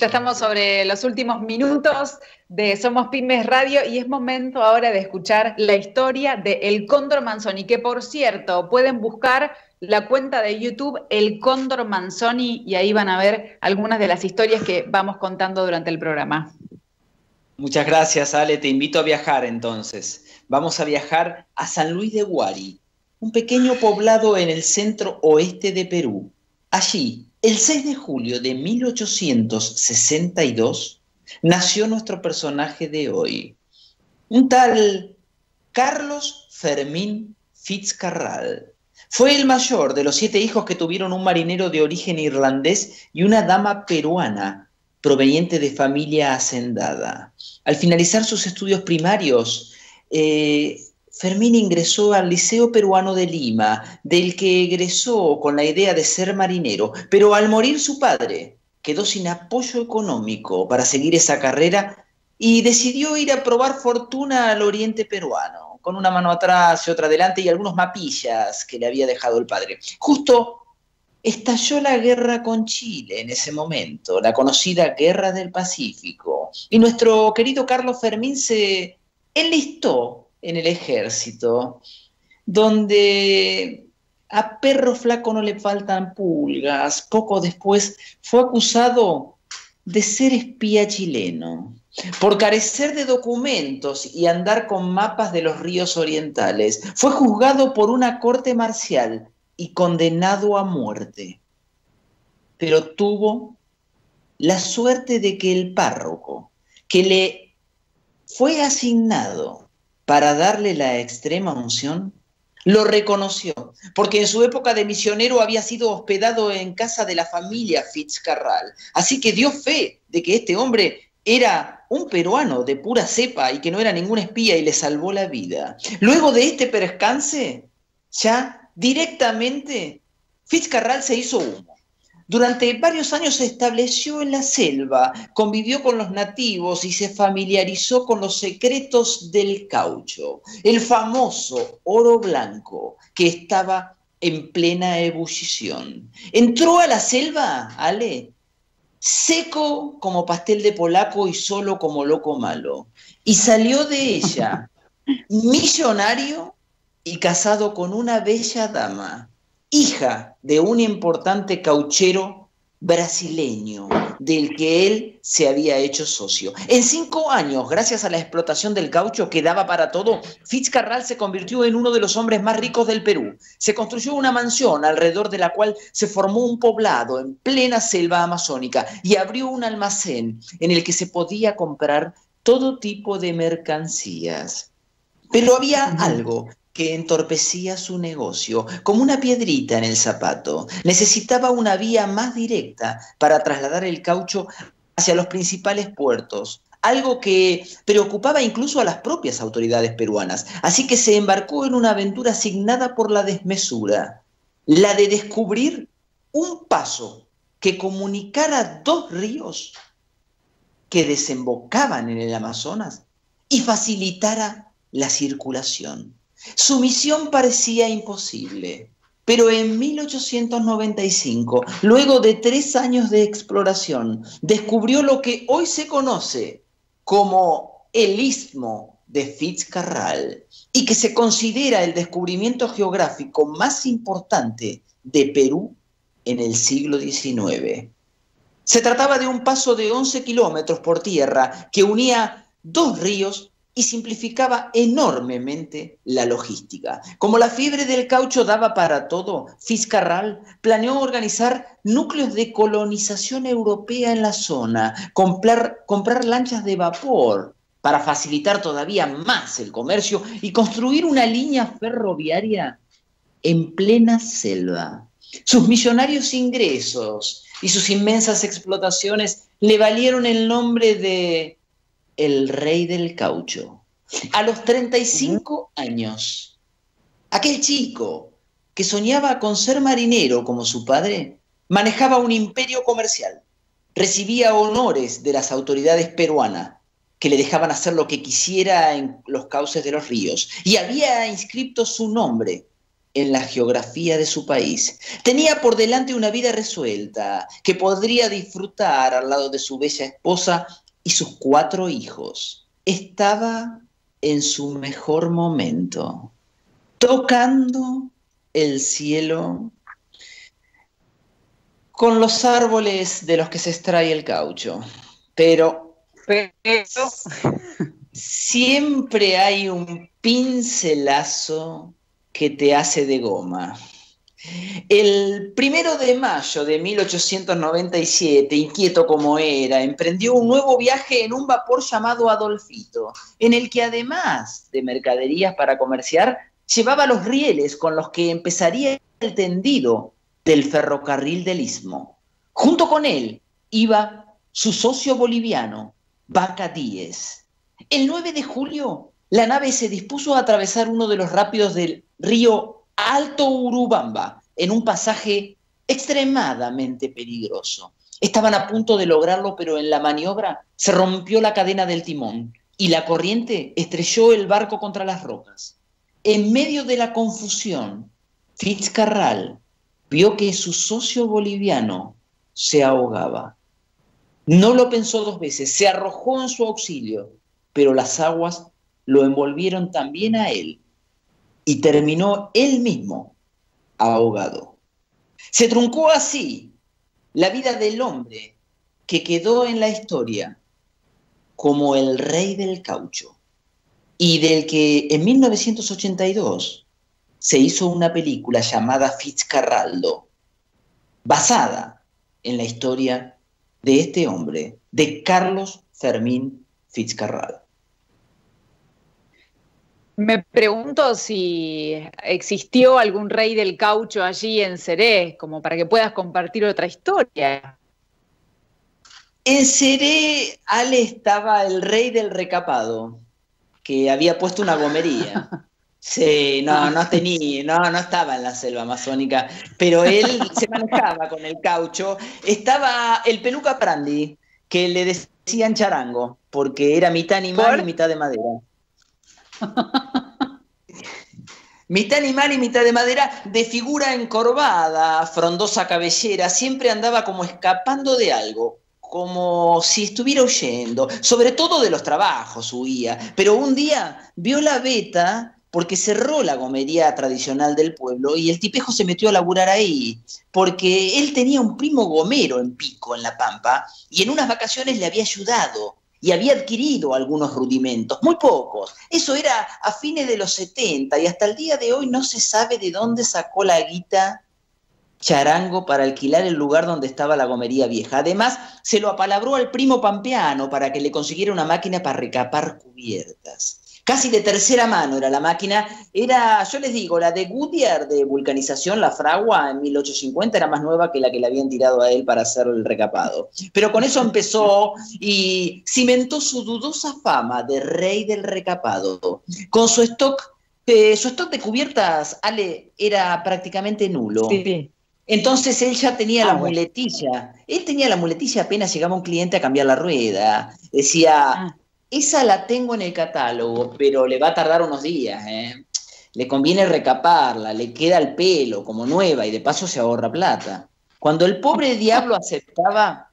Ya estamos sobre los últimos minutos de Somos Pymes Radio y es momento ahora de escuchar la historia de El Cóndor Manzoni, que por cierto pueden buscar la cuenta de YouTube El Cóndor Manzoni y ahí van a ver algunas de las historias que vamos contando durante el programa. Muchas gracias, Ale. Te invito a viajar entonces. Vamos a viajar a San Luis de Huari, un pequeño poblado en el centro oeste de Perú. Allí, el seis de julio de mil ochocientos sesenta y dos, nació nuestro personaje de hoy, un tal Carlos Fermín Fitzcarrald. Fue el mayor de los siete hijos que tuvieron un marinero de origen irlandés y una dama peruana, proveniente de familia hacendada. Al finalizar sus estudios primarios, eh, Fermín ingresó al Liceo Peruano de Lima, del que egresó con la idea de ser marinero, pero al morir su padre, quedó sin apoyo económico para seguir esa carrera y decidió ir a probar fortuna al oriente peruano, con una mano atrás y otra adelante y algunos mapillas que le había dejado el padre. Justo estalló la guerra con Chile en ese momento, la conocida Guerra del Pacífico, y nuestro querido Carlos Fermín se enlistó en el ejército, donde a perro flaco no le faltan pulgas. Poco después fue acusado de ser espía chileno, por carecer de documentos y andar con mapas de los ríos orientales. Fue juzgado por una corte marcial y condenado a muerte. Pero tuvo la suerte de que el párroco, que le fue asignado para darle la extrema unción, lo reconoció, porque en su época de misionero había sido hospedado en casa de la familia Fitzcarrald. Así que dio fe de que este hombre era un peruano de pura cepa y que no era ningún espía y le salvó la vida. Luego de este percance, ya directamente Fitzcarrald se hizo humo. Durante varios años se estableció en la selva, convivió con los nativos y se familiarizó con los secretos del caucho, el famoso oro blanco que estaba en plena ebullición. Entró a la selva, Ale, seco como pastel de polaco y solo como loco malo, y salió de ella millonario y casado con una bella dama, hija de un importante cauchero brasileño, del que él se había hecho socio. En cinco años, gracias a la explotación del caucho que daba para todo, Fitzcarrald se convirtió en uno de los hombres más ricos del Perú. Se construyó una mansión alrededor de la cual se formó un poblado en plena selva amazónica y abrió un almacén en el que se podía comprar todo tipo de mercancías. Pero había algo que entorpecía su negocio, como una piedrita en el zapato. Necesitaba una vía más directa para trasladar el caucho hacia los principales puertos, algo que preocupaba incluso a las propias autoridades peruanas. Así que se embarcó en una aventura asignada por la desmesura, la de descubrir un paso que comunicara dos ríos que desembocaban en el Amazonas y facilitara la circulación. Su misión parecía imposible, pero en mil ochocientos noventa y cinco, luego de tres años de exploración, descubrió lo que hoy se conoce como el Istmo de Fitzcarrald y que se considera el descubrimiento geográfico más importante de Perú en el siglo diecinueve. Se trataba de un paso de once kilómetros por tierra que unía dos ríos y simplificaba enormemente la logística. Como la fiebre del caucho daba para todo, Fitzcarrald planeó organizar núcleos de colonización europea en la zona, comprar, comprar lanchas de vapor para facilitar todavía más el comercio y construir una línea ferroviaria en plena selva. Sus millonarios ingresos y sus inmensas explotaciones le valieron el nombre de el rey del caucho. A los treinta y cinco años, aquel chico que soñaba con ser marinero como su padre, manejaba un imperio comercial, recibía honores de las autoridades peruanas, que le dejaban hacer lo que quisiera en los cauces de los ríos, y había inscrito su nombre en la geografía de su país. Tenía por delante una vida resuelta, que podría disfrutar al lado de su bella esposa y sus cuatro hijos. Estaba en su mejor momento, tocando el cielo con los árboles de los que se extrae el caucho. Pero, pero siempre hay un pincelazo que te hace de goma. El primero de mayo de mil ochocientos noventa y siete, inquieto como era, emprendió un nuevo viaje en un vapor llamado Adolfito, en el que además de mercaderías para comerciar, llevaba los rieles con los que empezaría el tendido del ferrocarril del Istmo. Junto con él iba su socio boliviano, Vaca Díez. El nueve de julio, la nave se dispuso a atravesar uno de los rápidos del río Alto Urubamba, en un pasaje extremadamente peligroso. Estaban a punto de lograrlo, pero en la maniobra se rompió la cadena del timón y la corriente estrelló el barco contra las rocas. En medio de la confusión, Fitzcarral vio que su socio boliviano se ahogaba. No lo pensó dos veces, se arrojó en su auxilio, pero las aguas lo envolvieron también a él y terminó él mismo ahogado. Se truncó así la vida del hombre que quedó en la historia como el rey del caucho y del que en mil novecientos ochenta y dos se hizo una película llamada Fitzcarraldo, basada en la historia de este hombre, de Carlos Fermín Fitzcarral. Me pregunto si existió algún rey del caucho allí en Seré, como para que puedas compartir otra historia. En Seré, Ale, estaba el rey del recapado, que había puesto una gomería. Sí, no, no tenía, no, no estaba en la selva amazónica, pero él se manejaba con el caucho. Estaba el Peluca Prandi, que le decían charango, porque era mitad animal ¿Por? y mitad de madera. Mitad animal y mitad de madera, de figura encorvada, frondosa cabellera, siempre andaba como escapando de algo, como si estuviera huyendo, sobre todo de los trabajos huía, pero un día vio la veta porque cerró la gomería tradicional del pueblo y el tipejo se metió a laburar ahí, porque él tenía un primo gomero en Pico, en La Pampa, y en unas vacaciones le había ayudado y había adquirido algunos rudimentos, muy pocos. Eso era a fines de los setenta y hasta el día de hoy no se sabe de dónde sacó la guita charango para alquilar el lugar donde estaba la gomería vieja. Además, se lo apalabró al primo pampeano para que le consiguiera una máquina para recapar cubiertas. Casi de tercera mano era la máquina, era, yo les digo, la de Goodyear de vulcanización, la fragua, en mil ochocientos cincuenta, era más nueva que la que le habían tirado a él para hacer el recapado. Pero con eso empezó y cimentó su dudosa fama de rey del recapado. Con su stock, eh, su stock de cubiertas, Ale, era prácticamente nulo. Sí. Entonces él ya tenía ah, la bueno. muletilla. Él tenía la muletilla apenas llegaba un cliente a cambiar la rueda. Decía... Ah. Esa la tengo en el catálogo, pero le va a tardar unos días, ¿eh? Le conviene recaparla, le queda el pelo como nueva y de paso se ahorra plata. Cuando el pobre diablo aceptaba,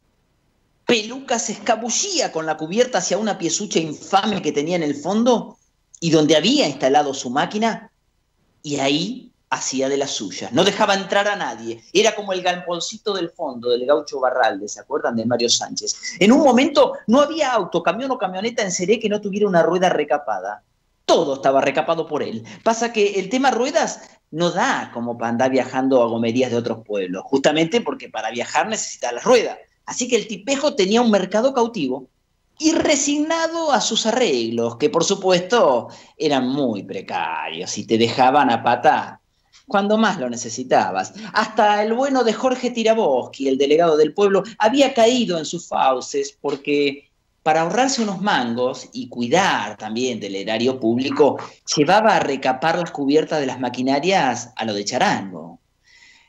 Peluca se escabullía con la cubierta hacia una piezucha infame que tenía en el fondo y donde había instalado su máquina, y ahí hacía de las suyas. No dejaba entrar a nadie. Era como el galponcito del fondo del gaucho Barralde, ¿se acuerdan de Mario Sánchez? En un momento no había auto, camión o camioneta en Seré que no tuviera una rueda recapada. Todo estaba recapado por él. Pasa que el tema ruedas no da como para andar viajando a gomerías de otros pueblos, justamente porque para viajar necesita la rueda. Así que el tipejo tenía un mercado cautivo y resignado a sus arreglos, que por supuesto eran muy precarios y te dejaban a pata cuando más lo necesitabas. Hasta el bueno de Jorge Tiraboski, el delegado del pueblo, había caído en sus fauces porque para ahorrarse unos mangos y cuidar también del erario público, llevaba a recapar las cubiertas de las maquinarias a lo de charango.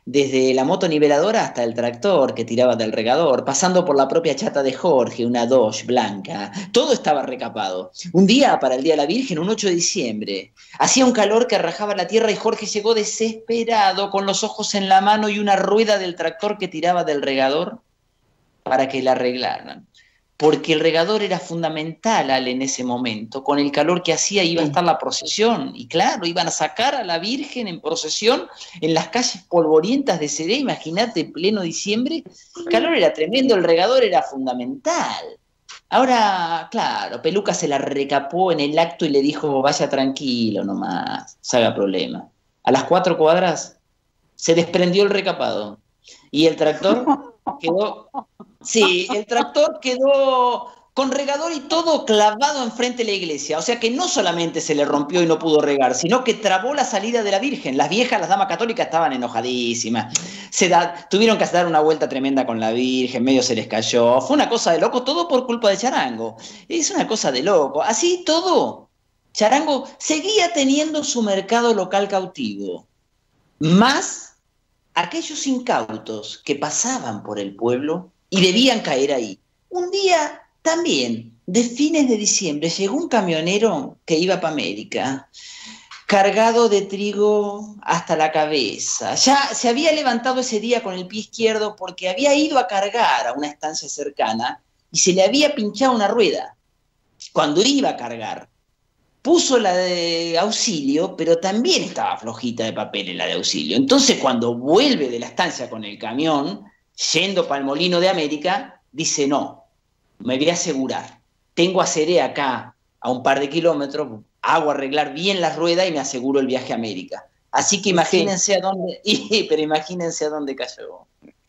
desde la motoniveladora hasta el tractor que tiraba del regador, pasando por la propia chata de Jorge, una Dodge blanca. Todo estaba recapado. Un día, para el Día de la Virgen, un ocho de diciembre, hacía un calor que rajaba la tierra y Jorge llegó desesperado, con los ojos en la mano y una rueda del tractor que tiraba del regador para que la arreglaran. Porque el regador era fundamental, Ale, en ese momento. Con el calor que hacía iba a estar la procesión. Y claro, iban a sacar a la Virgen en procesión en las calles polvorientas de Cedé. Imagínate, pleno diciembre. El calor era tremendo, el regador era fundamental. Ahora, claro, Peluca se la recapó en el acto y le dijo, vaya tranquilo nomás, se haga problema. A las cuatro cuadras se desprendió el recapado. Y el tractor quedó... Sí, el tractor quedó con regador y todo clavado enfrente de la iglesia. O sea que no solamente se le rompió y no pudo regar, sino que trabó la salida de la Virgen. Las viejas, las damas católicas estaban enojadísimas. Se da, tuvieron que dar una vuelta tremenda con la Virgen, medio se les cayó. Fue una cosa de loco, todo por culpa de Charango. Es una cosa de loco. Así todo, Charango seguía teniendo su mercado local cautivo. Más aquellos incautos que pasaban por el pueblo y debían caer ahí. Un día también, de fines de diciembre, llegó un camionero que iba para América, cargado de trigo hasta la cabeza. Ya se había levantado ese día con el pie izquierdo porque había ido a cargar a una estancia cercana y se le había pinchado una rueda. Cuando iba a cargar, puso la de auxilio, pero también estaba flojita de papel en la de auxilio. Entonces, cuando vuelve de la estancia con el camión, yendo para el Molino de América, dice, no, me voy a asegurar, tengo a Cedé acá a un par de kilómetros, hago arreglar bien la rueda y me aseguro el viaje a América. Así que imagínense sí. a dónde, y, pero imagínense a dónde cayó.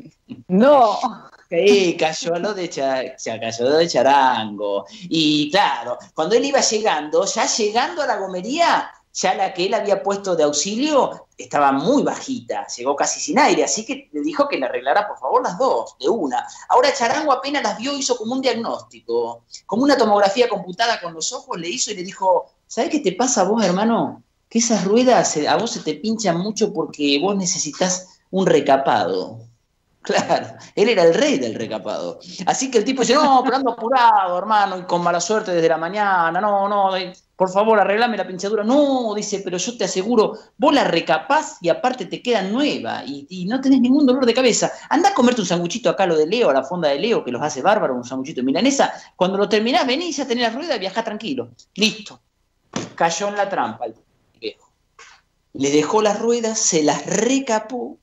No. Sí, cayó a lo de, Cha, cayó lo de Charango. Y claro, cuando él iba llegando, ya llegando a la gomería, ya la que él había puesto de auxilio estaba muy bajita, llegó casi sin aire, así que le dijo que le arreglara por favor las dos, de una. Ahora Charango apenas las vio, hizo como un diagnóstico, como una tomografía computada con los ojos, le hizo y le dijo, ¿sabés qué te pasa a vos, hermano? Que esas ruedas a vos se te pinchan mucho porque vos necesitas un recapado. Claro, él era el rey del recapado. Así que el tipo dice, no, pero ando apurado, hermano, y con mala suerte desde la mañana, no, no, por favor, arreglame la pinchadura. No, dice, pero yo te aseguro, vos la recapás y aparte te queda nueva y, y no tenés ningún dolor de cabeza. Andá a comerte un sanguchito acá, lo de Leo, a la fonda de Leo, que los hace bárbaro, un sanguchito de milanesa. Cuando lo terminás, venís a tener la rueda y viajá tranquilo. Listo. Cayó en la trampa el viejo. Le dejó las ruedas, se las recapó,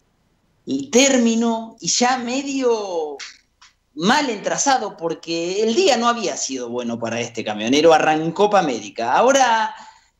y terminó, y ya medio mal entrazado, porque el día no había sido bueno para este camionero, arrancó para América. Ahora,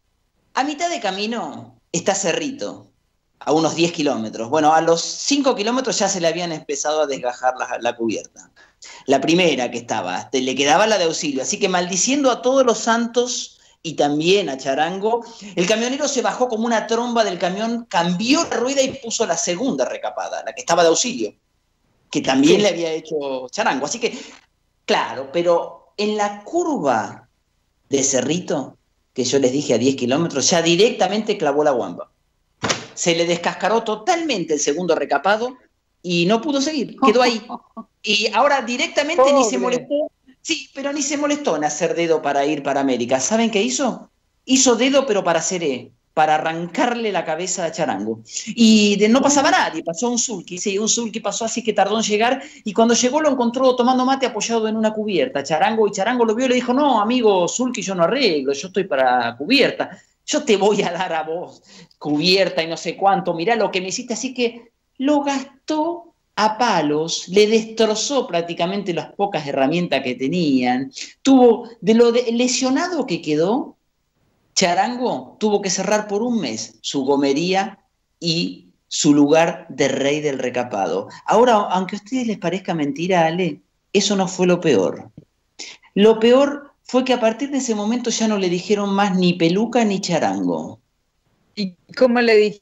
a mitad de camino está Cerrito, a unos diez kilómetros. Bueno, a los cinco kilómetros ya se le habían empezado a desgajar la, la cubierta. La primera que estaba, le quedaba la de auxilio, así que maldiciendo a todos los santos y también a Charango, el camionero se bajó como una tromba del camión, cambió la rueda y puso la segunda recapada, la que estaba de auxilio, que también sí. le había hecho Charango. Así que, claro, pero en la curva de Cerrito, que yo les dije a diez kilómetros, ya directamente clavó la guamba. Se le descascaró totalmente el segundo recapado y no pudo seguir, quedó ahí. Y ahora directamente Pobre. ni se molestó. Sí, pero ni se molestó en hacer dedo para ir para América. ¿Saben qué hizo? Hizo dedo, pero para Cedé, para arrancarle la cabeza a Charango. Y de, no pasaba nadie, pasó un sulky, sí, un sulky pasó así que tardó en llegar, y cuando llegó lo encontró tomando mate apoyado en una cubierta. Charango, y Charango lo vio y le dijo, no, amigo, sulky yo no arreglo, yo estoy para cubierta. Yo te voy a dar a vos cubierta y no sé cuánto, mirá lo que me hiciste. Así que lo gastó a palos, le destrozó prácticamente las pocas herramientas que tenían. Tuvo, de lo de, lesionado que quedó, Charango tuvo que cerrar por un mes su gomería y su lugar de rey del recapado. Ahora, aunque a ustedes les parezca mentira, Ale, eso no fue lo peor. Lo peor fue que a partir de ese momento ya no le dijeron más ni Peluca ni Charango. ¿Y cómo le dije?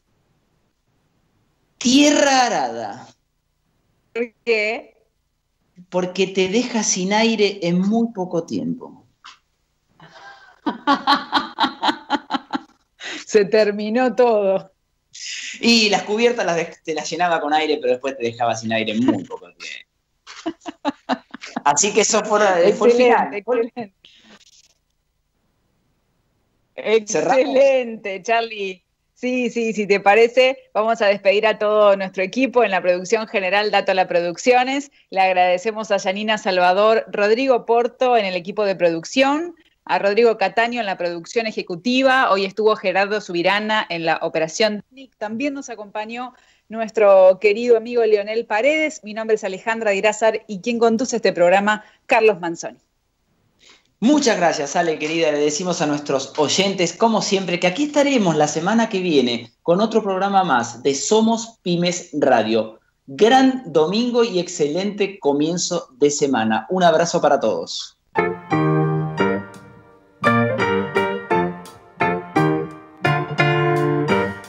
Tierra arada. ¿Por qué? Porque te deja sin aire en muy poco tiempo. Se terminó todo. Y las cubiertas las de- te las llenaba con aire, pero después te dejaba sin aire muy poco tiempo. Así que eso fue, fue el final. Excelente, excelente, Charlie. Sí, sí, si te parece, vamos a despedir a todo nuestro equipo en la producción general Dato a la Producciones. Le agradecemos a Yanina Salvador, Rodrigo Porto en el equipo de producción, a Rodrigo Cataño en la producción ejecutiva. Hoy estuvo Gerardo Subirana en la operación técnica. También nos acompañó nuestro querido amigo Leonel Paredes. Mi nombre es Alejandra Dirázar y quien conduce este programa, Carlos Manzoni. Muchas gracias, Ale, querida. Le decimos a nuestros oyentes, como siempre, que aquí estaremos la semana que viene con otro programa más de Somos Pymes Radio. Gran domingo y excelente comienzo de semana. Un abrazo para todos.